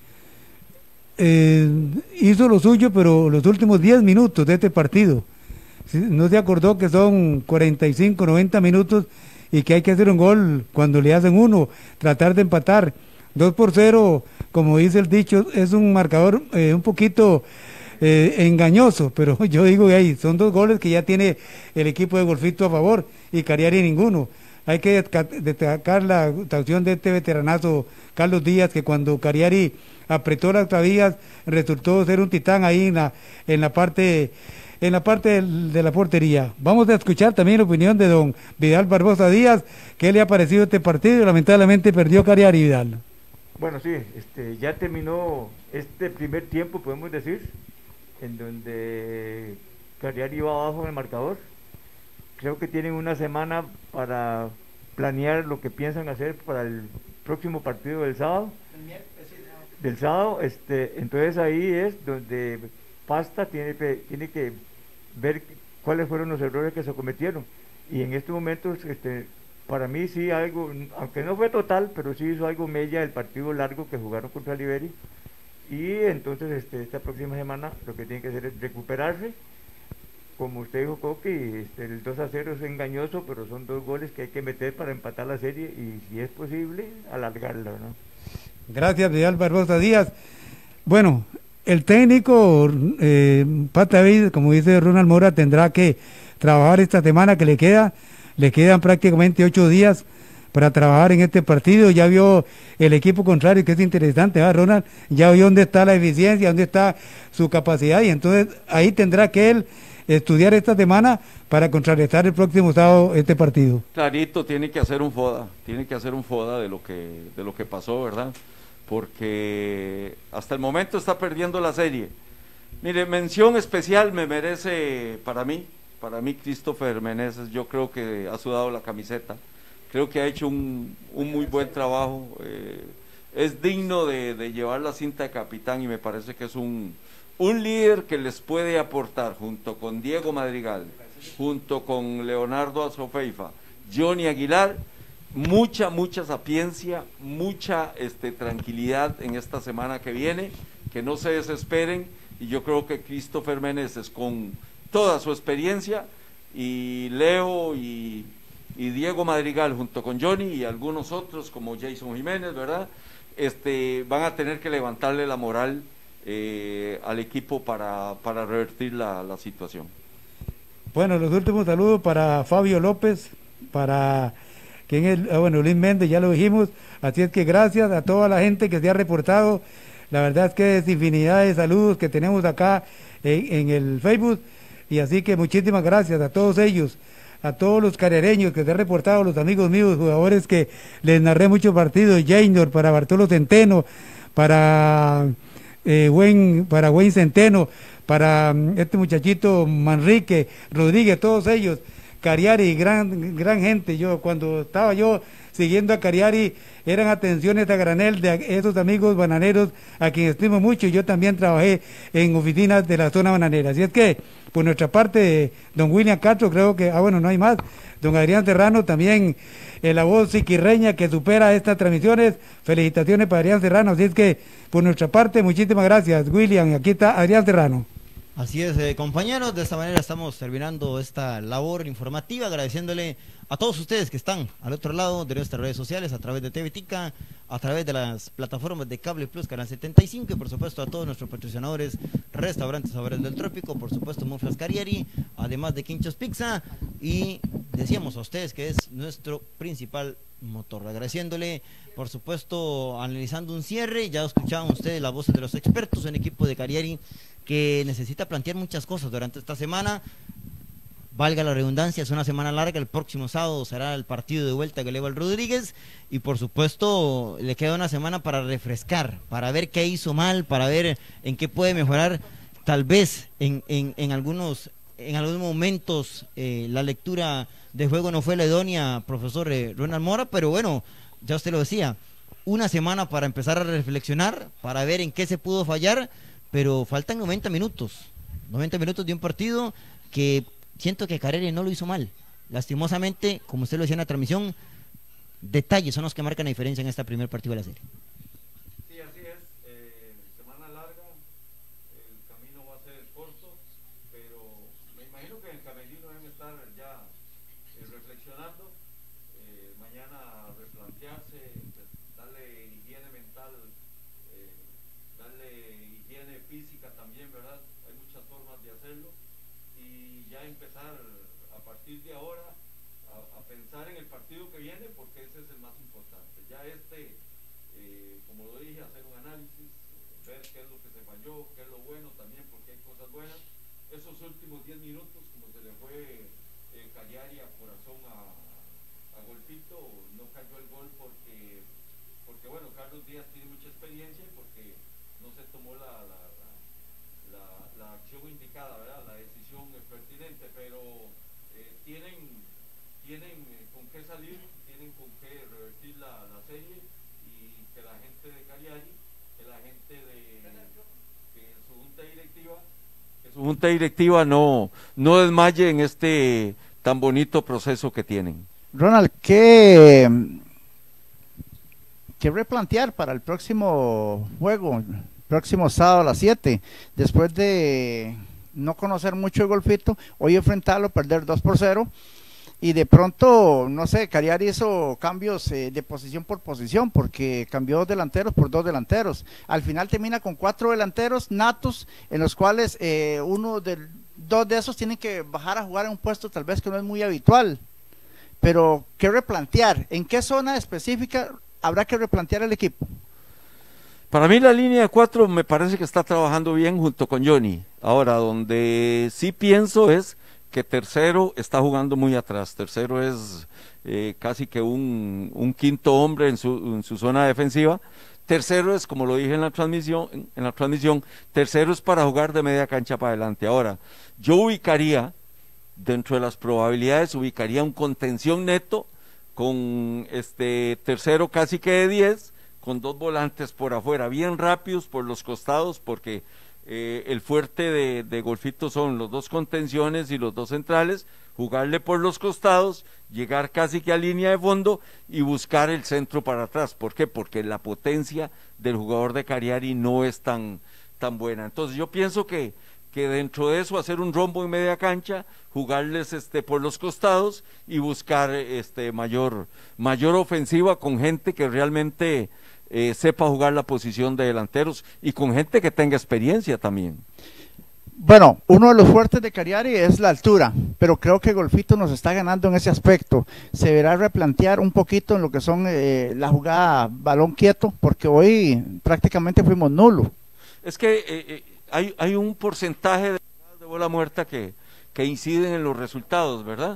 hizo lo suyo, pero los últimos 10 minutos de este partido, no se acordó que son 45, 90 minutos y que hay que hacer un gol cuando le hacen uno, tratar de empatar. 2-0, como dice el dicho, es un marcador un poquito engañoso, pero yo digo que ahí son 2 goles que ya tiene el equipo de Golfito a favor y Cariari ninguno. Hay que destacar la actuación de este veteranazo Carlos Díaz, que cuando Cariari apretó las travías resultó ser un titán ahí en la parte de la portería. Vamos a escuchar también la opinión de don Vidal Barbosa Díaz, qué le ha parecido este partido. Lamentablemente perdió Cariari, Vidal. Bueno, sí, ya terminó este primer tiempo, podemos decir, en donde Cariari iba abajo en el marcador. Creo que tienen una semana para planear lo que piensan hacer para el próximo partido del sábado. Entonces ahí es donde Pasta tiene que ver cuáles fueron los errores que se cometieron. Y en estos momentos, para mí sí algo, aunque no fue total, pero sí hizo algo mella el partido largo que jugaron contra Liberia. Y entonces esta próxima semana lo que tiene que hacer es recuperarse. Como usted dijo, Coqui, el 2-0 es engañoso, pero son 2 goles que hay que meter para empatar la serie y, si es posible, alargarla, ¿no? Gracias, Vidal Barbosa Díaz. Bueno, el técnico, Pat David, como dice Ronald Mora, tendrá que trabajar esta semana que le quedan prácticamente 8 días para trabajar en este partido. Ya vio el equipo contrario, que es interesante, ¿verdad, Ronald? Ya vio dónde está la eficiencia, dónde está su capacidad, y entonces ahí tendrá que él estudiar esta semana para contrarrestar el próximo sábado este partido. Clarito, tiene que hacer un FODA de lo que pasó, ¿verdad? Porque hasta el momento está perdiendo la serie. Mire, mención especial me merece para mí Christopher Meneses. Yo creo que ha sudado la camiseta, creo que ha hecho un muy buen trabajo, es digno de llevar la cinta de capitán, y me parece que es un líder que les puede aportar, junto con Diego Madrigal, junto con Leonardo Azofeifa, Johnny Aguilar, mucha sapiencia, mucha tranquilidad en esta semana que viene, que no se desesperen, y yo creo que Christopher Meneses, con toda su experiencia, y Leo y Diego Madrigal junto con Johnny y algunos otros como Jason Jiménez, ¿verdad? Van a tener que levantarle la moral al equipo para revertir la situación. Bueno, los últimos saludos para Fabio López, para quien es, Luis Méndez, ya lo dijimos, así es que gracias a toda la gente que se ha reportado. La verdad es que es infinidad de saludos que tenemos acá en el Facebook, y así que muchísimas gracias a todos ellos, a todos los carereños que se han reportado, los amigos míos, jugadores que les narré muchos partidos, Jaynor, para Bartolo Centeno, para Wayne Centeno, para este muchachito Manrique Rodríguez, todos ellos, Cariari, gran gente. Yo cuando estaba siguiendo a Cariari, eran atenciones a granel de esos amigos bananeros a quienes estimo mucho. Yo también trabajé en oficinas de la zona bananera, así es que por nuestra parte, don William Castro, creo que, no hay más, don Adrián Serrano también, la voz siquirreña que supera estas transmisiones. Felicitaciones para Adrián Serrano, así es que por nuestra parte, muchísimas gracias, William. Aquí está Adrián Serrano. Así es, compañeros, de esta manera estamos terminando esta labor informativa, agradeciéndole a todos ustedes que están al otro lado de nuestras redes sociales, a través de TV Tica, a través de las plataformas de Cable Plus, Canal 75, y por supuesto a todos nuestros patrocinadores, Restaurantes Sabores del Trópico, por supuesto Muflas Carieri, además de Quinchos Pizza, y decíamos a ustedes que es nuestro principal motor, agradeciéndole, por supuesto, analizando un cierre. Ya escuchaban ustedes las voces de los expertos en equipo de Carieri, que necesita plantear muchas cosas durante esta semana. Valga la redundancia, es una semana larga. El próximo sábado será el partido de vuelta que eleva el Rodríguez, y por supuesto le queda una semana para refrescar, para ver qué hizo mal, para ver en qué puede mejorar. Tal vez en algunos momentos la lectura de juego no fue la idónea, profesor Ronald Mora, pero bueno, ya usted lo decía, una semana para empezar a reflexionar, para ver en qué se pudo fallar, pero faltan 90 minutos de un partido que siento que Carieri no lo hizo mal. Lastimosamente, como usted lo decía en la transmisión, detalles son los que marcan la diferencia en este primer partido de la serie. Sí, así es. Semana larga, el camino va a ser corto, pero me imagino que en el camerino deben estar ya reflexionando. Mañana replantearse, darle higiene mental, darle higiene física también, ¿verdad? Hay muchas formas de hacerlo, y ya empezar a partir de ahora a pensar en el partido que viene, porque ese es el más importante. Ya como lo dije, hacer un análisis, ver qué es lo que se falló, qué es lo bueno también, porque hay cosas buenas. Esos últimos 10 minutos, como se le fue Cagliari a corazón a Golpito, no cayó el gol porque bueno, Carlos Díaz tiene mucha experiencia, y porque no se tomó la acción indicada, ¿verdad? La decisión pertinente, pero tienen con qué salir, tienen con qué revertir la serie, y que la gente de Cagliari, que la gente que su junta directiva no desmaye en este tan bonito proceso que tienen. Ronald, ¿qué replantear para el próximo juego, próximo sábado a las 7, después de no conocer mucho el Golfito, hoy enfrentarlo, perder 2-0, y de pronto, no sé, Cariari hizo cambios de posición por posición, porque cambió 2 delanteros por 2 delanteros. Al final termina con 4 delanteros natos, en los cuales 2 de esos tienen que bajar a jugar en un puesto tal vez que no es muy habitual. Pero, ¿qué replantear? ¿En qué zona específica habrá que replantear el equipo? Para mí la línea de 4 me parece que está trabajando bien junto con Johnny. Ahora, donde sí pienso es que Tercero está jugando muy atrás. Tercero es casi que un quinto hombre en su zona defensiva. Tercero es, como lo dije en la transmisión, Tercero es para jugar de media cancha para adelante. Ahora, yo ubicaría, dentro de las probabilidades, ubicaría un contención neto con Tercero casi que de 10, con 2 volantes por afuera, bien rápidos por los costados, porque el fuerte de Golfito son los 2 contenciones y los 2 centrales, jugarle por los costados, llegar casi que a línea de fondo y buscar el centro para atrás. ¿Por qué? Porque la potencia del jugador de Cariari no es tan buena. Entonces yo pienso que dentro de eso hacer un rombo en media cancha, jugarles por los costados y buscar mayor ofensiva con gente que realmente sepa jugar la posición de delanteros y con gente que tenga experiencia también. Bueno, uno de los fuertes de Cariari es la altura, pero creo que Golfito nos está ganando en ese aspecto. Se deberá replantear un poquito en lo que son la jugada balón quieto, porque hoy prácticamente fuimos nulos. Es que hay un porcentaje de bola muerta que inciden en los resultados, ¿verdad?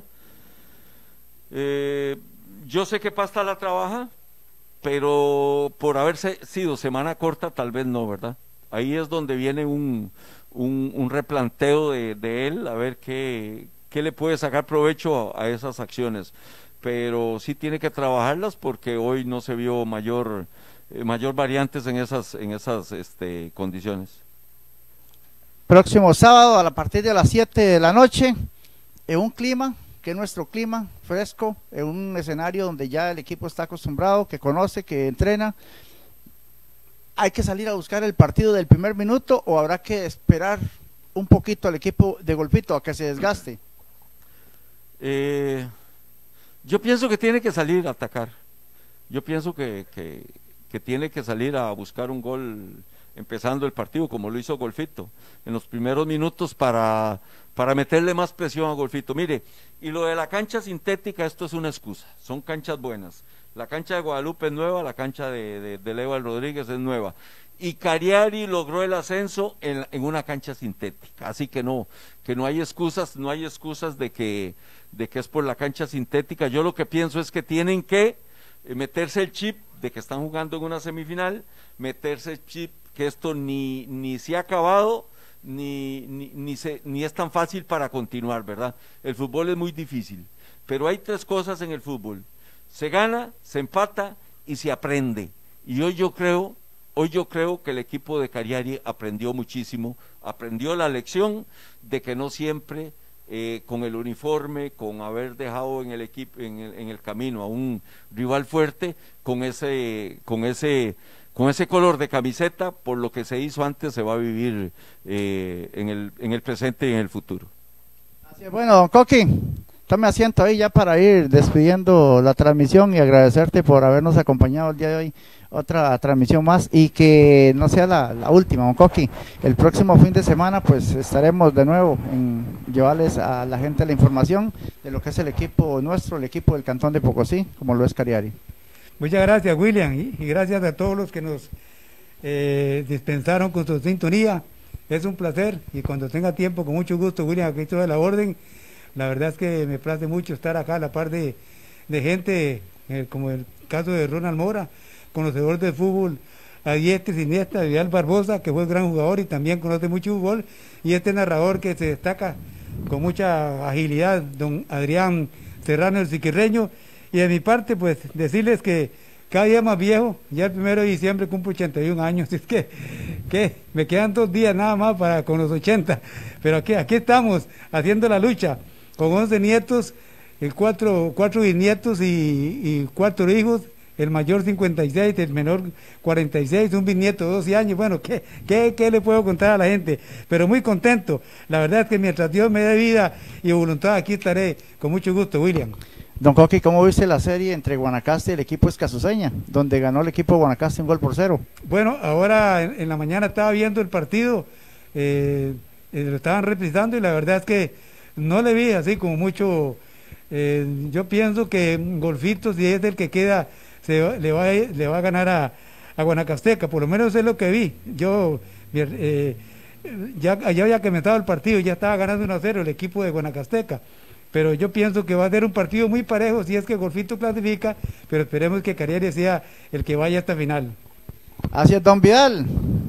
Yo sé que Pasta la trabaja, pero por haberse sido semana corta tal vez no, ¿verdad? Ahí es donde viene un replanteo de él, a ver qué le puede sacar provecho a esas acciones, pero sí tiene que trabajarlas porque hoy no se vio mayor variantes en esas condiciones. Próximo sábado a partir de las 7 de la noche, en un clima que es nuestro clima fresco, en un escenario donde ya el equipo está acostumbrado, que conoce, que entrena. ¿Hay que salir a buscar el partido del primer minuto o habrá que esperar un poquito al equipo de Golfito a que se desgaste? Yo pienso que tiene que salir a atacar. Yo pienso que tiene que salir a buscar un gol empezando el partido, como lo hizo Golfito en los primeros minutos, para meterle más presión a Golfito. Mire, y lo de la cancha sintética, esto es una excusa, son canchas buenas. La cancha de Guadalupe es nueva, la cancha de Leo Rodríguez es nueva, y Cariari logró el ascenso en una cancha sintética, así que no hay excusas, de que es por la cancha sintética. Yo lo que pienso es que tienen que meterse el chip de que están jugando en una semifinal, meterse el chip que esto ni se ha acabado, ni es tan fácil para continuar, ¿verdad? El fútbol es muy difícil, pero hay 3 cosas en el fútbol: se gana, se empata y se aprende. Y hoy yo creo que el equipo de Cariari aprendió muchísimo, aprendió la lección de que no siempre con el uniforme, con haber dejado en el equipo, en el camino a un rival fuerte, con ese color de camiseta, por lo que se hizo antes, se va a vivir en el presente y en el futuro. Así es. Bueno, don Coqui, tome asiento ahí ya para ir despidiendo la transmisión y agradecerte por habernos acompañado el día de hoy. Otra transmisión más y que no sea la última, don Coqui. El próximo fin de semana pues estaremos de nuevo en llevarles a la gente la información de lo que es el equipo nuestro, el equipo del Cantón de Pocosí, como lo es Cariari. Muchas gracias, William, y gracias a todos los que nos dispensaron con su sintonía. Es un placer, y cuando tenga tiempo, con mucho gusto, William, aquí estoy a la orden. La verdad es que me place mucho estar acá a la par de gente, como el caso de Ronald Mora, conocedor del fútbol a diestra y siniestra, de Vidal Barbosa, que fue gran jugador y también conoce mucho fútbol, y este narrador que se destaca con mucha agilidad, don Adrián Serrano, el siquirreño. Y de mi parte, pues decirles que cada día más viejo, ya el 1 de diciembre cumplo 81 años, es que me quedan 2 días nada más con los 80, pero aquí estamos haciendo la lucha, con 11 nietos, 4 bisnietos y 4 hijos, el mayor 56, el menor 46, un bisnieto de 12 años. Bueno, ¿qué le puedo contar a la gente? Pero muy contento. La verdad es que mientras Dios me dé vida y voluntad, aquí estaré con mucho gusto, William. Don Coqui, ¿cómo viste la serie entre Guanacaste y el equipo Escasuseña, donde ganó el equipo de Guanacaste 1-0? Bueno, ahora en la mañana estaba viendo el partido, lo estaban reprisando y la verdad es que no le vi así como mucho. Yo pienso que Golfito, si es el que queda, le va a ganar a Guanacasteca, por lo menos es lo que vi. Yo ya había comenzado el partido, ya estaba ganando 1-0 el equipo de Guanacasteca, pero yo pienso que va a ser un partido muy parejo si es que Golfito clasifica, pero esperemos que Cariari sea el que vaya hasta final. Así es, don Vidal.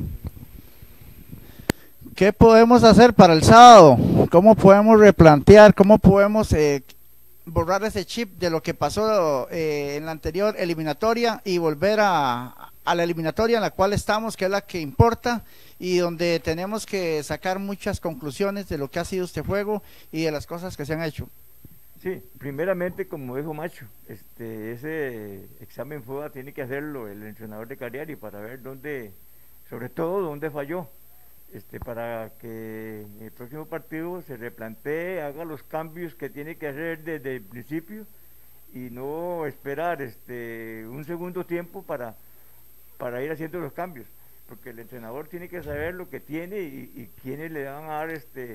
¿Qué podemos hacer para el sábado? ¿Cómo podemos replantear? ¿Cómo podemos borrar ese chip de lo que pasó en la anterior eliminatoria y volver a la eliminatoria en la cual estamos, que es la que importa y donde tenemos que sacar muchas conclusiones de lo que ha sido este juego y de las cosas que se han hecho? Sí, primeramente, como dijo Macho, ese examen FODA tiene que hacerlo el entrenador de Cariari para ver dónde, sobre todo dónde falló, para que en el próximo partido se replantee, haga los cambios que tiene que hacer desde el principio y no esperar un segundo tiempo para ir haciendo los cambios, porque el entrenador tiene que saber lo que tiene y quiénes le van a dar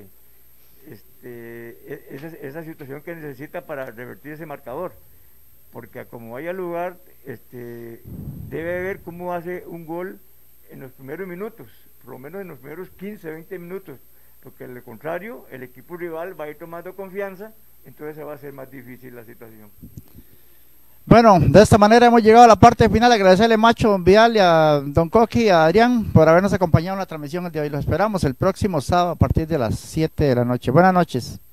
esa situación que necesita para revertir ese marcador, porque como vaya lugar, debe ver cómo hace un gol en los primeros minutos, por lo menos en los primeros 15, 20 minutos, porque de lo contrario, el equipo rival va a ir tomando confianza, entonces se va a hacer más difícil la situación. Bueno, de esta manera hemos llegado a la parte final. Agradecerle, Macho, don Vidal, y a don Coqui y a Adrián por habernos acompañado en la transmisión el día de hoy. Los esperamos el próximo sábado a partir de las 7 de la noche. Buenas noches.